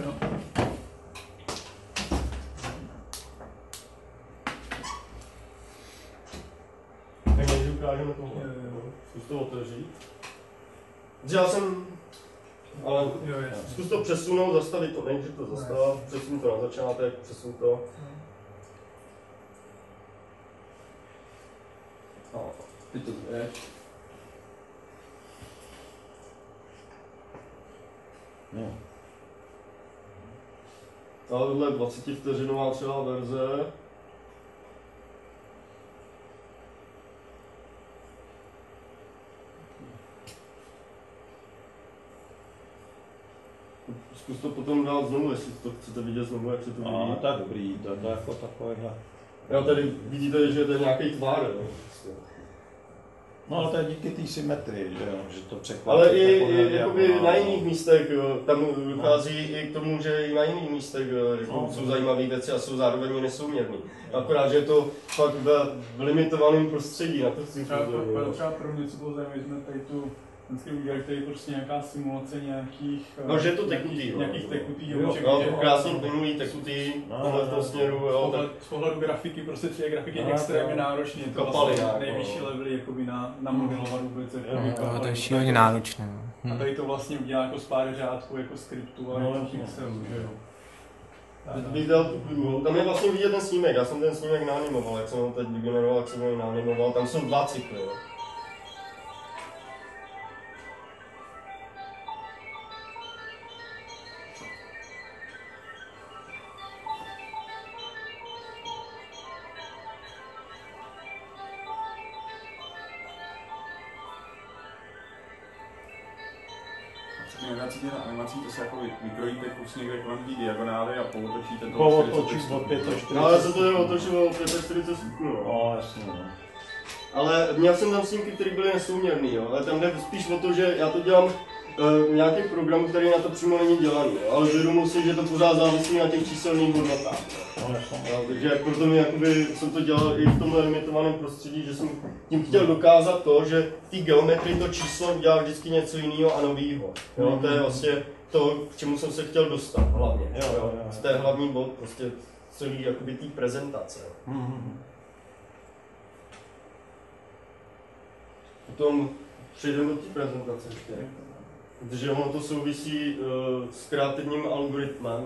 Tak než ukážeme tohle. Zkus to otevřít. Já jsem... Ale zkus to přesunout, zastavit to, nejdřív to zastav, přesun to na začátek, přesun to. Teď to zvěš.
No.
Tahle 20 vteřinová třeba verze. Zkus to potom dát znovu, jestli to chcete vidět znovu, jak se to vidí.
To je dobrý, to je jako takovýhle.
Jo, tady vidíte, že to je nějaký tvar, jo.
No ale to je díky té symetrii, že jo, že to překvapí.
Ale i jakoby na jiných místech, jo, tam dochází i k tomu, že i na jiných místech jako jsou zajímavé věci a jsou zároveň nesouměrný. Akorát, že je to fakt v limitovaném prostředí, na to chci upozornit.
Třeba pro mě, co bylo zajímavé, jsme tady tu vždycky udělali, tady prostě nějaká simulace nějakých...
No, že je to tekutý,
nějakých tekutý,
jo, krásně plynulý tekutý, v tom směru, jo.
Z pohledu grafiky, prostě 3D grafiky je extrémně náročný, je to vlastně nejvyšší levely jakoby na modelovat vůbec.
To je šíleně náročné.
A tady to vlastně udělá jako z pár řádků, jako skriptu a pixelů, že jo.
Tam je vlastně vidět ten snímek, já jsem ten snímek naanimoval, jak jsem ho teď vygeneroval, jak jsem ho naanimoval, tam jsou 2 cykly. Jo.
Animací to se jako vykrojíte kus někde kolem té diagonály a pootočíte to
Pootočíš od 45.
No ale se to je otočilo o 45 stupňů.
No jasně, no.
Ale měl jsem tam snímky, které byly nesouměrný, jo. Ale tam jde spíš o to, že já to dělám nějaký program, který na to přímo není dělaný, jo. Ale uvědomuji si, že to pořád závisí na těch číselných hodnotách. No, takže proto jsem to dělal i v tomhle limitovaném prostředí, že jsem tím chtěl dokázat to, že v té geometrii to číslo udělá vždycky něco jiného a nového. To je vlastně to, k čemu jsem se chtěl dostat hlavně. To je hlavní bod prostě celý jakoby té prezentace. Potom přejdeme do té prezentace ještě. Protože ono to souvisí s kreativním algoritmem.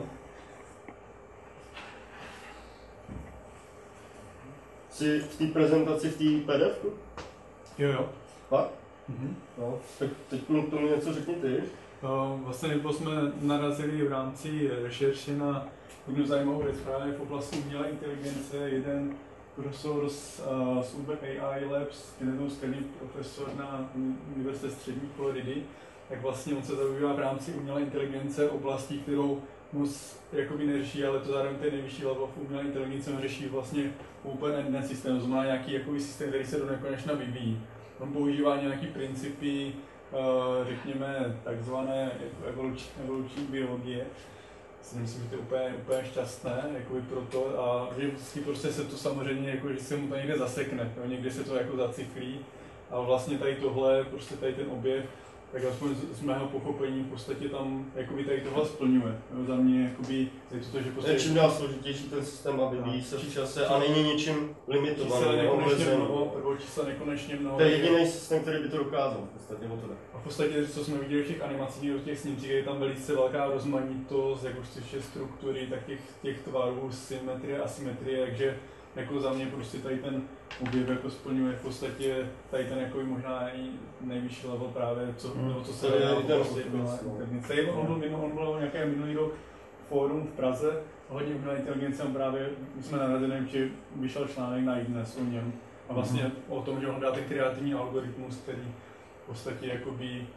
Jsi v té prezentaci v té PDF-ku?
Jo.
Fakt? No, tak teď k tomu něco řekni ty.
Vlastně nebo jsme narazili v rámci rešerše na jednu zajímavou věc právě v oblasti umělé inteligence. Jeden profesor z Uber AI Labs, jeden skvělý profesor na Univerzitě střední Floridy, tak vlastně on se zabývá v rámci umělé inteligence oblastí, kterou moc jakoby neřeší, ale to zároveň ten nejvyšší level v umělé inteligenci on řeší vlastně open-ended systém, to znamená nějaký jakoby systém, který se do nekonečna vyvíjí. On používá nějaký principy, řekněme, takzvané evoluční biologie. Myslím, že to je úplně šťastné jakoby proto, a že vždycky prostě se to samozřejmě, jako, že se mu to někde zasekne, jo? Někde se to jako zacifrí a vlastně tady tohle, prostě tady ten objev, tak aspoň z mého pochopení v podstatě tam jakoby tady tohle splňuje. Jo? Za mě jakoby, je to, že prostě...
Čím dál složitější ten systém a vyvíjí se v čase a není ničím limitovaný,
neomezený. Čísla nekonečně mnoho.
To je jediný systém, který by to dokázal v podstatě.
A v podstatě, co jsme viděli v těch animacích, v těch snímcích, je tam velice velká rozmanitost, jak už se struktury, tak těch tvarů, symetrie, asymetrie, takže jako za mě prostě tady ten objev jako splňuje v podstatě tady ten jako možná i nejvyšší level právě, co se dá. On byl nějaké minulý rok fórum v Praze ohledně umělé inteligence, právě jsme narazili, že vyšel článek na iDnes o něm a vlastně o tom, že on dá ten kreativní algoritmus, který v podstatě jakoby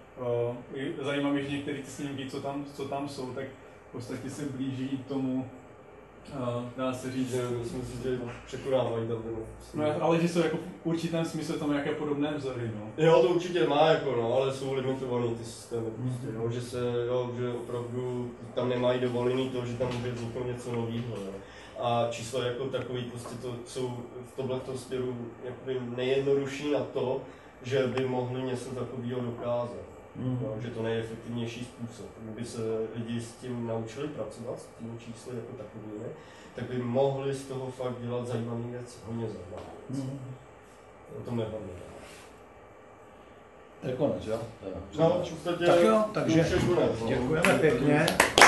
zajímavé, že některé ty snímky, co tam jsou, tak v podstatě se blíží tomu Dá se říct,
že myslím si, že překonávají tam ten.
No, ale že jsou jako v určitém smyslu tam nějaké podobné vzory, no.
Jo, to určitě má, jako no, ale jsou limitovaný ty systémy prostě, jo, že se, jo, že opravdu tam nemají dovolený to, že tam může vzniknout něco nového, jo. A čísla jako takový prostě to jsou v tomto směru jakoby nejjednodušší na to, že by mohli něco takového dokázat. No, že to nejefektivnější způsob. Kdyby se lidi s tím naučili pracovat, s tím čísly jako takovými, tak by mohli z toho fakt dělat zajímavé věci, hodně zajímavé věci. O tom nebavíme.
To je konec, jo?
No, v podstatě
tak jo, takže děkujeme pěkně.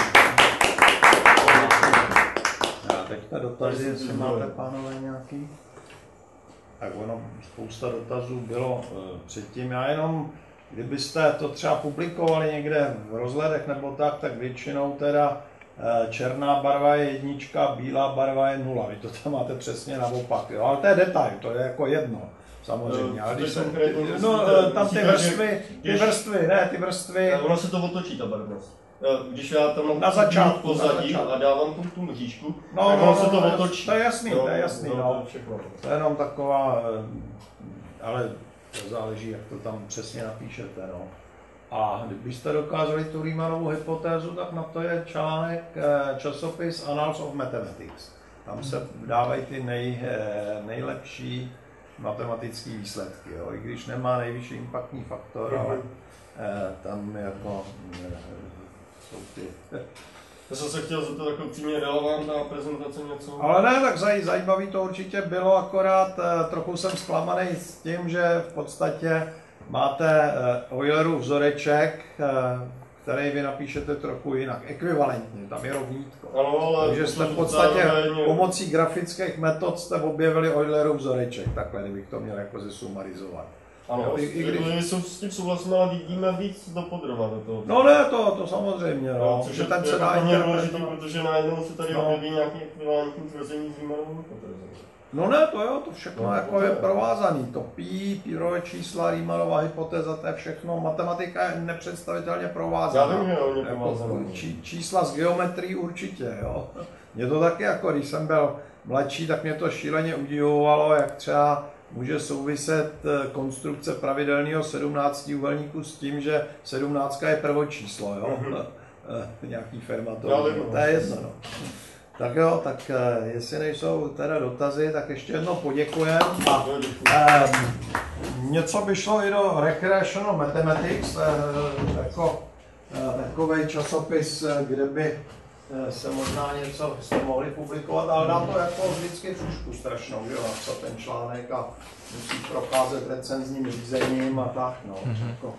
A teďka dotazy, jestli máte, pánové, nějaký? Tak ono, spousta dotazů bylo předtím. Já jenom, kdybyste to třeba publikovali někde v rozhledech nebo tak většinou teda černá barva je 1, bílá barva je 0. Vy to tam máte přesně naopak, jo? Ale to je detail, to je jako jedno. Samozřejmě, ale když jsem, tam ty vrstvy...
Ono se to otočí, ta barvnost. Když já tam mám
na začátku
pozadí a dávám tu mřížku, tak ono se to otočí.
To je jasný, no. To je jenom taková, ale to záleží, jak to tam přesně napíšete, no. A kdybyste dokázali tu Riemannovu hypotézu, tak na to je článek časopis Annals of Mathematics. Tam se dávají ty nejlepší matematické výsledky, jo. I když nemá nejvyšší impaktní faktor, ale tam jako jsou ty.
Já jsem se chtěl zeptat jako přímě relevantná prezentace něco.
Ale ne, tak zajímavý to určitě bylo, akorát trochu jsem zklamaný s tím, že v podstatě máte Eulerův vzoreček, který vy napíšete trochu jinak, ekvivalentně, tam je rovnítko.
Ano,
takže jste v podstatě pomocí grafických metod jste objevili Eulerův vzoreček, takhle, kdybych to měl jako zesumarizovat.
Ano, i když s tím souhlasím, ale vidíme víc dopodrobna do toho.
No ne, to samozřejmě, no.
Což je ten se dá důležitý, protože najednou se tady objeví nějaký ekvivalentní tvrzení z Riemannovou hypotézou.
No ne, to jo, to všechno jako je provázaný. To pírové čísla, Riemannova hypotéza, to je všechno. Matematika je nepředstavitelně provázaná.
Já vím, že je provázaná.
Čísla z geometrii určitě, jo. Mě to taky jako, když jsem byl mladší, tak mě to šíleně udivovalo, jak třeba může souviset konstrukce pravidelného 17úhelníku s tím, že 17 je prvočíslo, jo. Nějaký Fermatov, to je jedno, no. Tak jo, tak jestli nejsou teda dotazy, tak ještě jednou poděkujem. A něco by šlo i do Recreational Mathematics, jako takový časopis, kde by se možná něco jste mohli publikovat, ale dá to jako vždycky trošku strašnou, že jo, napsat ten článek a musí procházet recenzním řízením a tak, no. Jako.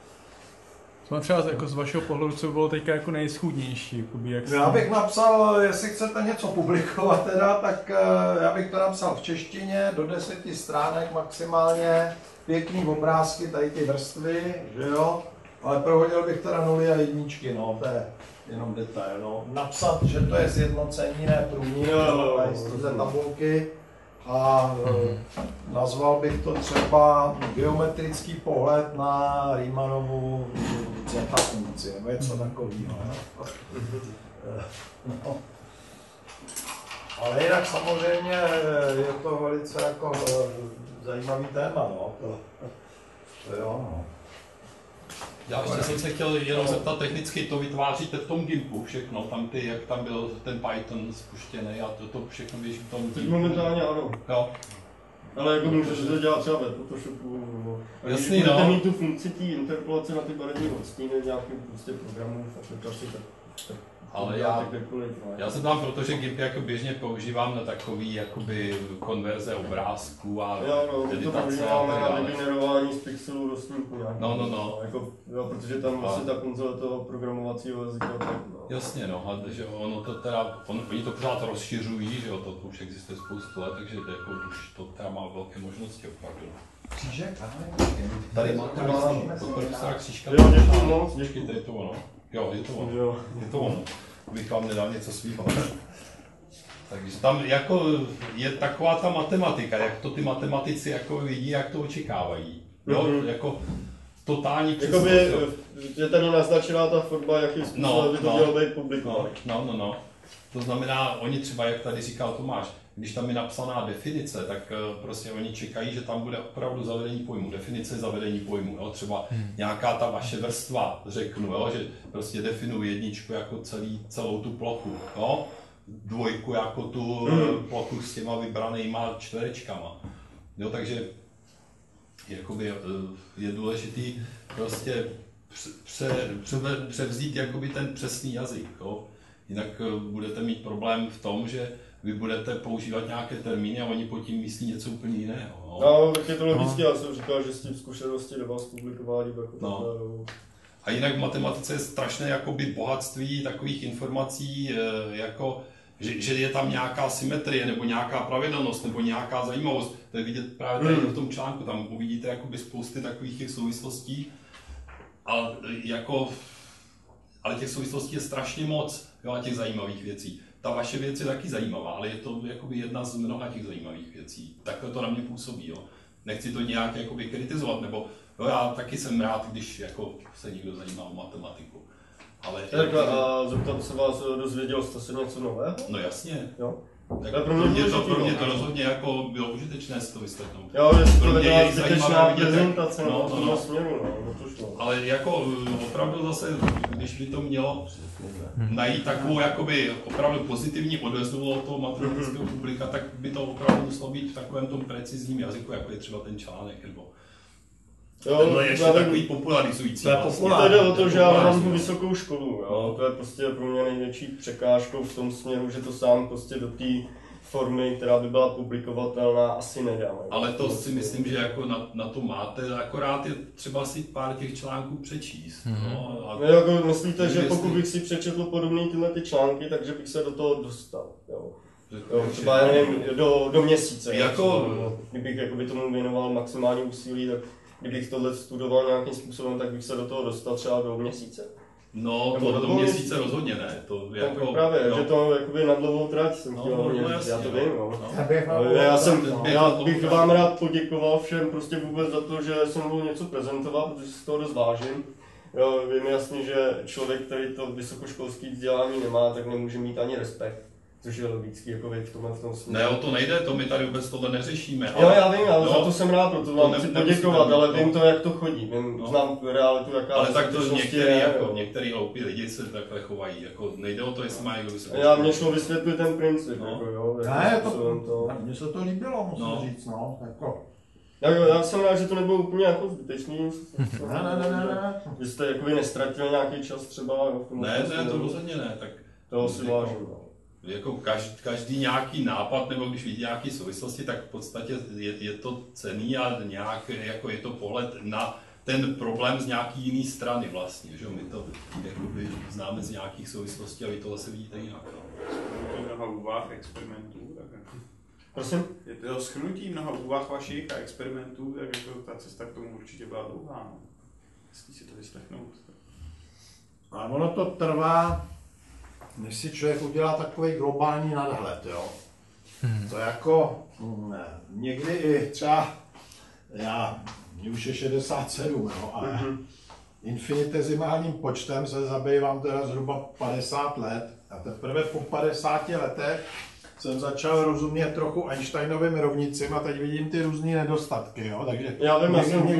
Co třeba jako z vašeho pohledu, co by bylo teďka jako nejschůdnější?
Já bych napsal, jestli chcete něco publikovat teda, tak já bych to napsal v češtině, do 10 stránek maximálně, pěkný obrázky, tady ty vrstvy, že jo, ale prohodil bych teda 0 a 1, no, to je jenom detail, no. Napsat, že to je sjednocení, ne průměr, z téhle tabulky. A nazval bych to třeba geometrický pohled na Riemanovu zeta funkci, nebo něco takového. No. Ale jinak samozřejmě je to velice jako zajímavý téma, no. To jo, no.
Já ještě jsem se chtěl jenom zeptat, technicky to vytváříte v tom GIMPu všechno, tam ty, jak tam byl ten Python spuštěný a to všechno víš v tom GIMPu.
Momentálně ano.
Jo.
Ale jako můžeš to dělat třeba ve Photoshopu,
jasný,
když budete mít tu funkci té interpolace na ty barevní odstíny nějakým prostě programů v aplikaci, tak
ale já se tam, protože GIMP jako běžně používám na takový jakoby konverze obrázků a editace a tak dále.
Na vygenerování z pixelů do snímku nějaký.
No.
Jako, jo, protože tam vlastně ta konzole toho programovacího jazyka tak, no.
Jasně, no, a že ono to teda, oni to pořád rozšiřují, že jo, to už existuje spoustu let, takže jako už to teda má velké možnosti opravdu.
Křížek,
tady máte profesora Křížka.
Jo, děkuji moc.
Počkejte, je to ono. Jo, je to ono. Je to ono. Bych vám nedal něco svýho. Takže tam jako je taková ta matematika, jak to ty matematici jako vidí, jak to očekávají. Jo, jako totální
přesnost. Je tady naznačená ta forma, jakým způsobem by to mělo být publikované.
No. To znamená, oni třeba, jak tady říkal Tomáš, když tam je napsaná definice, tak prostě oni čekají, že tam bude opravdu zavedení pojmu. Definice zavedení pojmu, jo? Třeba nějaká ta vaše vrstva, řeknu, jo? Že prostě definuji jedničku jako celou tu plochu, jo? Dvojku jako tu plochu s těma vybranýma čtverečkama. Jo? Takže jakoby, je důležitý prostě převzít jakoby ten přesný jazyk. Jo? Jinak budete mít problém v tom, že vy budete používat nějaké termíny a oni pod tím myslí něco úplně jiného.
No, tak je to logické, já jsem říkal, že s tím zkušenosti do vás publikování jako
no. A jinak v matematice je strašné jakoby bohatství takových informací, jako, že je tam nějaká symetrie, nebo nějaká pravidelnost, nebo nějaká zajímavost. To je vidět právě tady v tom článku, tam uvidíte jakoby spousty takových těch souvislostí. Ale těch souvislostí je strašně moc, jo, a těch zajímavých věcí. Ta vaše věc je taky zajímavá, ale je to jakoby jedna z mnoha těch zajímavých věcí. Takhle to na mě působí. Jo. Nechci to nějak jakoby kritizovat, nebo jo, já taky jsem rád, když jako se někdo zajímá o matematiku. Ale
a zeptám se vás, dozvěděl jste se něco nového?
No jasně.
Jo.
Tak pro mě to rozhodně jako bylo užitečné si to vyslechnout.
Jo, je to taková zbytečná prezentace na tomhle směru,
ale jako opravdu zase, když by to mělo najít takovou jakoby opravdu pozitivní odezvu od toho matematického publika, tak by to opravdu muselo být v takovém tom precizním jazyku, jako je třeba ten článek, nebo to je ještě takový popularizující.
To jde o to, že já mám tu vysokou školu, jo? To je prostě pro mě největší překážkou v tom směru, že to sám prostě do té formy, která by byla publikovatelná, asi nedám.
Ale to si myslím, že jako na to máte, akorát je třeba si pár těch článků přečíst. No, a
jako myslíte, že pokud bych si přečetl podobné tyhle ty články, takže bych se do toho dostal, jo? Třeba nevím, do měsíce. Kdybych jakoby tomu věnoval maximální úsilí, tak kdybych tohle studoval nějakým způsobem, tak bych se do toho dostal třeba do měsíce.
No, to do měsíce rozhodně ne. To jako,
právě, že to jakoby na dlouhou trať jsem chtěl já to vím. Já bych vám rád poděkoval všem prostě vůbec za to, že jsem mohl něco prezentovat, protože si z toho dost vážím. Jo, vím jasně, že člověk, který to vysokoškolské vzdělání nemá, tak nemůže mít ani respekt. Což je logický, jako v tom směru.
Ne, o to nejde, to my tady vůbec tohle neřešíme.
Jo, já vím, ale za to jsem rád, proto vám chci poděkovat, ale vím to, jak to chodí, znám realitu, jaká
ale tak to některý hloupí lidi se takhle chovají, jako nejde o to, jestli má někdo vysokou.
Já mě šlo vysvětlit ten princip, jako jo.
Ne, mně se to líbilo, musím říct, jako.
Já jsem rád, že to nebylo úplně jako zbytečný.
Ne.
Vy jste jakoby nestratil nějaký čas třeba v tom.
Ne, to rozhodně ne, tak.
Toho si vážím.
Jako každý nějaký nápad, nebo když vidí nějaké souvislosti, tak v podstatě je to cenný a nějak jako je to pohled na ten problém z nějaký jiný strany vlastně, že my to jakoby známe z nějakých souvislostí a vy to zase vidíte jinak.
Je to mnoha úvah, experimentů, tak
prosím?
Je to shrnutí mnoha úvah vašich a experimentů, tak jako ta cesta k tomu určitě byla dlouhá. No. Hezký si to vyslechnout.
A ono to trvá, než si člověk udělá takový globální nadhled, jo. To jako někdy i třeba, mě už je 67, jo, ale infinitesimálním počtem se zabývám teda zhruba 50 let a teprve po 50 letech jsem začal rozumět trochu Einsteinovým rovnicím a teď vidím ty různý nedostatky, jo, takže...
Já vím,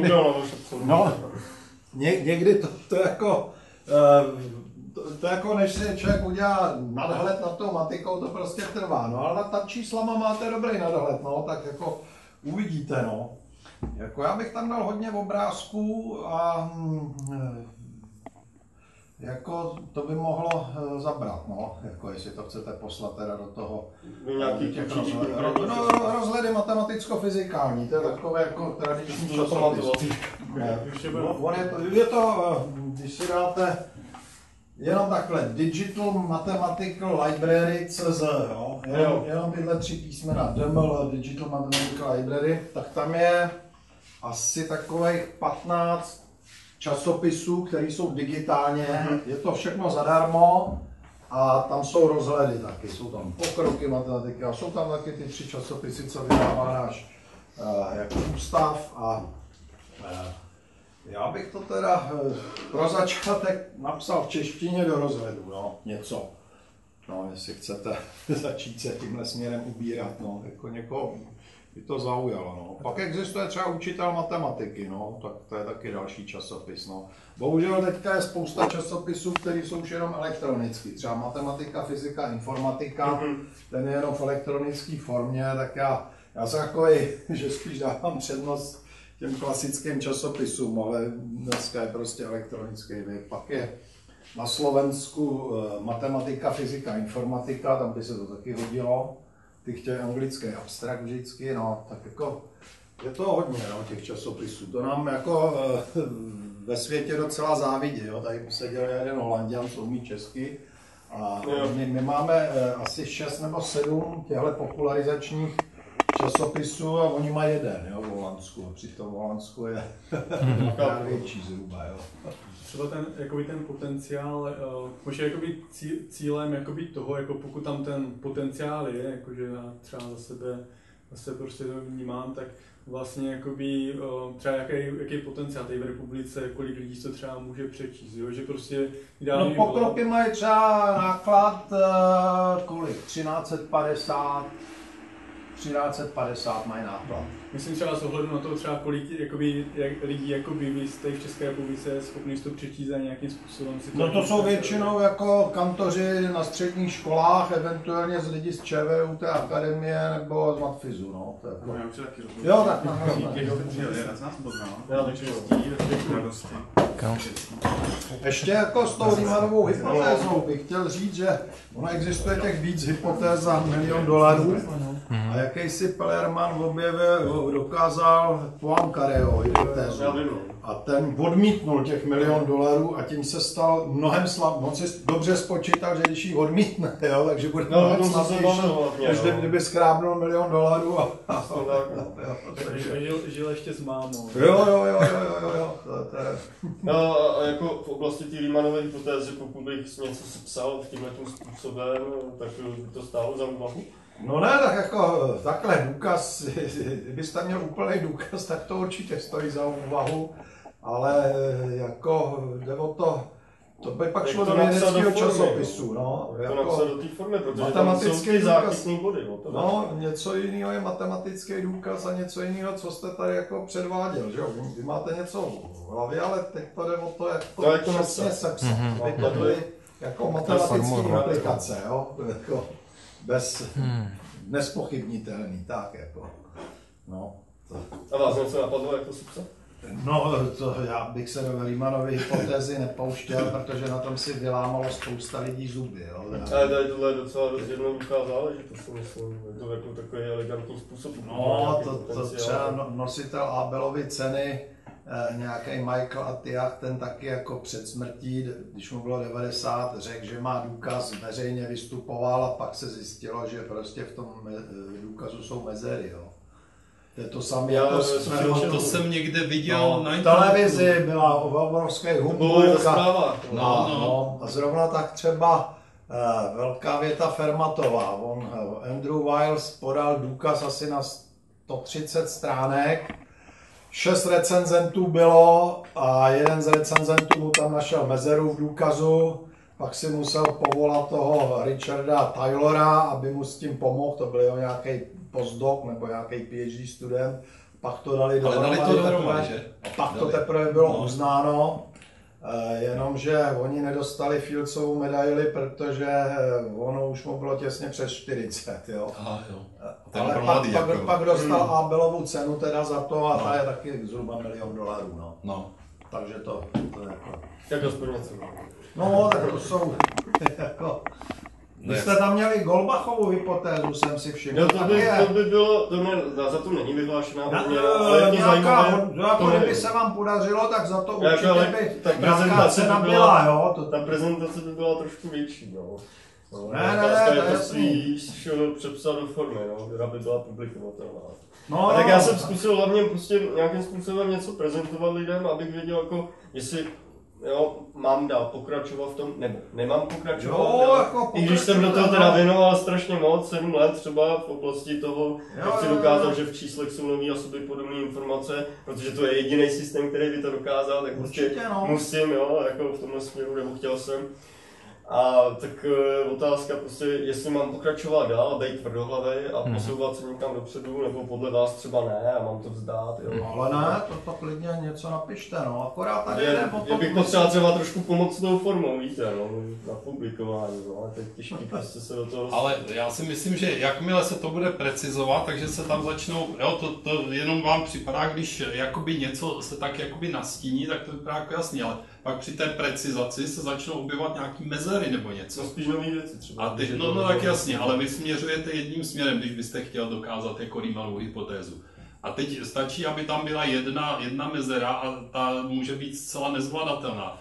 někdy to jako... To jako než si člověk udělá nadhled nad tou matikou, to prostě trvá, no ale nad číslama máte dobrý nadhled, no, tak jako uvidíte, no. Jako já bych tam dal hodně obrázků a jako to by mohlo zabrat, no, jako jestli to chcete poslat teda do toho těch rozhledy matematicko-fyzikální, to je takové jako tradiční časopis. Je to, když si dáte jenom takhle, Digital Mathematical Library CZ, jo? Jenom tyhle 3 písmena, DML, Digital Mathematical Library, tak tam je asi takových 15 časopisů, které jsou digitálně, je to všechno zadarmo a tam jsou rozhledy taky, jsou tam pokroky matematiky a jsou tam taky ty 3 časopisy, co vydává náš jako ústav a já bych to teda pro začátek napsal v češtině do rozhledu, no, něco. No, jestli chcete začít se tímhle směrem ubírat, no, jako někoho by to zaujalo, no. Pak existuje třeba učitel matematiky, no, tak to je taky další časopis, no. Bohužel teďka je spousta časopisů, které jsou už jenom elektronicky, třeba matematika, fyzika, informatika, ten je jenom v elektronické formě, tak já jsem takový, že spíš dávám přednost těm klasickým časopisům, ale dneska je prostě elektronický věk. Pak je na Slovensku matematika, fyzika, informatika, tam by se to taky hodilo. Ty chtějí anglický abstrakt vždycky, no, tak jako je to hodně, no, těch časopisů. To nám jako ve světě docela závidí, jo. Tady seděl jeden Holanďan, co umí česky. A my máme asi 6 nebo 7 těchto popularizačních časopisů a oni mají jeden, jo, v Holandsku. Přitom v Holandsku je větší zhruba, jo.
Třeba ten potenciál, možná cílem toho, jako pokud tam ten potenciál je, jakože já třeba za sebe prostě to vnímám, tak vlastně jakoby, třeba jaký potenciál tady v republice, kolik lidí to třeba může přečíst, jo? Že prostě
no pokropy mají třeba náklad kolik? 1350 mají náklad.
Myslím třeba s ohledem na to třeba kolik jakoby, lidí jakoby vy jste v České republice schopni to přečíst a nějakým způsobem si to...
No to jsou většinou jako kantoři na středních školách, eventuálně z lidí z ČVUT akademie nebo z matfizu, no. To je jako...
No já už se taky rozumím.
Jo, tak ještě jako s tou Riemannovou hypotézou bych chtěl říct, že ono existuje těch víc hypotéz za $1 milion a jakýsi Pellerman dokázal Poincarého hypotézu a ten odmítnul těch $1 milion a tím se stal mnohem slabší. On si dobře spočítal, že když ji odmítne, jo, takže bude mnohem slabější, než kdyby skrábnul $1 milion a
žil ještě s mámou.
Jo.
No a jako v oblasti té Riemannové hypotézy, pokud bych něco sepsal v tímhletím způsobem, tak by to stálo za úvahu?
No ne, tak jako takhle důkaz, kdybyste měl úplný důkaz, tak to určitě stojí za úvahu, ale jako jde o to by pak šlo do vědeckého časopisu, no.
To napsat do té formy, protože tam jsou ty zápisný body.
No, něco jiného je matematický důkaz a něco jiného, co jste tady jako předváděl, že jo? Vy máte něco v hlavě, ale teď to jde o to, jak to přesně sepsat. To byly jako matematické aplikace, jo? Jako bez nespochybnitelný, tak jako. No.
A vás něco napadlo, jak to sepsat?
No, to já bych se do Riemannové hypotézy nepouštěl, protože na tom si vylámalo spousta lidí zuby, jo.
Ale tady tohle je docela dost jednoduchá záležitost, to myslím, je to jako takový elegantní způsob.
No, to třeba nositel Abelovy ceny, nějaký Michael Atiyah, ten taky jako před smrtí, když mu bylo 90, řekl, že má důkaz, veřejně vystupoval a pak se zjistilo, že prostě v tom důkazu jsou mezery, jo. Je to samé jako
to jsem někde viděl na
televizi, byla obrovský humbuk a zrovna tak třeba velká věta Fermatova. Andrew Wiles podal důkaz asi na 130 stránek, 6 recenzentů bylo a jeden z recenzentů mu tam našel mezeru v důkazu, pak si musel povolat toho Richarda Taylora, aby mu s tím pomohl, to byl nějaký postdoc nebo nějaký PhD student, pak to dali dohromady, že? A pak to teprve bylo uznáno, jenomže oni nedostali Fieldsovou medaili, protože ono už mu bylo těsně přes 40, jo.
Aha, jo.
Ale pak dostal Abelovu cenu teda za to a ta je taky zhruba $1 milion, no. Takže to je jako...
Jak aspoň něco.
No, tak to jsou jako... Vy jste tam měli Goldbachovu hypotézu, jsem si všiml.
Jo, to by bylo, za to není vyhlášená odměna, ale je to zajímavé.
Jako kdyby se vám podařilo, tak za to určitě by nějaká cena byla, jo.
Ta prezentace by byla trošku větší, no.
Ne,
to je to spíš přepsat do formy, no, která by byla publikovatelná.
No,
a tak já jsem zkusil hlavně prostě nějakým způsobem něco prezentovat lidem, abych věděl, jako, jestli jo, mám dál pokračovat v tom, nebo nemám pokračovat,
jo. Jako
i když jsem do toho teda věnoval strašně moc, 7 let třeba v oblasti toho, jak si dokázal, že v číslech jsou nový a sobě podobné informace, protože to je jediný systém, který by to dokázal, tak prostě musím, jo, jako v tomhle směru, nebo chtěl jsem. A tak otázka prostě, jestli mám pokračovat dál, být tvrdohlavý a posouvat se někam dopředu, nebo podle vás třeba ne a mám to vzdát, jo.
No, ale ne, to klidně něco napište, no, akorát tady jde o to.
Já bych potřeba třeba trošku pomoct s tou formou, víte, no, na publikování, no, ale teď těžký prostě se do toho...
Ale já si myslím, že jakmile se to bude precizovat, takže se tam začnou, jo, to jenom vám připadá, když jakoby něco se tak jakoby nastíní, tak to vypadá jako jasný, ale pak při té precizaci se začnou objevovat nějaký mezery nebo něco.
No spíš nový věci třeba.
A ty, no tak jasně, ale vy směřujete jedním směrem, když byste chtěl dokázat jako Riemannovu hypotézu. A teď stačí, aby tam byla jedna mezera a ta může být zcela nezvladatelná.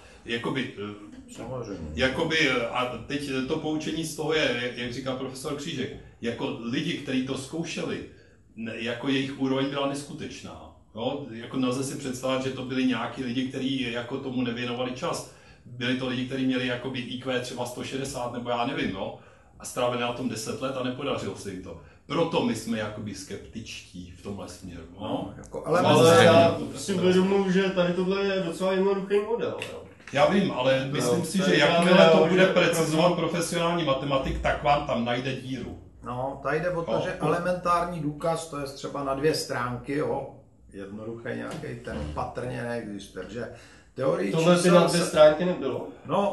Jakoby, a teď to poučení z toho je, jak říká profesor Křížek, jako lidi, kteří to zkoušeli, jako jejich úroveň byla neskutečná. Jo, jako nelze si představit, že to byli nějaký lidi, kteří jako tomu nevěnovali čas. Byli to lidi, kteří měli jakoby IQ třeba 160 nebo já nevím, no, a strávili na tom 10 let a nepodařilo se jim to. Proto my jsme jakoby skeptičtí v tomhle směru. No.
Ale já si uvědomuji, že tady tohle je docela jednoduchý model. Jo.
Já vím, ale myslím si, že jakmile to bude precizovat profesionální matematik, tak vám tam najde díru.
No, tady jde o to, že elementární důkaz, to je třeba na 2 stránky, jo. Jednoduchý nějaký ten patrně neexistuje, že teorii
tohle
čísel
na 2 stránky nebylo?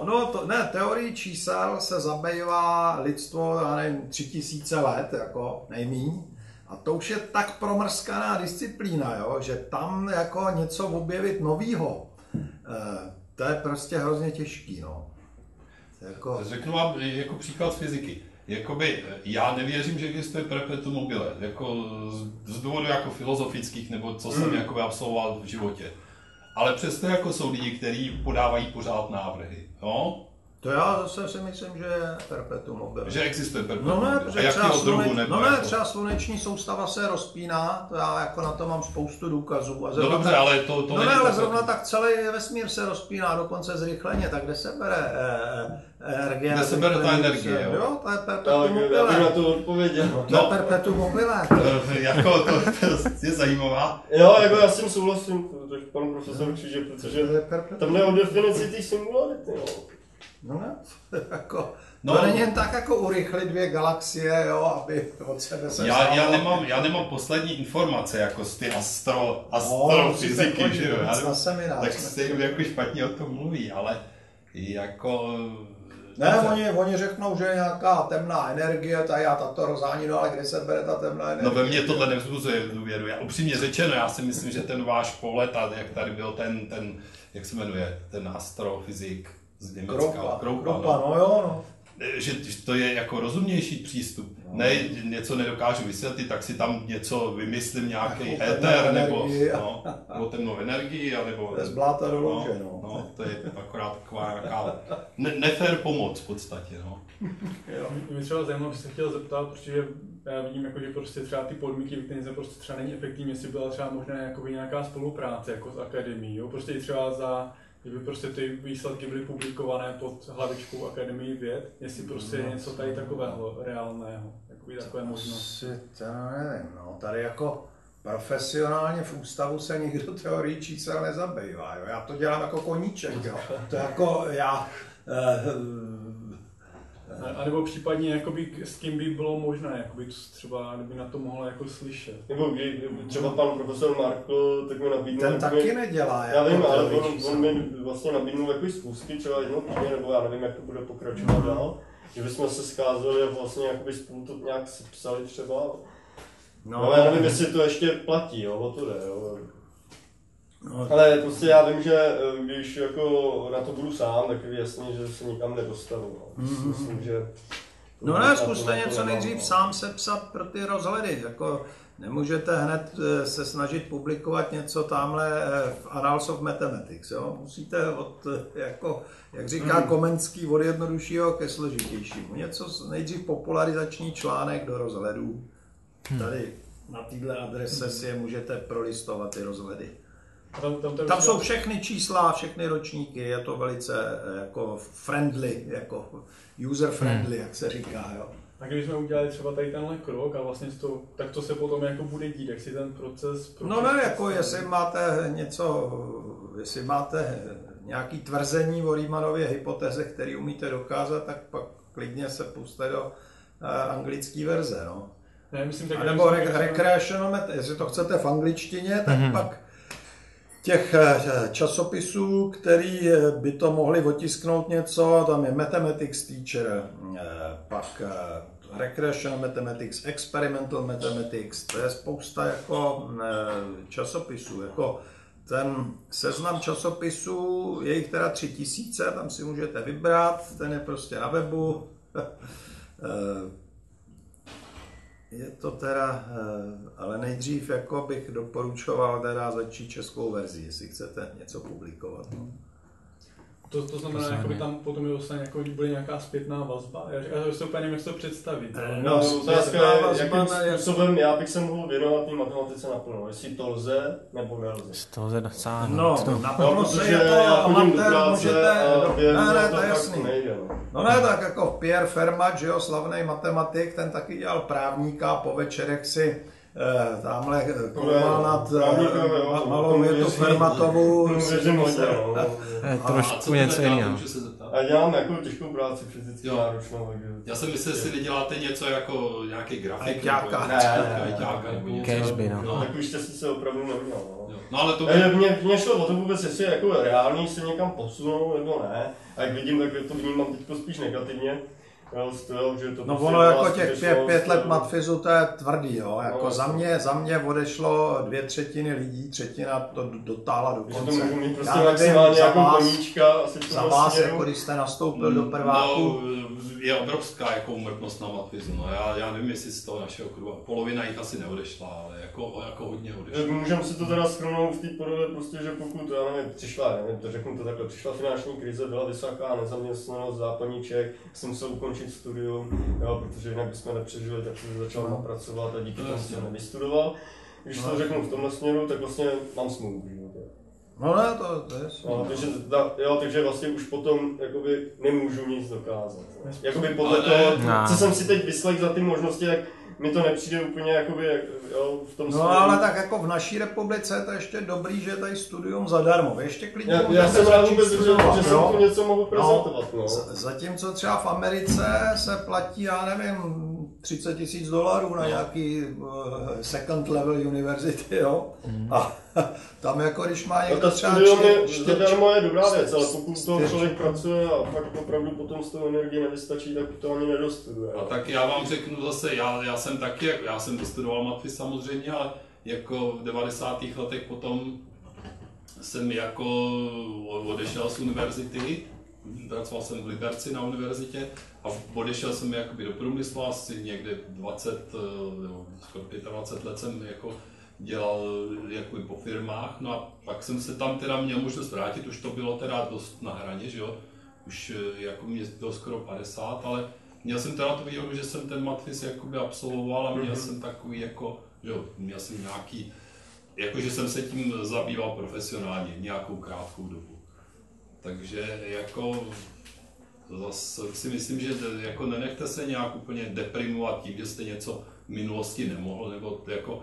Teorii čísel se zabývá lidstvo, já nevím, 3000 let, jako nejmíň. A to už je tak promrskaná disciplína, jo, že tam jako něco objevit novýho, to je prostě hrozně těžký, no.
Jako... Řeknu vám jako příklad z fyziky. Jakoby, já nevěřím, že existuje perpetuum mobile, jako z důvodu jako filozofických, nebo co jsem jakoby absolvoval v životě. Ale přesto jako jsou lidi, kteří podávají pořád návrhy, no?
To já zase si myslím, že je perpetuum mobile.
Že existuje perpetuum mobile. A jakého druhu nebo jako?
Třeba sluneční soustava se rozpíná, to já jako na to mám spoustu důkazů. A
dobře, ale to
ale zrovna tak celý vesmír se rozpíná, dokonce zrychleně, tak kde se bere energie?
Kde se bere ta energie, jo?
Jo, to je perpetuum mobile.
Já bych na to odpověděl.
To je perpetuum mobile.
Jako to je zajímavá.
Jo, jako já s tím souhlasím, pan profesor Křížek, protože tam jde o definici té singularity, jo.
No ne, jako, to není jen tak jako urychlit 2 galaxie, jo, aby od sebe se
já nemám poslední informace, jako z ty astrofyziky, že jo, tak se jim jako špatně o tom mluví, ale jako...
Ne, oni řeknou, že je nějaká temná energie, tady já tato rozhání, ale kde se bere ta temná energie?
No ve mně tohle nevzbuzuje důvěru, já upřímně řečeno, já si myslím, že ten váš pohled, jak tady byl ten jak se jmenuje, ten astrofyzik, z Německa, Kroupa,
no jo, no.
Že to je jako rozumnější přístup. No. Ne, něco nedokážu vysvětlit, tak si tam něco vymyslím, nějaký éter, nebo temnou energii, nebo...
To je z bláta do louže, no.
No, to je akorát taková nějaká nefér pomoc v podstatě, no.
Mě třeba zajímalo, bych se chtěl zeptat, protože já vidím, jako, že prostě třeba ty podmínky, ve kterých prostě třeba není efektivní, jestli byla třeba možná nějaká spolupráce jako s akademií, jo? Prostě i třeba kdyby prostě ty výsledky byly publikované pod hlavičkou Akademii věd, jestli prostě je něco tady takového reálného, takové možnosti.
To nevím, no, tady jako profesionálně v ústavu se nikdo teorií čísel nezabývá, jo. Já to dělám jako koníček, jo. To jako já...
A nebo případně, jakoby, s kým by bylo možné, jakoby, třeba kdyby na to mohla jako slyšet.
Nebo třeba pan profesor Markl, tak mi nabídnul...
Ten taky nedělá.
Já vím, ale on mi vlastně nabídnul jako zkusky, třeba jednou týdně, nebo já nevím, jak to bude pokračovat dál. Že bychom se scházeli a vlastně jakoby spolu to nějak psali třeba. No, já nevím, jestli to ještě platí, jo, o to jde, jo. No. Ale prostě já vím, že když jako na to budu sám, tak je jasný, že se nikam nedostanu. No. Myslím, že...
No ne, zkuste něco nejdřív sám sepsat pro ty rozhledy. Jako nemůžete hned se snažit publikovat něco tamhle v Annals of Mathematics. Jo? Musíte od, jako, jak říká Komenský, od jednoduššího ke složitějšímu. Něco nejdřív popularizační článek do rozhledů. Tady na této adrese si je můžete prolistovat ty rozhledy. Tam jsou všechny čísla, všechny ročníky, je to velice jako friendly, jako user friendly, jak se říká, jo.
A když jsme udělali třeba tady tenhle krok a vlastně to, tak to se potom jako bude dít, jak si ten proces...
No ne, jako jestli máte něco, jestli máte nějaký tvrzení o Riemannově hypotéze, který umíte dokázat, tak pak klidně se puste do anglické verze. No.
Ne, myslím, tak
nebo recreational method, jestli to chcete v angličtině, tak pak těch časopisů, který by to mohli otisknout něco, tam je Mathematics Teacher, pak Recreational Mathematics, Experimental Mathematics, to je spousta jako časopisů, jako ten seznam časopisů, je jich teda 3000, tam si můžete vybrat, ten je prostě na webu. Je to teda, ale nejdřív jako bych doporučoval teda začít českou verzi, jestli chcete něco publikovat. No.
To znamená, že by tam potom bude nějaká zpětná vazba? Já si úplně nevím, jak to představit.
No, otázka je, jakým způsobem já bych se mohl věnovat té matematice naplno. Jestli to lze, nebo nelze.
To lze dosáhnout.
No, naplno se je to amatér, můžete... Ne, to je jasný. No ne, tak jako Pierre Fermat, že jo, slavný matematik, ten taky dělal právníka, po večerech si tamhle koumal nad malou větu Fermatovu.
Trošku něco jiného.
A dělám jako těžkou práci, fyzicky náročnou.
Já jsem myslel, jestli neděláte něco jako nějaký grafik.
Ajťáka.
Cashby,
no. Takový štěstí se opravdu neměl.
No ale to
mě šlo o to vůbec, jestli je jako reálný se někam posunou nebo ne. A jak vidím, tak to vnímám teď spíš negativně.
No ono jako těch 5 let matfizu, to je tvrdý, jo. Jako no, za mě odešlo 2/3 lidí, třetina to dotáhla do konce.
To můžu mít prostě maximálně jako koníčka.
Za vás, jako když jste nastoupil do prváku.
No, je obrovská jako úmrtnost na matfizu. No, já nevím, jestli z toho našeho kruhu, polovina jich asi neodešla, ale jako hodně odešla.
Můžeme si to teda shrnout v té podobě, prostě, že pokud, já nevím, řeknu to takhle, přišla finanční krize, byla vysoká nezaměstnanost západní Čech, jsem se ukončil studium, jo, protože jinak bychom nepřežili, tak jsem začal pracovat a díky tomu jsem nevystudoval. Když to řeknu v tomhle směru, tak vlastně mám smůlu.
No ne, to je
takže vlastně už potom jakoby nemůžu nic dokázat. Jakoby podle toho, co jsem si teď vyslechl za ty možnosti, tak mi to nepřijde úplně jakoby, jo, v tom
směru. No ale tak jako v naší republice je to ještě dobrý, že je tady studium zadarmo. Vy ještě klidně
já jsem rád vůbec, že jsem tu něco mohl prezentovat. No.
Zatímco třeba v Americe se platí, já nevím, $30,000 na nějaký second level university, jo. A tam jako když má někdo třeba
zadarmo je dobrá věc, ale pokud toho člověk pracuje a fakt opravdu potom z toho energie nevystačí, tak to ani nedostuduje.
A tak já vám řeknu zase, já jsem dostudoval matfiz samozřejmě, ale jako v 90. letech potom jsem jako odešel z univerzity, pracoval jsem v Liberci na univerzitě a odešel jsem jakoby do průmyslu, asi někde 20, skoro 25 let jsem jako dělal jakoby po firmách, no a pak jsem se tam teda měl možnost vrátit, už to bylo teda dost na hraně, že jo, už jako mě bylo skoro 50, ale měl jsem teda tu výhodu, že jsem ten matfiz jakoby absolvoval a měl jsem takový jako, že jo, měl jsem nějaký, jakože jsem se tím zabýval profesionálně nějakou krátkou dobu. Takže jako zase si myslím, že jako nenechte se nějak úplně deprimovat tím, že jste něco v minulosti nemohl, nebo jako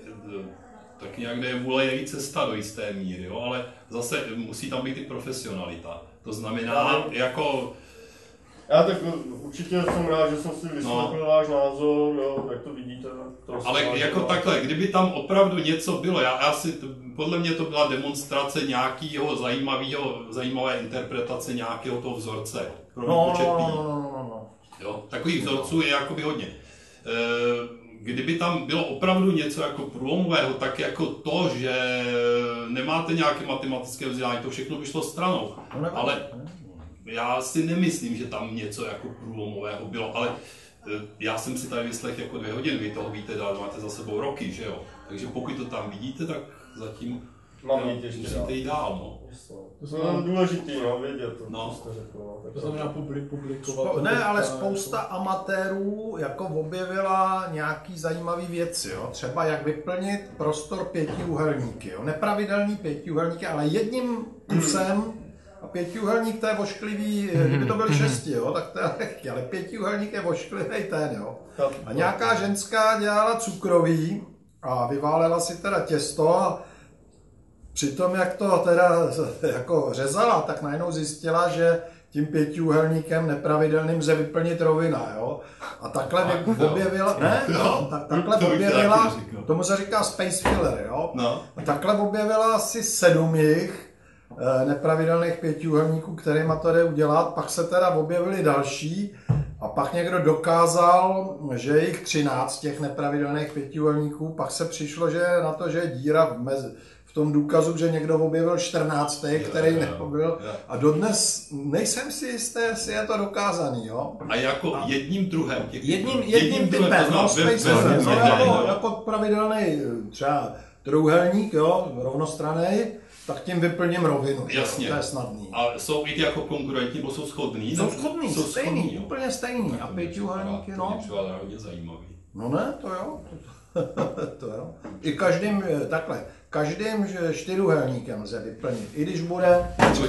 tak nějak kde je vůle je i cesta do jisté míry, jo? Ale zase musí tam být i profesionalita. To znamená jako...
Já tak určitě jsem rád, že jsem si vyslechl váš názor, jo, jak to vidíte.
Ale jako takhle, kdyby tam opravdu něco bylo, podle mě to byla demonstrace nějakého zajímavé interpretace nějakého toho vzorce. Jo, takových vzorců je jakoby hodně. Kdyby tam bylo opravdu něco jako průlomového, tak jako to, že nemáte nějaké matematické vzdělání, to všechno by šlo stranou. Ale já si nemyslím, že tam něco jako průlomového bylo, ale já jsem si tady vyslechl jako 2 hodiny, vy toho víte, máte za sebou roky, že jo? Takže pokud to tam vidíte, tak zatím musíte jít dál, no.
To je důležitý, no, vědět to,
no.
Co jste řekl, no.
To znamená publikovat.
Ne, ale spousta amatérů jako objevila nějaký zajímavý věci, jo? Třeba jak vyplnit prostor 5úhelníky, jo? Nepravidelný 5úhelníky, ale jedním kusem. A 5úhelník to je vošklivý, kdyby to byly 6, jo, tak to je lehký, ale 5úhelník je vošklivý ten, jo. A nějaká ženská dělala cukroví a vyválela si teda těsto a přitom jak to teda jako řezala, tak najednou zjistila, že tím pětiúhelníkem nepravidelným lze vyplnit rovina, jo. A takhle objevila, takhle objevila, tomu se říká space filler, jo. A takhle objevila asi 7 jich nepravidelných pětiúhelníků, kterýma to jde udělat, pak se teda objevily další a pak někdo dokázal, že je jich 13 těch nepravidelných pětiúhelníků, pak se přišlo, že na to, že je díra v tom důkazu, že někdo objevil 14, který neobjevil. A dodnes nejsem si jistý, jestli je to dokázaný, jo?
A jako jedním druhem?
Jedním typem, jako pravidelný třeba trojúhelník, jo, rovnostranný, tak tím vyplním rovinu.
Jasně.
To je snadný.
A jsou i jako konkurentní, nebo jsou shodný?
Jsou shodný, stejný, úplně stejný. A pětiúhelníky, no.
To je hodně zajímavý.
No ne, to jo. To jo. I každým, takhle, každým čtyřúhelníkem lze vyplnit. I když bude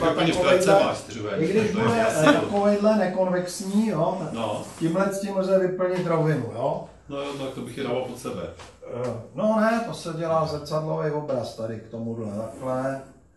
takovejhle nekonvexní, jo, tak s tím lze vyplnit rovinu, jo.
No jo, tak to bych je dával pod sebe.
No ne, to se dělá zrcadlový obraz tady k tomuhle, takhle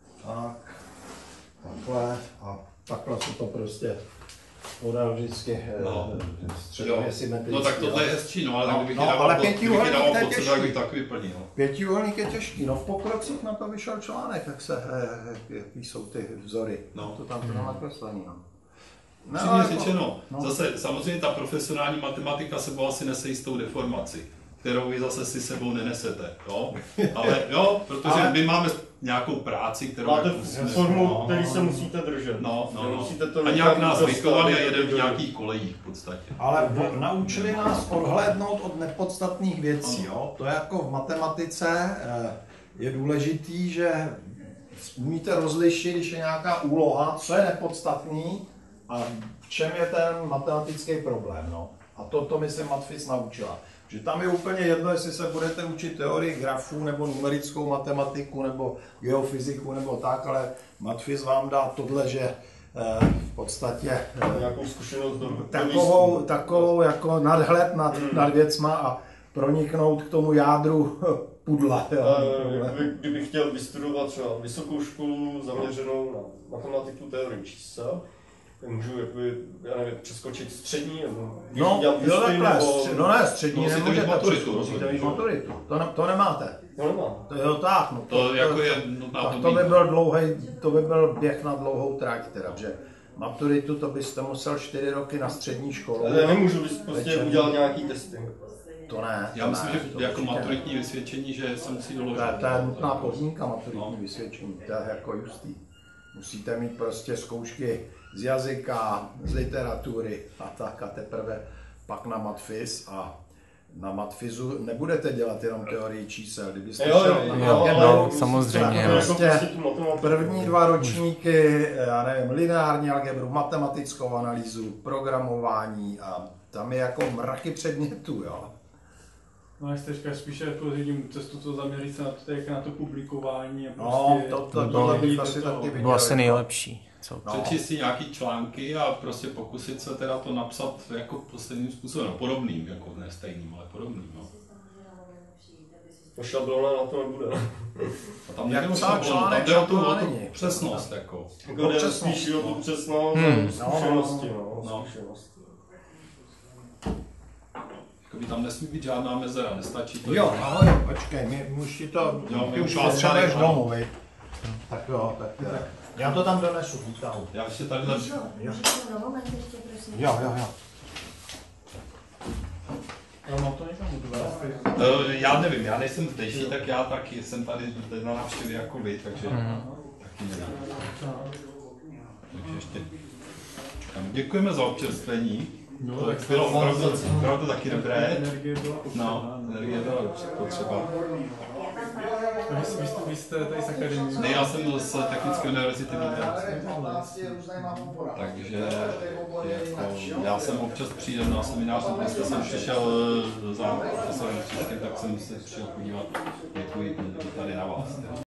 a takhle se to prostě podal vždycky středově symetricky.
No tak tohle je hezčí, no, ale kdybych je dával pod sebe, tak bych tak vyplnil.
Pětiúhelník je těžký, no v pokrocích na to vyšel článek, jaký jsou ty vzory. No. To tam bylo nakreslený, no.
Přímě řečeno, zase samozřejmě ta profesionální matematika sebou asi nese jistou deformaci, kterou vy zase si sebou nenesete, jo? Ale jo, protože my máme nějakou práci, kterou...
Máte formu, který se musíte držet.
A nějak nás vychovali a jedeme v nějakých kolejích v podstatě.
Ale naučili nás odhlédnout od nepodstatných věcí, jo? To je jako v matematice je důležitý, že umíte rozlišit, když je nějaká úloha, co je nepodstatný, a v čem je ten matematický problém, no. A to mi se Matfiz naučila. Že tam je úplně jedno, jestli se budete učit teorii grafů, nebo numerickou matematiku, nebo geofyziku, nebo tak, ale Matfiz vám dá tohle, že v podstatě
nějakou zkušenost
takovou jako nadhled nad věcma a proniknout k tomu jádru pudla.
Kdybych chtěl vystudovat třeba vysokou školu zaměřenou na matematiku teorii čísel, můžu jakoby, já nevím, přeskočit střední, nebo
střední nemůžete maturitu. Musíte mít maturitu. To nemáte. Jo, tak, no. To by byl běh na dlouhou trať, teda, že maturitu to byste musel 4 roky na střední školu.
Ale nemůžu prostě udělat nějaký testy.
To ne.
Já myslím, že jako maturitní vysvědčení, že se musí doložit.
To je nutná podmínka maturitní vysvědčení, to je jako justý. Musíte mít prostě zkoušky z jazyka, z literatury a tak a teprve pak na Matfiz a na Matfizu nebudete dělat jenom teorii čísel, kdybyste šel
samozřejmě.
Prostě první 2 ročníky, já nevím, lineární algebru, matematickou analýzu, programování a tam je jako mraky předmětů, jo.
No a jste spíše jako vidím cestu, co zaměřit se na to publikování a prostě...
tohle bych asi taky viděl.
Bylo asi nejlepší.
Přečíst si nějaký články a prostě pokusit se teda to napsat jako stejným způsobem, podobným, jako ne stejným, ale podobným, no.
To šablona na to nebude.
A tam jde o tu přesnost, jako.
Jde spíš o tu přesnost a zkušenosti,
By tam nesmí být žádná mezera, nestačí to.
Jo, ahoj, počkej, my už potřebuješ domů, vej. Tak jo, tak já to tam donesu, výtahu.
Já ještě tady začnu.
Jo.
Já nevím, já nejsem zdejší, tak já taky jsem tady na návštěvě jako vy, takže taky nevím. Takže ještě děkujeme za občerstvení. No, to tak bylo opravdu taky dobré. No, energie byla potřeba.
Vy jste tady z akademie?
Ne, já jsem z Technické univerzity takže jako, já jsem občas přijdem na seminář, dneska jsem přišel za profesorem Příškem, tak jsem se přišel podívat, děkuji tady na vás.